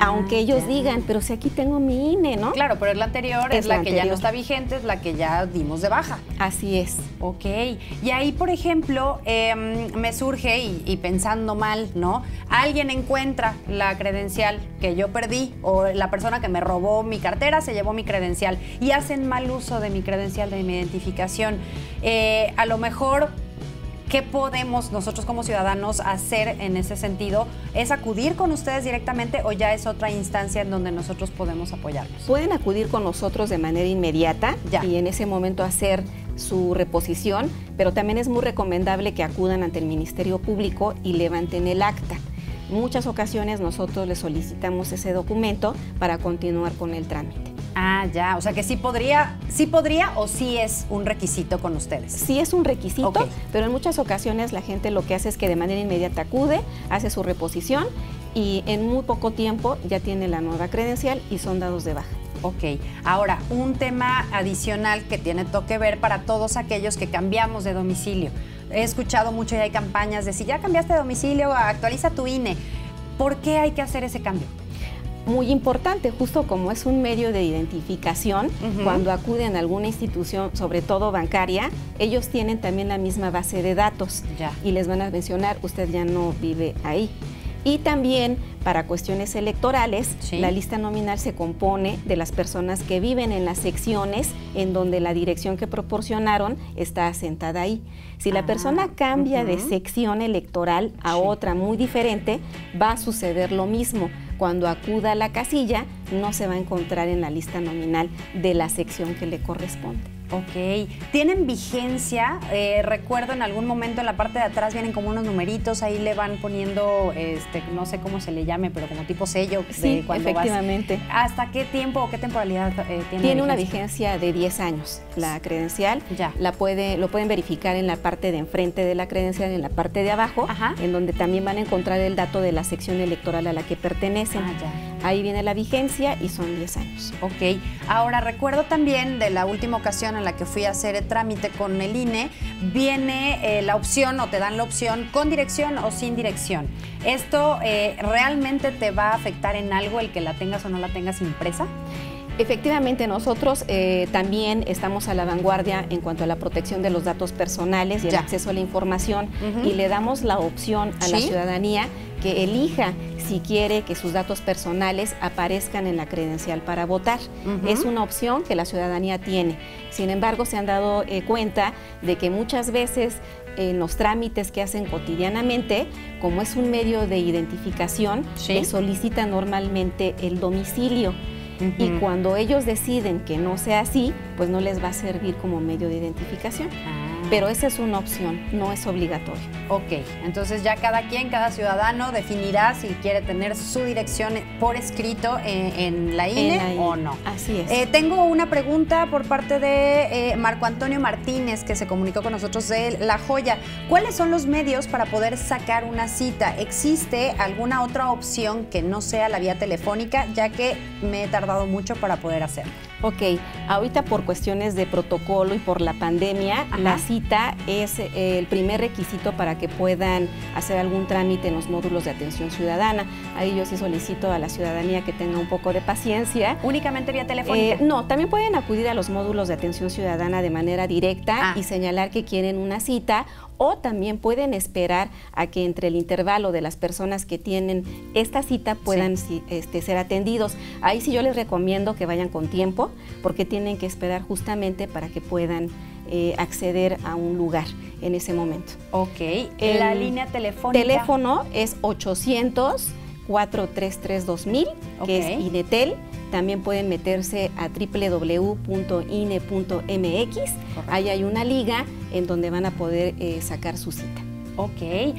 Speaker 9: aunque ellos
Speaker 4: ya.
Speaker 9: digan, pero si aquí tengo mi I N E, ¿no?
Speaker 4: Claro, pero es la anterior, es,
Speaker 9: Es
Speaker 4: la,
Speaker 9: la
Speaker 4: que ya no
Speaker 9: anterior.
Speaker 4: está vigente, es la que ya dimos de baja.
Speaker 9: Así es.
Speaker 4: Ok, y ahí, por ejemplo, eh, me surge, y, y pensando mal, ¿no? Alguien encuentra la credencial que yo perdí o la persona que me robó mi cartera se llevó mi credencial y hacen mal uso de mi credencial, de mi identificación. Eh, a lo mejor, ¿qué podemos nosotros como ciudadanos hacer en ese sentido? ¿Es acudir con ustedes directamente o ya es otra instancia en donde nosotros podemos apoyarlos?
Speaker 9: Pueden acudir con nosotros de manera inmediata
Speaker 4: Ya.
Speaker 9: y en ese momento hacer su reposición, pero también es muy recomendable que acudan ante el Ministerio Público y levanten el acta. En muchas ocasiones nosotros les solicitamos ese documento para continuar con el trámite.
Speaker 4: Ah, ya, o sea que sí podría, sí podría o sí es un requisito con ustedes.
Speaker 9: Sí es un requisito,
Speaker 4: Ok.
Speaker 9: pero en muchas ocasiones la gente lo que hace es que de manera inmediata acude, hace su reposición y en muy poco tiempo ya tiene la nueva credencial y son dados de baja.
Speaker 4: Ok, ahora un tema adicional que tiene todo que ver para todos aquellos que cambiamos de domicilio. He escuchado mucho y hay campañas de si ya cambiaste de domicilio, actualiza tu I N E. ¿Por qué hay que hacer ese cambio?
Speaker 9: Muy importante, justo como es un medio de identificación,
Speaker 4: Ujú.
Speaker 9: cuando acuden a alguna institución, sobre todo bancaria, ellos tienen también la misma base de datos
Speaker 4: Ya.
Speaker 9: y les van a mencionar, usted ya no vive ahí. Y también para cuestiones electorales,
Speaker 4: Sí.
Speaker 9: la lista nominal se compone de las personas que viven en las secciones en donde la dirección que proporcionaron está asentada ahí. Si la
Speaker 4: Ah,
Speaker 9: persona cambia de
Speaker 4: ujú.
Speaker 9: sección electoral a
Speaker 4: Sí.
Speaker 9: otra muy diferente, va a suceder lo mismo. Cuando acuda a la casilla, no se va a encontrar en la lista nominal de la sección que le corresponde.
Speaker 4: Ok, ¿tienen vigencia? Eh, recuerdo en algún momento en la parte de atrás vienen como unos numeritos, ahí le van poniendo, este, no sé cómo se le llame, pero como tipo sello de
Speaker 9: Sí,
Speaker 4: cuando vas.
Speaker 9: efectivamente.
Speaker 4: ¿Hasta qué tiempo o qué temporalidad eh, tiene?
Speaker 9: Tiene una vigencia de diez años la credencial.
Speaker 4: Ya.
Speaker 9: La puede, lo pueden verificar en la parte de enfrente de la credencial, en la parte de abajo,
Speaker 4: Ajá.
Speaker 9: en donde también van a encontrar el dato de la sección electoral a la que pertenecen.
Speaker 4: Ah, ya.
Speaker 9: Ahí viene la vigencia y son diez años.
Speaker 4: Ok, ahora recuerdo también de la última ocasión en la que fui a hacer el trámite con el I N E, viene eh, la opción o te dan la opción con dirección o sin dirección. ¿Esto eh, realmente te va a afectar en algo el que la tengas o no la tengas impresa?
Speaker 9: Efectivamente, nosotros eh, también estamos a la vanguardia en cuanto a la protección de los datos personales y el
Speaker 4: Ya.
Speaker 9: acceso a la información,
Speaker 4: Ujú.
Speaker 9: y le damos la opción a la
Speaker 4: ¿Sí?
Speaker 9: ciudadanía que elija si quiere que sus datos personales aparezcan en la credencial para votar.
Speaker 4: Ujú.
Speaker 9: Es una opción que la ciudadanía tiene. Sin embargo, se han dado eh, cuenta de que muchas veces en los trámites que hacen cotidianamente, como es un medio de identificación,
Speaker 4: Sí.
Speaker 9: les solicita normalmente el domicilio. Y
Speaker 4: Ujú.
Speaker 9: cuando ellos deciden que no sea así, pues no les va a servir como medio de identificación.
Speaker 4: Ah.
Speaker 9: Pero esa es una opción, no es obligatorio.
Speaker 4: Ok, entonces ya cada quien, cada ciudadano definirá si quiere tener su dirección por escrito en, en la I N E
Speaker 9: En la I N E.
Speaker 4: o no.
Speaker 9: Así es.
Speaker 4: Eh, tengo una pregunta por parte de eh, Marco Antonio Martínez, que se comunicó con nosotros de La Joya. ¿Cuáles son los medios para poder sacar una cita? ¿Existe alguna otra opción que no sea la vía telefónica, ya que me he tardado mucho para poder hacerlo?
Speaker 9: Ok, ahorita por cuestiones de protocolo y por la pandemia,
Speaker 4: Ajá.
Speaker 9: la cita es eh, el primer requisito para que puedan hacer algún trámite en los módulos de atención ciudadana. Ahí yo sí solicito a la ciudadanía que tenga un poco de paciencia.
Speaker 4: ¿Únicamente vía telefónica?
Speaker 9: Eh, no, también pueden acudir a los módulos de atención ciudadana de manera directa
Speaker 4: Ah.
Speaker 9: y señalar que quieren una cita, o también pueden esperar a que entre el intervalo de las personas que tienen esta cita puedan si- este, ser atendidos. Ahí sí yo les recomiendo que vayan con tiempo, porque tienen que esperar justamente para que puedan eh, acceder a un lugar en ese momento.
Speaker 4: Ok,
Speaker 9: El
Speaker 4: la línea telefónica.
Speaker 9: Teléfono es ochocientos, cuatro tres tres, dos mil, que
Speaker 4: Ok.
Speaker 9: es INETEL. También pueden meterse a doble u doble u doble u punto I N E punto M X. Ahí hay una liga en donde van a poder eh, sacar su cita.
Speaker 4: Ok,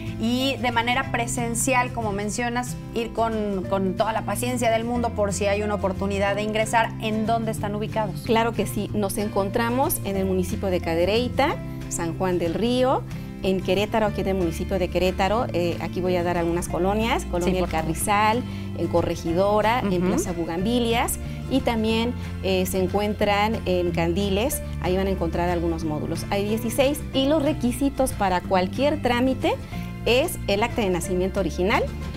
Speaker 4: y de manera presencial, como mencionas, ir con, con toda la paciencia del mundo por si hay una oportunidad de ingresar, ¿en dónde están ubicados?
Speaker 9: Claro que sí, nos encontramos en el municipio de Cadereyta, San Juan del Río, en Querétaro, aquí en el municipio de Querétaro. Eh, aquí voy a dar algunas colonias, Colonia
Speaker 4: Sí,
Speaker 9: El
Speaker 4: por favor.
Speaker 9: Carrizal, en Corregidora, en
Speaker 4: Ujú.
Speaker 9: Plaza Bugambilias, y también eh, se encuentran en Candiles. Ahí van a encontrar algunos módulos. Hay dieciséis, y los requisitos para cualquier trámite es el acta de nacimiento original,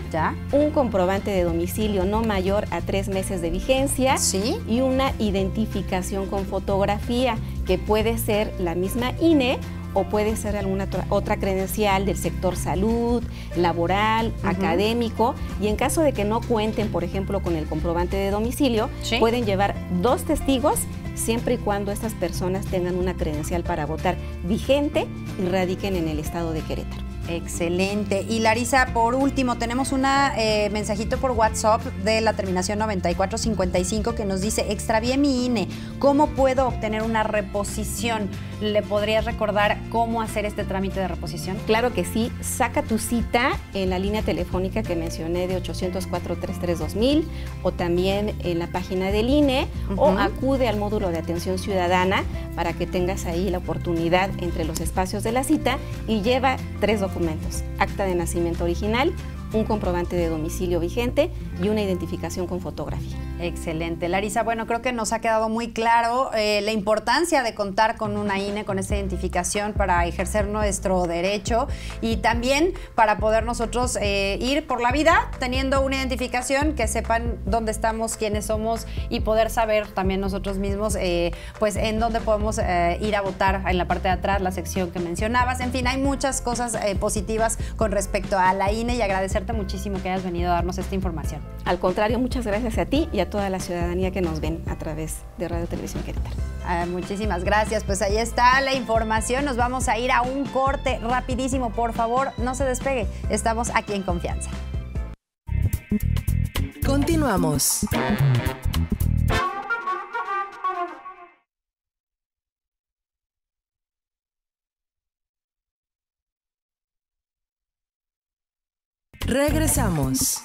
Speaker 4: ¿Ya?
Speaker 9: Un comprobante de domicilio no mayor a tres meses de vigencia.
Speaker 4: ¿Sí?
Speaker 9: Y una identificación con fotografía, que puede ser la misma I N E o puede ser alguna otra credencial del sector salud, laboral, uh-huh. académico. Y en caso de que no cuenten, por ejemplo, con el comprobante de domicilio, ¿sí? pueden llevar dos testigos siempre y cuando estas personas tengan una credencial para votar vigente y radiquen en el estado de Querétaro.
Speaker 4: Excelente. Y Larisa, por último, tenemos un eh, mensajito por WhatsApp de la terminación noventa y cuatro cincuenta y cinco que nos dice: extravié mi I N E, ¿cómo puedo obtener una reposición? ¿Le podrías recordar cómo hacer este trámite de reposición?
Speaker 9: Claro que sí. Saca tu cita en la línea telefónica que mencioné de ochocientos cuatro, trescientos treinta y dos mil o también en la página del I N E uh-huh. o acude al módulo de atención ciudadana para que tengas ahí la oportunidad entre los espacios de la cita y lleva tres documentos. Acta de nacimiento original, un comprobante de domicilio vigente y una identificación con fotografía.
Speaker 4: Excelente. Larisa, bueno, creo que nos ha quedado muy claro eh, la importancia de contar con una I N E, con esta identificación para ejercer nuestro derecho y también para poder nosotros eh, ir por la vida teniendo una identificación, que sepan dónde estamos, quiénes somos y poder saber también nosotros mismos eh, pues en dónde podemos eh, ir a votar en la parte de atrás, la sección que mencionabas. En fin, hay muchas cosas eh, positivas con respecto a la I N E y agradecerte muchísimo que hayas venido a darnos esta información.
Speaker 9: Al contrario, muchas gracias a ti y a toda la ciudadanía que nos ven a través de Radio Televisión Querétaro.
Speaker 4: Ah, muchísimas gracias. Pues ahí está la información. Nos vamos a ir a un corte rapidísimo. Por favor, no se despegue. Estamos aquí en Confianza.
Speaker 2: Continuamos. Regresamos.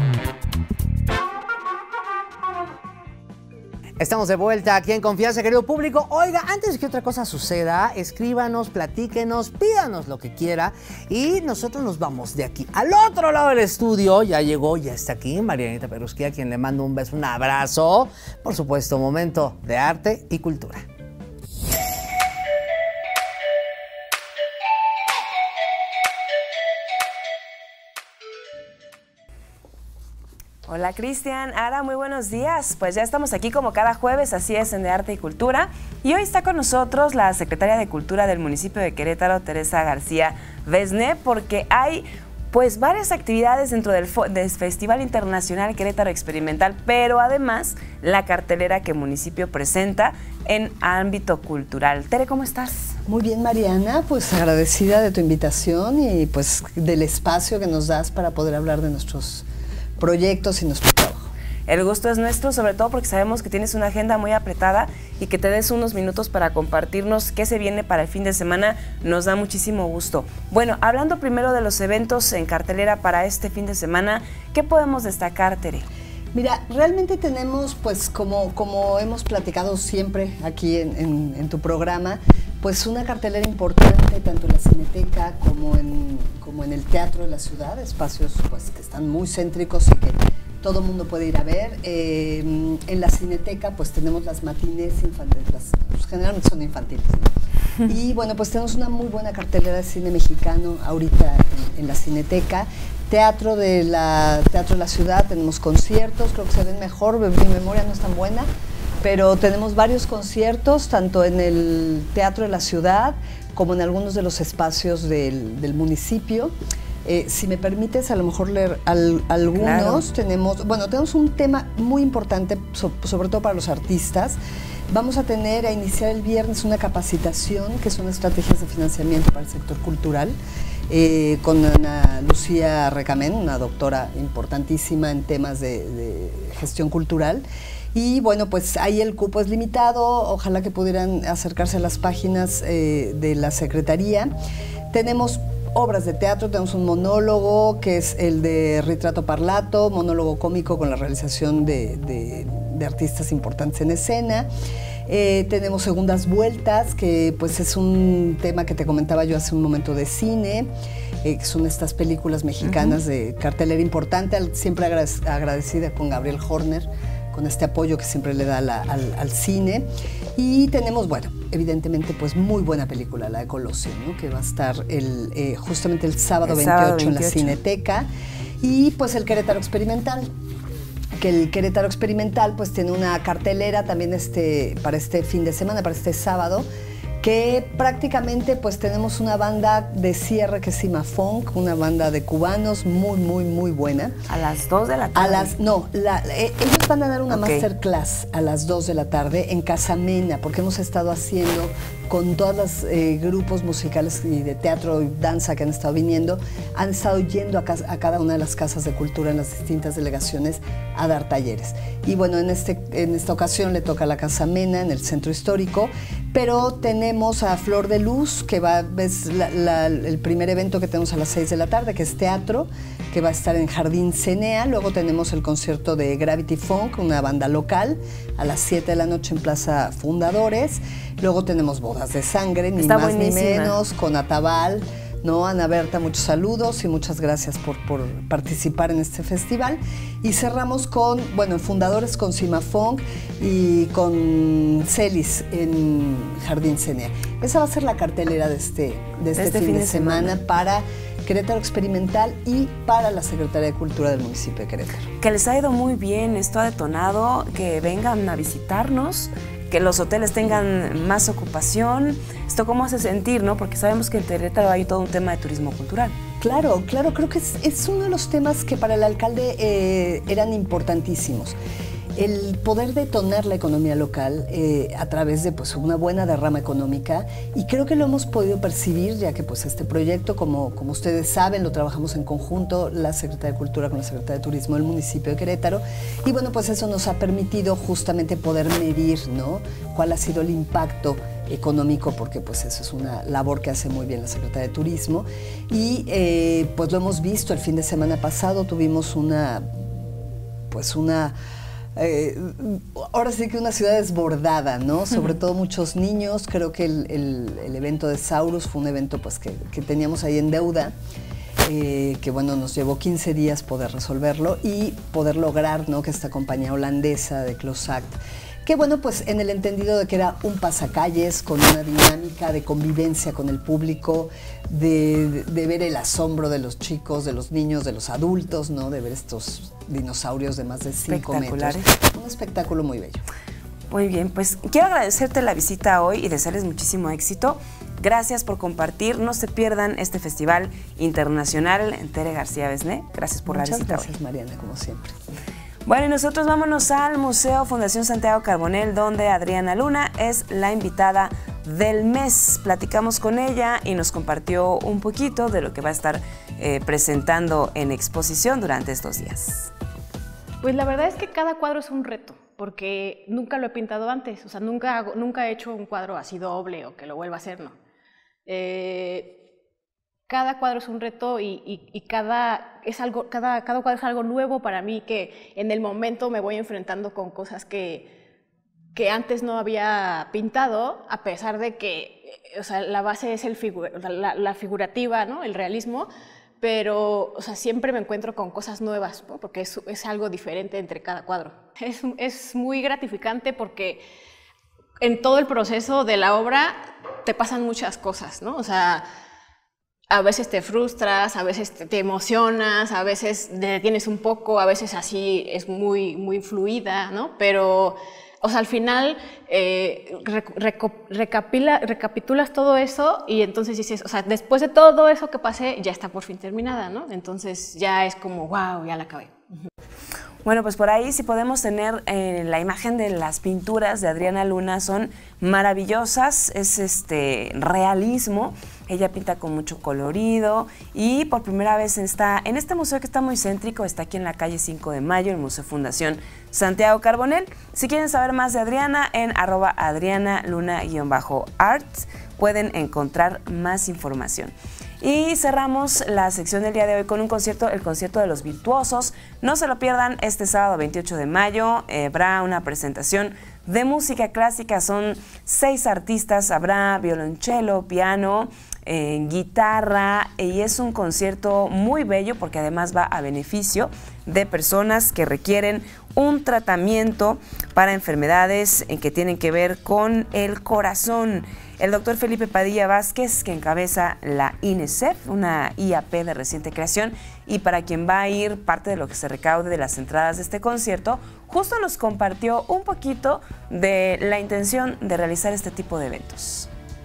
Speaker 3: Estamos de vuelta aquí en Confianza, querido público. Oiga, antes de que otra cosa suceda, escríbanos, platíquenos, pídanos lo que quiera y nosotros nos vamos de aquí al otro lado del estudio. Ya llegó, ya está aquí Marianita Perusquía, a quien le mando un beso, un abrazo. Por supuesto, momento de arte y cultura.
Speaker 10: Hola Cristian, Ara, muy buenos días. Pues ya estamos aquí como cada jueves, así es, en De Arte y Cultura. Y hoy está con nosotros la secretaria de Cultura del municipio de Querétaro, Teresa García Besné, porque hay pues varias actividades dentro del, del Festival Internacional Querétaro Experimental, pero además la cartelera que el municipio presenta en ámbito cultural. Tere, ¿cómo estás?
Speaker 11: Muy bien, Mariana, pues agradecida de tu invitación y pues del espacio que nos das para poder hablar de nuestros proyectos y nuestro trabajo.
Speaker 10: El gusto es nuestro, sobre todo porque sabemos que tienes una agenda muy apretada y que te des unos minutos para compartirnos qué se viene para el fin de semana, nos da muchísimo gusto. Bueno, hablando primero de los eventos en cartelera para este fin de semana, ¿qué podemos destacar, Tere?
Speaker 11: Mira, realmente tenemos, pues como, como hemos platicado siempre aquí en, en, en tu programa, pues una cartelera importante tanto en la Cineteca como en, como en el Teatro de la Ciudad, espacios pues que están muy céntricos y que todo el mundo puede ir a ver. Eh, en la Cineteca pues tenemos las matinés infantiles, las, pues, generalmente son infantiles, ¿no? Y bueno, pues tenemos una muy buena cartelera de cine mexicano ahorita en, en la Cineteca. Teatro de la Teatro de la Ciudad, tenemos conciertos, creo que se ven mejor, mi memoria no es tan buena, pero tenemos varios conciertos, tanto en el Teatro de la Ciudad como en algunos de los espacios del, del municipio. Eh, si me permites, a lo mejor leer al, algunos, claro. tenemos, bueno, tenemos un tema muy importante, so, sobre todo para los artistas. Vamos a tener a iniciar el viernes una capacitación, que son estrategias de financiamiento para el sector cultural, eh, con Ana Lucía Recamén, una doctora importantísima en temas de, de gestión cultural. Y bueno, pues ahí el cupo es limitado, ojalá que pudieran acercarse a las páginas eh, de la Secretaría. Tenemos obras de teatro, tenemos un monólogo que es el de Ritrato Parlato, monólogo cómico con la realización de, de, de artistas importantes en escena. Eh, tenemos segundas vueltas, que pues es un tema que te comentaba yo hace un momento de cine, eh, que son estas películas mexicanas uh-huh. de cartelera importante, al, siempre agradecida con Gabriel Horner, con este apoyo que siempre le da la, al, al cine. Y tenemos, bueno, evidentemente, pues muy buena película, la de Colosio, ¿no? Que va a estar el, eh, justamente el sábado, el sábado veintiocho en la Cineteca. Y pues el Querétaro Experimental, que el Querétaro Experimental pues tiene una cartelera también este, para este fin de semana, para este sábado, que prácticamente pues tenemos una banda de cierre que es Cima Funk, una banda de cubanos muy, muy, muy buena.
Speaker 10: ¿A las dos de la tarde?
Speaker 11: A las, no, la, eh, ellos van a dar una
Speaker 10: okay.
Speaker 11: masterclass a las dos de la tarde en Casamena, porque hemos estado haciendo con todos los eh, grupos musicales y de teatro y danza que han estado viniendo, han estado yendo a, casa, a cada una de las casas de cultura en las distintas delegaciones a dar talleres. Y bueno, en, este, en esta ocasión le toca a la Casamena, en el centro histórico, pero tenemos a Flor de Luz, que va, es la, la, el primer evento que tenemos a las seis de la tarde, que es teatro, que va a estar en Jardín Cenea. Luego tenemos el concierto de Gravity Funk, una banda local, a las siete de la noche en Plaza Fundadores. Luego tenemos Bodas de Sangre, ni
Speaker 10: Está
Speaker 11: más
Speaker 10: buenísima.
Speaker 11: ni menos, con Atabal. ¿No? Ana Berta, muchos saludos y muchas gracias por, por participar en este festival. Y cerramos con, bueno, Fundadores con Cima Funk y con Celis en Jardín Cenea. Esa va a ser la cartelera de este, de este, este fin, fin de, de semana, semana para Querétaro Experimental y para la Secretaría de Cultura del municipio de Querétaro.
Speaker 10: Que les ha ido muy bien, esto ha detonado que vengan a visitarnos, que los hoteles tengan más ocupación. ¿Esto cómo hace sentir, no? Porque sabemos que en Querétaro hay todo un tema de turismo cultural.
Speaker 11: Claro, claro, creo que es, es uno de los temas que para el alcalde eh, eran importantísimos. El poder detonar la economía local eh, a través de pues, una buena derrama económica, y creo que lo hemos podido percibir, ya que pues, este proyecto, como, como ustedes saben, lo trabajamos en conjunto, la Secretaría de Cultura con la Secretaría de Turismo del municipio de Querétaro, y bueno, pues eso nos ha permitido justamente poder medir, ¿no?, cuál ha sido el impacto económico, porque pues eso es una labor que hace muy bien la Secretaría de Turismo, y eh, pues lo hemos visto el fin de semana pasado, tuvimos una, pues una... Eh, ahora sí que una ciudad desbordada, ¿no? Sobre todo muchos niños. Creo que el, el, el evento de Saurus fue un evento pues, que, que teníamos ahí en deuda, eh, que bueno, nos llevó quince días poder resolverlo y poder lograr, ¿no?, que esta compañía holandesa de Closact, que bueno, pues en el entendido de que era un pasacalles con una dinámica de convivencia con el público, de, de, de ver el asombro de los chicos, de los niños, de los adultos, ¿no?, de ver estos dinosaurios de más de cinco metros. Un espectáculo muy bello.
Speaker 10: Muy bien, pues quiero agradecerte la visita hoy y desearles muchísimo éxito. Gracias por compartir. No se pierdan este Festival Internacional en Tere García Besné. Gracias por
Speaker 11: Muchas
Speaker 10: la visita
Speaker 11: gracias,
Speaker 10: hoy.
Speaker 11: Mariana, como siempre.
Speaker 10: Bueno, y nosotros vámonos al Museo Fundación Santiago Carbonell, donde Adriana Luna es la invitada del mes. Platicamos con ella y nos compartió un poquito de lo que va a estar eh, presentando en exposición durante estos días.
Speaker 12: Pues la verdad es que cada cuadro es un reto, porque nunca lo he pintado antes, o sea, nunca, hago, nunca he hecho un cuadro así doble o que lo vuelva a hacer, no. Eh, cada cuadro es un reto y, y, y cada, es algo, cada, cada cuadro es algo nuevo para mí, que en el momento me voy enfrentando con cosas que, que antes no había pintado, a pesar de que, o sea, la base es el figu la, la figurativa, ¿no?, el realismo, pero, o sea, siempre me encuentro con cosas nuevas, ¿no?, porque es, es algo diferente entre cada cuadro. Es, es muy gratificante porque en todo el proceso de la obra te pasan muchas cosas, ¿no? O sea, a veces te frustras, a veces te, te emocionas, a veces te detienes un poco, a veces así es muy, muy fluida, ¿no? Pero, o sea, al final eh, reco recapila, recapitulas todo eso y entonces dices, o sea, después de todo eso que pasé, ya está por fin terminada, ¿no? Entonces ya es como, wow, ya la acabé.
Speaker 10: Bueno, pues por ahí si podemos tener eh, la imagen de las pinturas de Adriana Luna, son maravillosas, es este realismo, ella pinta con mucho colorido y por primera vez está en este museo que está muy céntrico, está aquí en la calle cinco de mayo, el Museo Fundación Santiago Carbonell. Si quieren saber más de Adriana, en arroba Adriana Luna-art pueden encontrar más información. Y cerramos la sección del día de hoy con un concierto, el concierto de los virtuosos. No se lo pierdan, este sábado veintiocho de mayo eh, habrá una presentación de música clásica. Son seis artistas, habrá violonchelo, piano, eh, guitarra, y es un concierto muy bello porque además va a beneficio de personas que requieren un tratamiento para enfermedades que tienen que ver con el corazón. el doctor Felipe Padilla Vázquez, que encabeza la I N E S E F, una I A P de reciente creación, y para quien va a ir parte de lo que se recaude de las entradas de este concierto, justo nos compartió un poquito de la intención de realizar este tipo de eventos.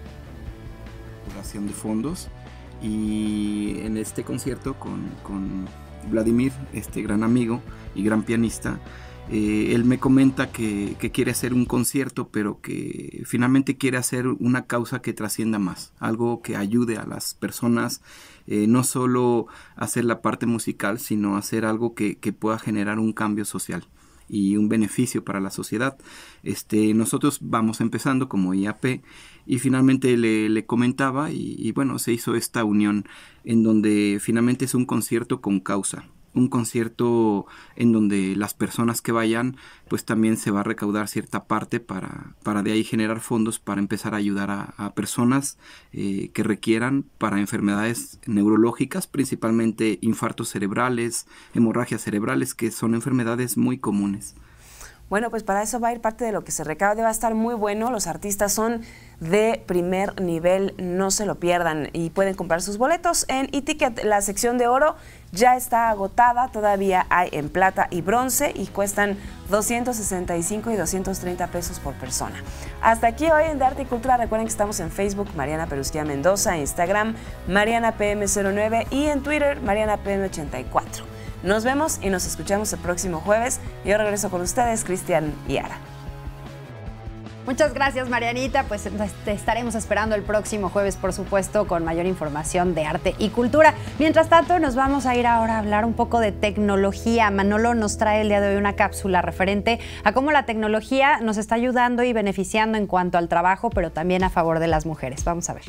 Speaker 13: De fondos, y en este concierto con, con Vladimir, este gran amigo y gran pianista, eh, él me comenta que, que quiere hacer un concierto, pero que finalmente quiere hacer una causa que trascienda más, algo que ayude a las personas, eh, no solo hacer la parte musical, sino hacer algo que, que pueda generar un cambio social y un beneficio para la sociedad. Este, nosotros vamos empezando como I A P y finalmente le, le comentaba y, y bueno, se hizo esta unión en donde finalmente es un concierto con causa, un concierto en donde las personas que vayan pues también se va a recaudar cierta parte para, para de ahí generar fondos para empezar a ayudar a, a personas eh, que requieran para enfermedades neurológicas, principalmente infartos cerebrales, hemorragias cerebrales, que son enfermedades muy comunes.
Speaker 10: Bueno, pues para eso va a ir parte de lo que se recaude, va a estar muy bueno, los artistas son de primer nivel, no se lo pierdan y pueden comprar sus boletos en eTicket. La sección de oro ya está agotada, todavía hay en plata y bronce y cuestan doscientos sesenta y cinco y doscientos treinta pesos por persona. Hasta aquí hoy en De Arte y Cultura. Recuerden que estamos en Facebook, Mariana Perusquía Mendoza, en Instagram, Mariana P M cero nueve y en Twitter, Mariana P M ochenta y cuatro. Nos vemos y nos escuchamos el próximo jueves. Yo regreso con ustedes, Cristian y Ara.
Speaker 4: Muchas gracias, Marianita. Pues te estaremos esperando el próximo jueves, por supuesto, con mayor información de arte y cultura. Mientras tanto, nos vamos a ir ahora a hablar un poco de tecnología. Manolo nos trae el día de hoy una cápsula referente a cómo la tecnología nos está ayudando y beneficiando en cuanto al trabajo, pero también a favor de las mujeres. Vamos a ver.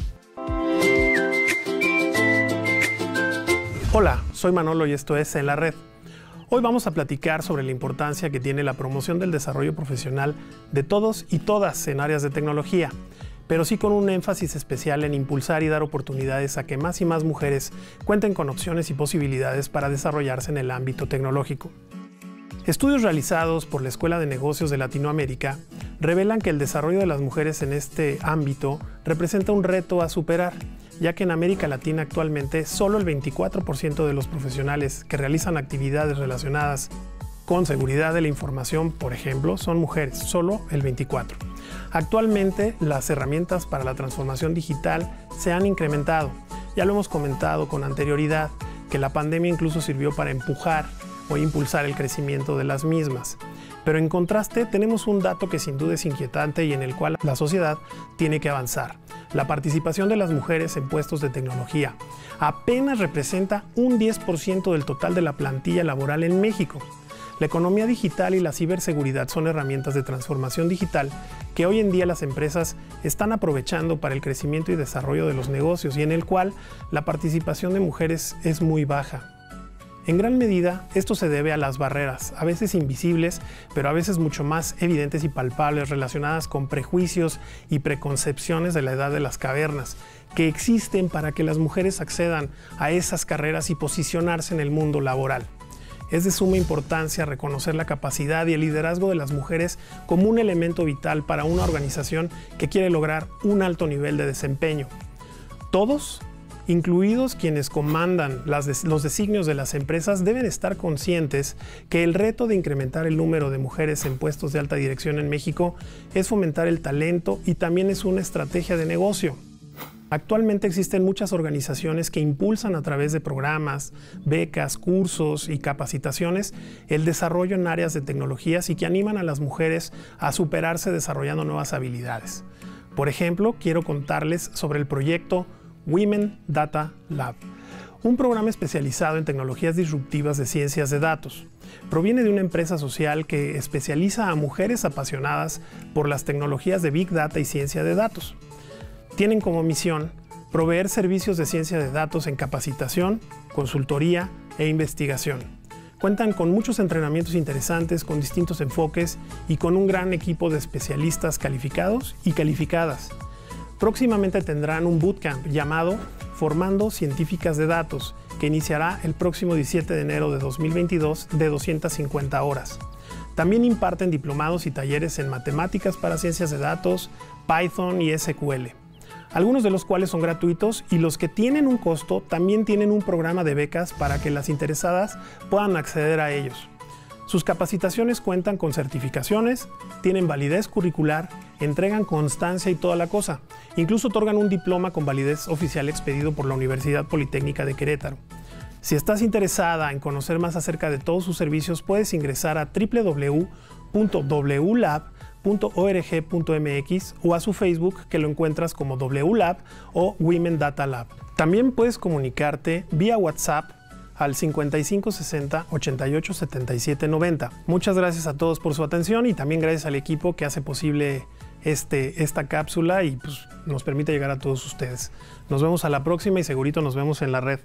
Speaker 14: Hola, soy Manolo y esto es En la Red. Hoy vamos a platicar sobre la importancia que tiene la promoción del desarrollo profesional de todos y todas en áreas de tecnología, pero sí con un énfasis especial en impulsar y dar oportunidades a que más y más mujeres cuenten con opciones y posibilidades para desarrollarse en el ámbito tecnológico. Estudios realizados por la Escuela de Negocios de Latinoamérica revelan que el desarrollo de las mujeres en este ámbito representa un reto a superar, ya que en América Latina actualmente solo el veinticuatro por ciento de los profesionales que realizan actividades relacionadas con seguridad de la información, por ejemplo, son mujeres, solo el veinticuatro por ciento. Actualmente las herramientas para la transformación digital se han incrementado. Ya lo hemos comentado con anterioridad, que la pandemia incluso sirvió para empujar o impulsar el crecimiento de las mismas. Pero en contraste tenemos un dato que sin duda es inquietante y en el cual la sociedad tiene que avanzar. La participación de las mujeres en puestos de tecnología apenas representa un diez por ciento del total de la plantilla laboral en México. La economía digital y la ciberseguridad son herramientas de transformación digital que hoy en día las empresas están aprovechando para el crecimiento y desarrollo de los negocios y en el cual la participación de mujeres es muy baja. En gran medida, esto se debe a las barreras, a veces invisibles, pero a veces mucho más evidentes y palpables, relacionadas con prejuicios y preconcepciones de la edad de las cavernas, que existen para que las mujeres accedan a esas carreras y posicionarse en el mundo laboral. Es de suma importancia reconocer la capacidad y el liderazgo de las mujeres como un elemento vital para una organización que quiere lograr un alto nivel de desempeño. Todos, incluidos quienes comandan las des- los designios de las empresas, deben estar conscientes que el reto de incrementar el número de mujeres en puestos de alta dirección en México es fomentar el talento y también es una estrategia de negocio. Actualmente existen muchas organizaciones que impulsan a través de programas, becas, cursos y capacitaciones el desarrollo en áreas de tecnologías y que animan a las mujeres a superarse desarrollando nuevas habilidades. Por ejemplo, quiero contarles sobre el proyecto Women Data Lab, un programa especializado en tecnologías disruptivas de ciencias de datos. Proviene de una empresa social que especializa a mujeres apasionadas por las tecnologías de Big Data y ciencia de datos. Tienen como misión proveer servicios de ciencia de datos en capacitación, consultoría e investigación. Cuentan con muchos entrenamientos interesantes, con distintos enfoques y con un gran equipo de especialistas calificados y calificadas. Próximamente tendrán un bootcamp llamado Formando Científicas de Datos, que iniciará el próximo diecisiete de enero de dos mil veintidós de doscientas cincuenta horas. También imparten diplomados y talleres en matemáticas para ciencias de datos, Python y S Q L, algunos de los cuales son gratuitos, y los que tienen un costo también tienen un programa de becas para que las interesadas puedan acceder a ellos. Sus capacitaciones cuentan con certificaciones, tienen validez curricular, entregan constancia y toda la cosa. Incluso otorgan un diploma con validez oficial expedido por la Universidad Politécnica de Querétaro. Si estás interesada en conocer más acerca de todos sus servicios, puedes ingresar a w w w punto w lab punto org punto m x o a su Facebook, que lo encuentras como W Lab o Women Data Lab. También puedes comunicarte vía WhatsApp al cincuenta y cinco sesenta, ochenta y ocho, setenta y siete, noventa. Muchas gracias a todos por su atención y también gracias al equipo que hace posible este, esta cápsula y pues, nos permite llegar a todos ustedes. Nos vemos a la próxima y segurito nos vemos en la red.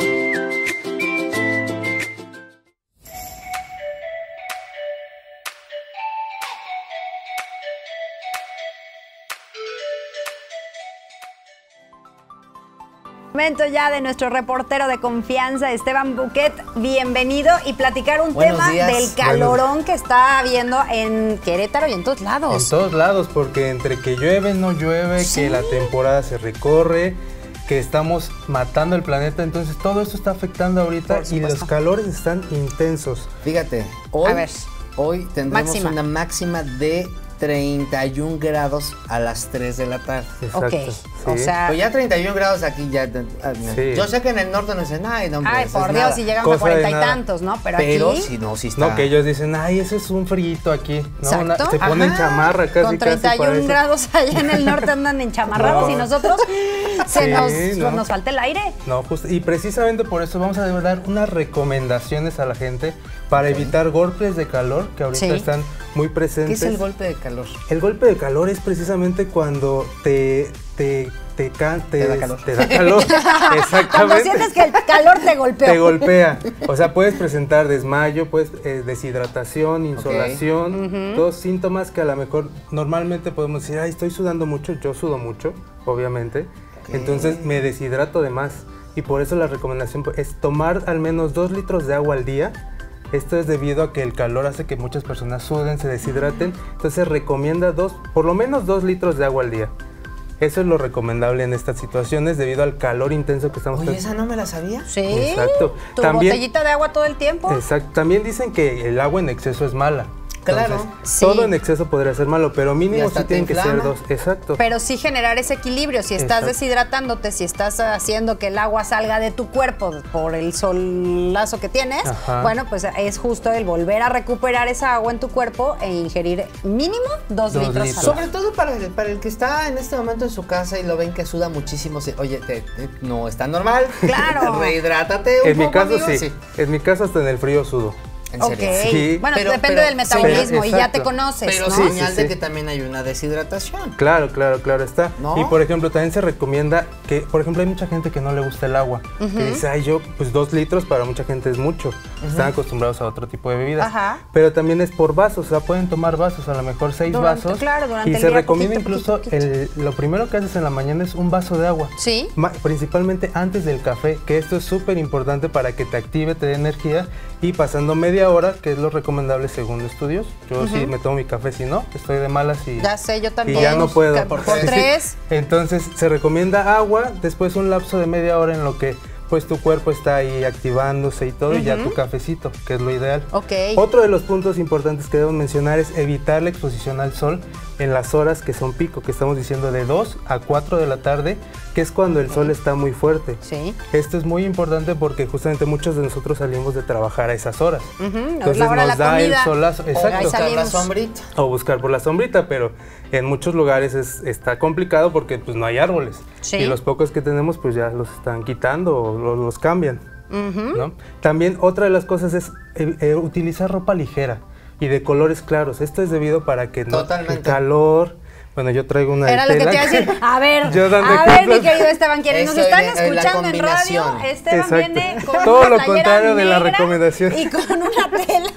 Speaker 4: Momento ya de nuestro reportero de confianza, Esteban Buquet, bienvenido, y platicar un
Speaker 15: Buenos
Speaker 4: tema
Speaker 15: días.
Speaker 4: del calorón Buenos. que está habiendo en Querétaro y en todos lados.
Speaker 15: En todos lados, porque entre que llueve, no llueve, sí. que la temporada se recorre, que estamos matando el planeta, entonces todo esto está afectando ahorita y los calores están intensos.
Speaker 3: Fíjate, hoy,
Speaker 4: A ver.
Speaker 3: hoy tendremos
Speaker 4: Máxima.
Speaker 3: una máxima de treinta y un grados a las tres de la tarde.
Speaker 4: Exacto. Ok, sí. o sea-
Speaker 3: Pues ya treinta y un grados aquí ya...
Speaker 15: Sí.
Speaker 3: Yo sé que en el norte no dicen, ay, no, hombre,
Speaker 4: Ay,
Speaker 3: eso
Speaker 4: por
Speaker 3: es
Speaker 4: Dios,
Speaker 3: nada".
Speaker 4: si llegamos
Speaker 15: Cosa
Speaker 4: a cuarenta
Speaker 15: de
Speaker 4: y
Speaker 15: nada.
Speaker 4: tantos, ¿no? Pero,
Speaker 3: Pero
Speaker 4: aquí...
Speaker 3: si no, si está...
Speaker 15: No, que ellos dicen, ay, ese es un frillito aquí, ¿no? Una-
Speaker 4: Exacto.
Speaker 15: se ponen
Speaker 4: Ajá.
Speaker 15: chamarra casi,
Speaker 4: Con
Speaker 15: casi
Speaker 4: treinta y un
Speaker 15: para eso.
Speaker 4: grados allá en el norte andan enchamarrados
Speaker 15: No.
Speaker 4: y nosotros se
Speaker 15: Sí,
Speaker 4: nos,
Speaker 15: no.
Speaker 4: nos falta el aire.
Speaker 15: No, justo, y precisamente por eso vamos a dar unas recomendaciones a la gente para evitar golpes de calor que ahorita
Speaker 3: Sí.
Speaker 15: están muy
Speaker 3: ¿Qué
Speaker 15: presentes.
Speaker 3: es el golpe de calor?
Speaker 15: El golpe de calor es precisamente cuando te te te, can- te,
Speaker 3: Te da calor.
Speaker 15: te da calor.
Speaker 4: Cuando
Speaker 15: Exactamente.
Speaker 4: sientes que el calor te golpeó.
Speaker 15: Te golpea. O sea, puedes presentar desmayo, puedes eh, deshidratación, insolación,
Speaker 4: Ujú.
Speaker 15: todos síntomas que a lo mejor normalmente podemos decir, ay, estoy sudando mucho, yo sudo mucho, obviamente. Entonces me deshidrato de más. Y por eso la recomendación es tomar al menos dos litros de agua al día. Esto es debido a que el calor hace que muchas personas suden, se deshidraten. Entonces recomienda dos, por lo menos dos litros de agua al día. Eso es lo recomendable en estas situaciones debido al calor intenso que estamos
Speaker 3: Oye,
Speaker 15: teniendo.
Speaker 3: esa no me la sabía.
Speaker 4: Sí.
Speaker 15: Exacto.
Speaker 4: Tu
Speaker 15: También-
Speaker 4: botellita de agua todo el tiempo.
Speaker 15: Exacto. También dicen que el agua en exceso es mala.
Speaker 3: Claro.
Speaker 15: Entonces,
Speaker 4: Sí.
Speaker 15: todo en exceso podría ser malo, pero
Speaker 3: Y
Speaker 15: mínimo
Speaker 3: hasta
Speaker 15: sí
Speaker 3: te
Speaker 15: tienen que ser
Speaker 3: inflama.
Speaker 15: dos. Exacto.
Speaker 4: Pero sí generar ese equilibrio. Si estás
Speaker 15: Exacto.
Speaker 4: deshidratándote, si estás haciendo que el agua salga de tu cuerpo por el solazo que tienes,
Speaker 15: Ajá.
Speaker 4: bueno, pues es justo el volver a recuperar esa agua en tu cuerpo e ingerir mínimo dos,
Speaker 15: Dos
Speaker 4: litros,
Speaker 15: litros.
Speaker 4: al
Speaker 3: Sobre
Speaker 4: día.
Speaker 3: todo para el, para el que está en este momento en su casa y lo ven que suda muchísimo. se- Oye, te- te- no está normal.
Speaker 4: Claro.
Speaker 3: Rehidrátate un
Speaker 15: En mi
Speaker 3: poco,
Speaker 15: caso
Speaker 3: amigo.
Speaker 15: sí. En mi caso hasta en el frío sudo.
Speaker 3: ¿En
Speaker 4: Ok.
Speaker 3: serio?
Speaker 15: Sí.
Speaker 4: Bueno,
Speaker 3: Pero-
Speaker 4: depende
Speaker 3: pero-
Speaker 4: del metabolismo y ya
Speaker 15: exacto.
Speaker 4: te conoces,
Speaker 3: Pero
Speaker 4: ¿no?
Speaker 15: sí,
Speaker 3: señal
Speaker 15: sí,
Speaker 3: de
Speaker 15: sí.
Speaker 3: que también hay una deshidratación.
Speaker 15: Claro, claro, claro está.
Speaker 3: ¿No?
Speaker 15: Y por ejemplo, también se recomienda que, por ejemplo, hay mucha gente que no le gusta el agua. Que dice, ay, yo, pues dos litros para mucha gente es mucho. Están acostumbrados a otro tipo de bebidas.
Speaker 4: Ajá.
Speaker 15: Pero también es por vasos, o sea, pueden tomar vasos, a lo mejor seis
Speaker 4: Durante-
Speaker 15: vasos.
Speaker 4: claro, durante
Speaker 15: y
Speaker 4: el
Speaker 15: se
Speaker 4: día,
Speaker 15: recomienda
Speaker 4: poquito,
Speaker 15: incluso,
Speaker 4: poquito,
Speaker 15: el- lo primero que haces en la mañana es un vaso de agua.
Speaker 4: Sí.
Speaker 15: Ma- principalmente antes del café, que esto es súper importante para que te active, te dé energía. Y pasando media hora, que es lo recomendable según estudios. Yo sí me tomo mi café, si no, estoy de malas y...
Speaker 4: Ya sé, yo también.
Speaker 15: Y ya no puedo.
Speaker 4: Por, por tres.
Speaker 15: Entonces se recomienda agua, después un lapso de media hora en lo que pues tu cuerpo está ahí activándose y todo, y ya tu cafecito, que es lo ideal.
Speaker 4: Ok.
Speaker 15: Otro de los puntos importantes que debemos mencionar es evitar la exposición al sol en las horas que son pico, que estamos diciendo de dos a cuatro de la tarde, que es cuando el sol está muy fuerte.
Speaker 4: Sí.
Speaker 15: Esto es muy importante porque justamente muchos de nosotros salimos de trabajar a esas horas.
Speaker 4: Ujú,
Speaker 15: Entonces
Speaker 4: la hora de
Speaker 15: nos
Speaker 4: la
Speaker 15: da
Speaker 4: comida.
Speaker 15: el solazo.
Speaker 4: Ahí
Speaker 15: Exacto.
Speaker 3: Buscar la
Speaker 4: salimos.
Speaker 3: sombrita.
Speaker 15: O buscar por la sombrita, pero en muchos lugares es, está complicado porque pues no hay árboles.
Speaker 4: Sí.
Speaker 15: Y los pocos que tenemos pues ya los están quitando o lo- los cambian.
Speaker 4: Ujú.
Speaker 15: ¿No? También otra de las cosas es eh, eh, utilizar ropa ligera y de colores claros. Esto es debido para que no
Speaker 3: Totalmente.
Speaker 15: el calor. Bueno, yo traigo una de
Speaker 4: Era lo que te
Speaker 15: tela
Speaker 4: iba a decir. A ver,
Speaker 15: Yo dando
Speaker 4: a ver,
Speaker 15: ejemplos.
Speaker 4: mi querido Esteban, quienes nos
Speaker 3: Eso
Speaker 4: están
Speaker 3: es la- la
Speaker 4: escuchando en radio,
Speaker 3: combinación.
Speaker 4: Esteban
Speaker 15: Exacto.
Speaker 4: viene con
Speaker 15: Todo
Speaker 4: una
Speaker 15: lo
Speaker 4: playera
Speaker 15: contrario de la
Speaker 4: negra
Speaker 15: recomendación.
Speaker 4: y con una tela.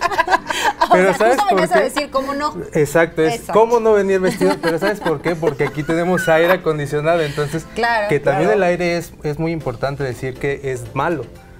Speaker 4: O
Speaker 15: Pero
Speaker 4: sea,
Speaker 15: ¿sabes
Speaker 4: justo
Speaker 15: por
Speaker 4: venías a
Speaker 15: qué?
Speaker 4: decir cómo no.
Speaker 15: Exacto, es
Speaker 4: Exacto.
Speaker 15: cómo no venir vestido, pero ¿sabes por qué? Porque aquí tenemos aire acondicionado, entonces
Speaker 4: Claro,
Speaker 15: que también
Speaker 4: claro.
Speaker 15: el aire es, es muy importante decir que es malo.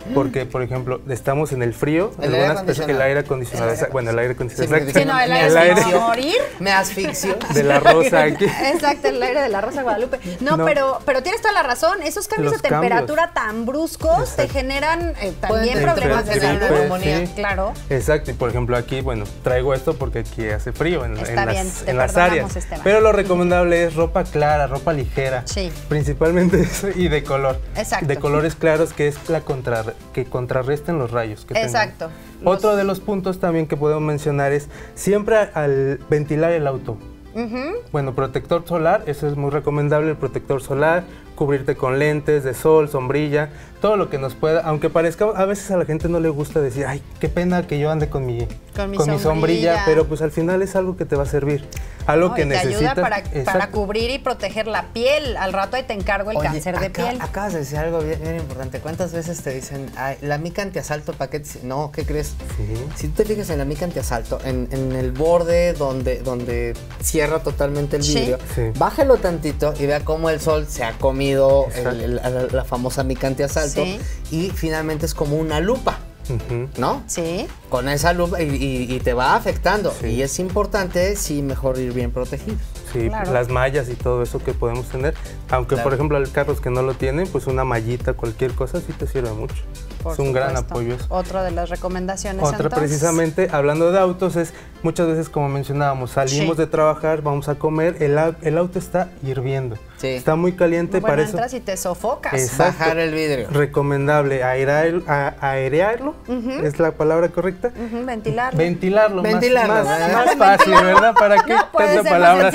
Speaker 15: porque, por ejemplo, estamos en el frío,
Speaker 3: el
Speaker 15: algunas
Speaker 3: aire acondicionado.
Speaker 15: El aire acondicionado,
Speaker 3: El aire
Speaker 15: bueno, el aire acondicionado.
Speaker 4: Sí, sí, no, el aire, el aire a morir.
Speaker 3: Me asfixio.
Speaker 15: De la rosa aquí.
Speaker 4: Exacto, el aire de la Rosa de Guadalupe. No, no, pero pero tienes toda la razón. Esos cambios Los de temperatura cambios. tan bruscos Exacto. te generan eh, también Pueden problemas de salud.
Speaker 15: Sí.
Speaker 4: Claro.
Speaker 15: Exacto, y por ejemplo aquí, bueno, traigo esto porque aquí hace frío en, en
Speaker 4: bien,
Speaker 15: las, en las áreas.
Speaker 4: Este
Speaker 15: pero lo recomendable es ropa clara, ropa ligera.
Speaker 4: Sí.
Speaker 15: Principalmente eso y de color.
Speaker 4: Exacto.
Speaker 15: De colores claros, que es la contra, que contrarresten los rayos que
Speaker 4: Exacto.
Speaker 15: Los... Otro de los puntos también que podemos mencionar es siempre al ventilar el auto. Uh-huh. Bueno, protector solar, eso es muy recomendable, el protector solar, cubrirte con lentes de sol, sombrilla, todo lo que nos pueda, aunque parezca, a veces a la gente no le gusta decir, ay, qué pena que yo ande con mi,
Speaker 4: con mi,
Speaker 15: con
Speaker 4: sombrilla.
Speaker 15: mi sombrilla, pero pues al final es algo que te va a servir, algo
Speaker 4: no,
Speaker 15: que
Speaker 4: y
Speaker 15: necesitas.
Speaker 4: Te ayuda para, para cubrir y proteger la piel, al rato ahí te encargo el
Speaker 3: Oye,
Speaker 4: cáncer de
Speaker 3: acá,
Speaker 4: piel.
Speaker 3: Acabas de decir algo bien, bien importante, ¿cuántas veces te dicen, ay, la mica antiasalto, ¿para qué? No, ¿qué crees? Sí. Si tú te fijas en la mica antiasalto, en, en el borde donde, donde cierra totalmente el vidrio, sí. Sí. Bájelo tantito y vea cómo el sol se ha comido el, el, la, la famosa mica antiasalto, sí. Y finalmente es como una lupa. Uh-huh. ¿No?
Speaker 4: Sí.
Speaker 3: Con esa lupa y, y, y te va afectando. Sí. Y es importante, sí, mejor ir bien protegido.
Speaker 15: Sí, claro. Las mallas y todo eso que podemos tener. Aunque, claro. por ejemplo, hay carros que no lo tienen, pues una mallita, cualquier cosa, sí te sirve mucho.
Speaker 4: Por
Speaker 15: es un
Speaker 4: supuesto.
Speaker 15: gran apoyo eso.
Speaker 4: Otra de las recomendaciones,
Speaker 15: Otra, entonces. precisamente, hablando de autos, es muchas veces, como mencionábamos, salimos sí. de trabajar, vamos a comer, el, el auto está hirviendo. Sí. Está muy caliente,
Speaker 4: bueno,
Speaker 15: para
Speaker 4: entras
Speaker 15: eso.
Speaker 4: y te sofocas.
Speaker 3: Exacto. Bajar el vidrio.
Speaker 15: Recomendable, aerar, a, aerearlo, uh-huh. ¿es la palabra correcta?
Speaker 4: Uh-huh. Ventilarlo.
Speaker 15: Ventilarlo,
Speaker 3: Ventilarlo
Speaker 15: más, más, más fácil, ¿verdad? ¿Para qué
Speaker 4: no
Speaker 15: tanta palabra?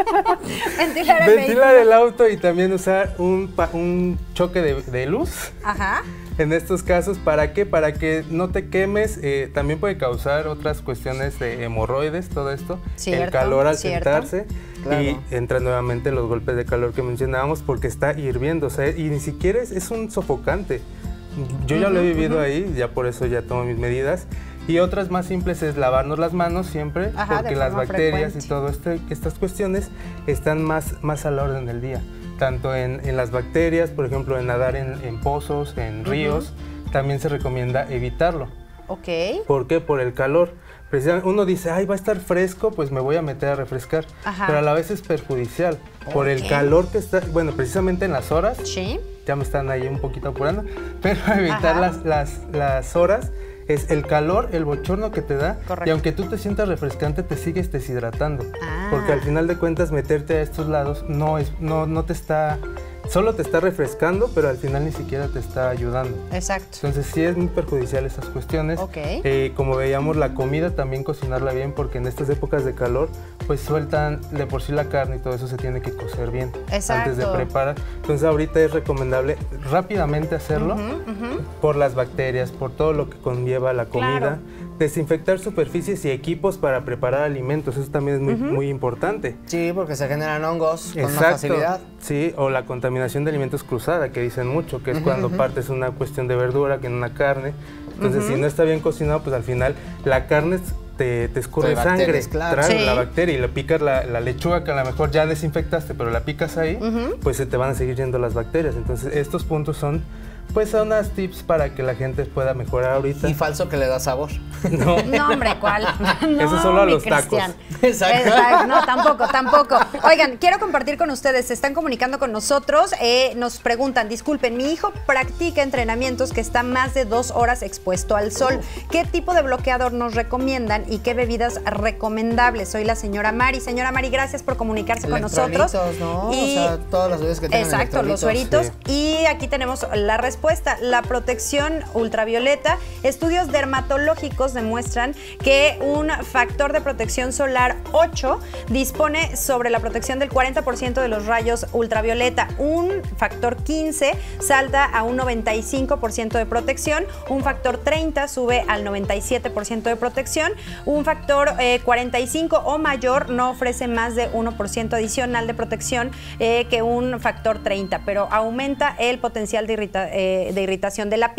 Speaker 4: Ventilar el
Speaker 15: Ventilar el auto y también usar un, un choque de, de luz.
Speaker 4: Ajá.
Speaker 15: En estos casos, ¿para qué? Para que no te quemes, eh, también puede causar otras cuestiones de hemorroides, todo esto,
Speaker 4: cierto,
Speaker 15: el calor al
Speaker 4: cierto.
Speaker 15: sentarse,
Speaker 3: claro.
Speaker 15: Y entran nuevamente los golpes de calor que mencionábamos porque está hirviendo, o sea, y ni siquiera es, es un sofocante. Yo ya uh-huh, lo he vivido uh-huh. ahí, ya por eso ya tomo mis medidas. Y otras más simples es lavarnos las manos siempre, Ajá, porque las bacterias frecuente. y todas este, estas cuestiones están más, más a la orden del día. Tanto en, en las bacterias, por ejemplo, en nadar en, en pozos, en ríos, uh-huh. también se recomienda evitarlo.
Speaker 4: Ok.
Speaker 15: ¿Por qué? Por el calor. Precisamente uno dice, ay, va a estar fresco, pues me voy a meter a refrescar. Ajá. Pero a la vez es perjudicial. Okay. Por el calor que está, bueno, precisamente en las horas.
Speaker 4: Sí.
Speaker 15: Ya me están ahí un poquito apurando. Pero evitar las, las, las horas es el calor, el bochorno que te da. Correcto. Y aunque tú te sientas refrescante, te sigues deshidratando. Ah. Porque al final de cuentas, meterte a estos lados no, es, no, no te está... Solo te está refrescando, pero al final ni siquiera te está ayudando.
Speaker 4: Exacto.
Speaker 15: Entonces sí es muy perjudicial esas cuestiones.
Speaker 4: Okay.
Speaker 15: Eh, como veíamos, la comida también cocinarla bien, porque en estas épocas de calor, pues sueltan de por sí la carne y todo eso se tiene que cocer bien.
Speaker 4: Exacto.
Speaker 15: Antes de preparar. Entonces ahorita es recomendable rápidamente hacerlo uh-huh, uh-huh. por las bacterias, por todo lo que conlleva la comida. Claro. Desinfectar superficies y equipos para preparar alimentos, eso también es muy, uh-huh. muy importante.
Speaker 3: Sí, porque se generan hongos con
Speaker 15: Exacto.
Speaker 3: más facilidad.
Speaker 15: Sí, o la contaminación de alimentos cruzada, que dicen mucho, que es uh-huh, cuando uh-huh. partes una cuestión de verdura que en una carne. Entonces, uh-huh. si no está bien cocinado, pues al final la carne te, te escurre sangre,
Speaker 3: claro.
Speaker 15: trae
Speaker 3: sí.
Speaker 15: la bacteria y le picas la, la lechuga que a lo mejor ya desinfectaste, pero la picas ahí, uh-huh. pues se te van a seguir yendo las bacterias. Entonces, estos puntos son... Pues son unas tips para que la gente pueda mejorar ahorita.
Speaker 3: Y falso que le da sabor.
Speaker 4: No, no hombre, ¿cuál? No,
Speaker 15: eso solo a los
Speaker 4: Cristian.
Speaker 15: tacos.
Speaker 4: Exacto. Exacto. No, tampoco, tampoco. Oigan, quiero compartir con ustedes, se están comunicando con nosotros, eh, nos preguntan, disculpen, mi hijo practica entrenamientos que está más de dos horas expuesto al sol. ¿Qué tipo de bloqueador nos recomiendan y qué bebidas recomendables? Soy la señora Mari. Señora Mari, gracias por comunicarse con nosotros.
Speaker 3: ¿No?
Speaker 4: Y,
Speaker 3: o sea, todas las bebidas que tengan
Speaker 4: exacto, los sueritos. Sí. Y aquí tenemos la respuesta. La protección ultravioleta. Estudios dermatológicos demuestran que un factor de protección solar ocho dispone sobre la protección del cuarenta por ciento de los rayos ultravioleta. Un factor quince salta a un noventa y cinco por ciento de protección. Un factor treinta sube al noventa y siete por ciento de protección. Un factor eh, cuarenta y cinco o mayor no ofrece más de uno por ciento adicional de protección eh, que un factor treinta, pero aumenta el potencial de irrita, eh, de irritación de la piel.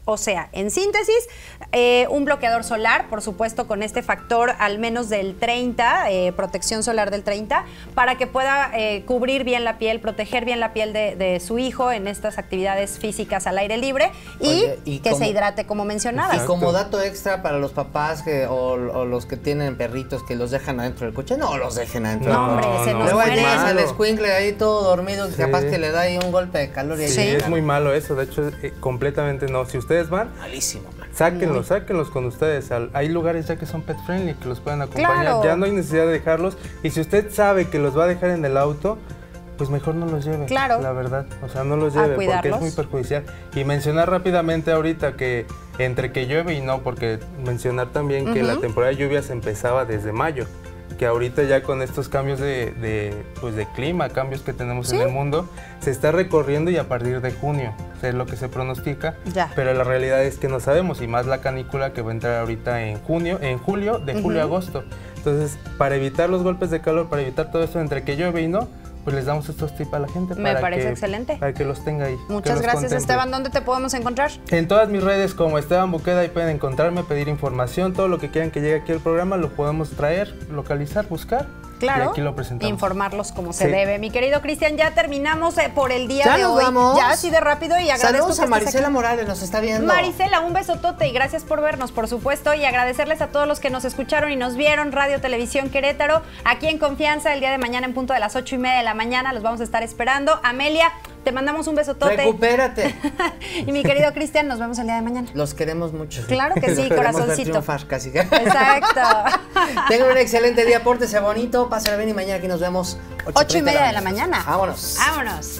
Speaker 4: O sea, en síntesis, eh, un bloqueador solar, por supuesto, con este factor al menos del treinta, eh, protección solar del treinta, para que pueda eh, cubrir bien la piel, proteger bien la piel de, de su hijo en estas actividades físicas al aire libre y, Oye, y que como, se hidrate como mencionabas.
Speaker 3: Y como dato extra para los papás que, o, o los que tienen perritos que los dejan adentro del coche, no los dejen adentro.
Speaker 4: No, hombre, se nos
Speaker 3: Luego
Speaker 4: muere.
Speaker 3: llegas al escuincle ahí todo dormido, sí. capaz que le da ahí un golpe de calor. Y
Speaker 15: sí,
Speaker 3: ahí
Speaker 15: es muy malo eso, de hecho, eh, completamente no. Si ustedes van,
Speaker 3: malísimo, man.
Speaker 15: sáquenlos, sáquenlos con ustedes. Hay lugares ya que son pet friendly, que los pueden acompañar.
Speaker 4: Claro.
Speaker 15: Ya no hay necesidad de dejarlos. Y si usted sabe que los va a dejar en el auto, pues mejor no los lleve.
Speaker 4: Claro.
Speaker 15: La verdad, o sea, no los lleve porque es muy perjudicial. Y mencionar rápidamente ahorita que entre que llueve y no, porque mencionar también uh-huh. que la temporada de lluvias empezaba desde mayo. Que ahorita ya con estos cambios de, de, pues de clima, cambios que tenemos ¿Sí? en el mundo, se está recorriendo y a partir de junio, es lo que se pronostica, ya. pero la realidad es que no sabemos, y más la canícula que va a entrar ahorita en junio, en julio, de julio uh-huh. a agosto. Entonces, para evitar los golpes de calor, para evitar todo esto entre que llueve y no, pues les damos estos tips a la gente.
Speaker 4: Me
Speaker 15: para
Speaker 4: parece
Speaker 15: que,
Speaker 4: excelente.
Speaker 15: Para que los tenga ahí.
Speaker 4: Muchas gracias, contemple. Esteban. ¿Dónde te podemos encontrar?
Speaker 15: En todas mis redes como Esteban Buqueda, ahí pueden encontrarme, pedir información, todo lo que quieran que llegue aquí al programa lo podemos traer, localizar, buscar.
Speaker 4: Claro,
Speaker 15: y aquí lo presentamos.
Speaker 4: Informarlos como se sí. debe. Mi querido Cristian, ya terminamos eh, por el día
Speaker 3: ya
Speaker 4: de
Speaker 3: nos
Speaker 4: hoy.
Speaker 3: Vamos.
Speaker 4: Ya así de rápido y agradezco.
Speaker 3: Saludos a Marisela Morales, nos está viendo.
Speaker 4: Marisela, un besotote y gracias por vernos, por supuesto, y agradecerles a todos los que nos escucharon y nos vieron. Radio Televisión Querétaro, aquí en Confianza, el día de mañana en punto de las ocho y media de la mañana, los vamos a estar esperando. Amelia, te mandamos un besotote.
Speaker 3: Recupérate.
Speaker 4: Y mi querido Cristian, nos vemos el día de mañana.
Speaker 3: Los queremos mucho.
Speaker 4: Claro que sí, corazoncito.
Speaker 3: Casi.
Speaker 4: Exacto.
Speaker 3: Tengan un excelente día, pórtese bonito, pásala bien y mañana aquí nos vemos
Speaker 4: ocho, ocho y media de la mañana.
Speaker 3: Vámonos.
Speaker 4: Vámonos.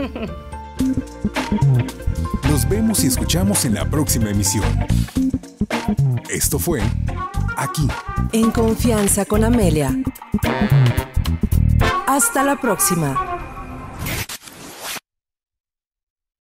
Speaker 1: Nos vemos y escuchamos en la próxima emisión. Esto fue Aquí.
Speaker 2: En Confianza con Amelia. Hasta la próxima.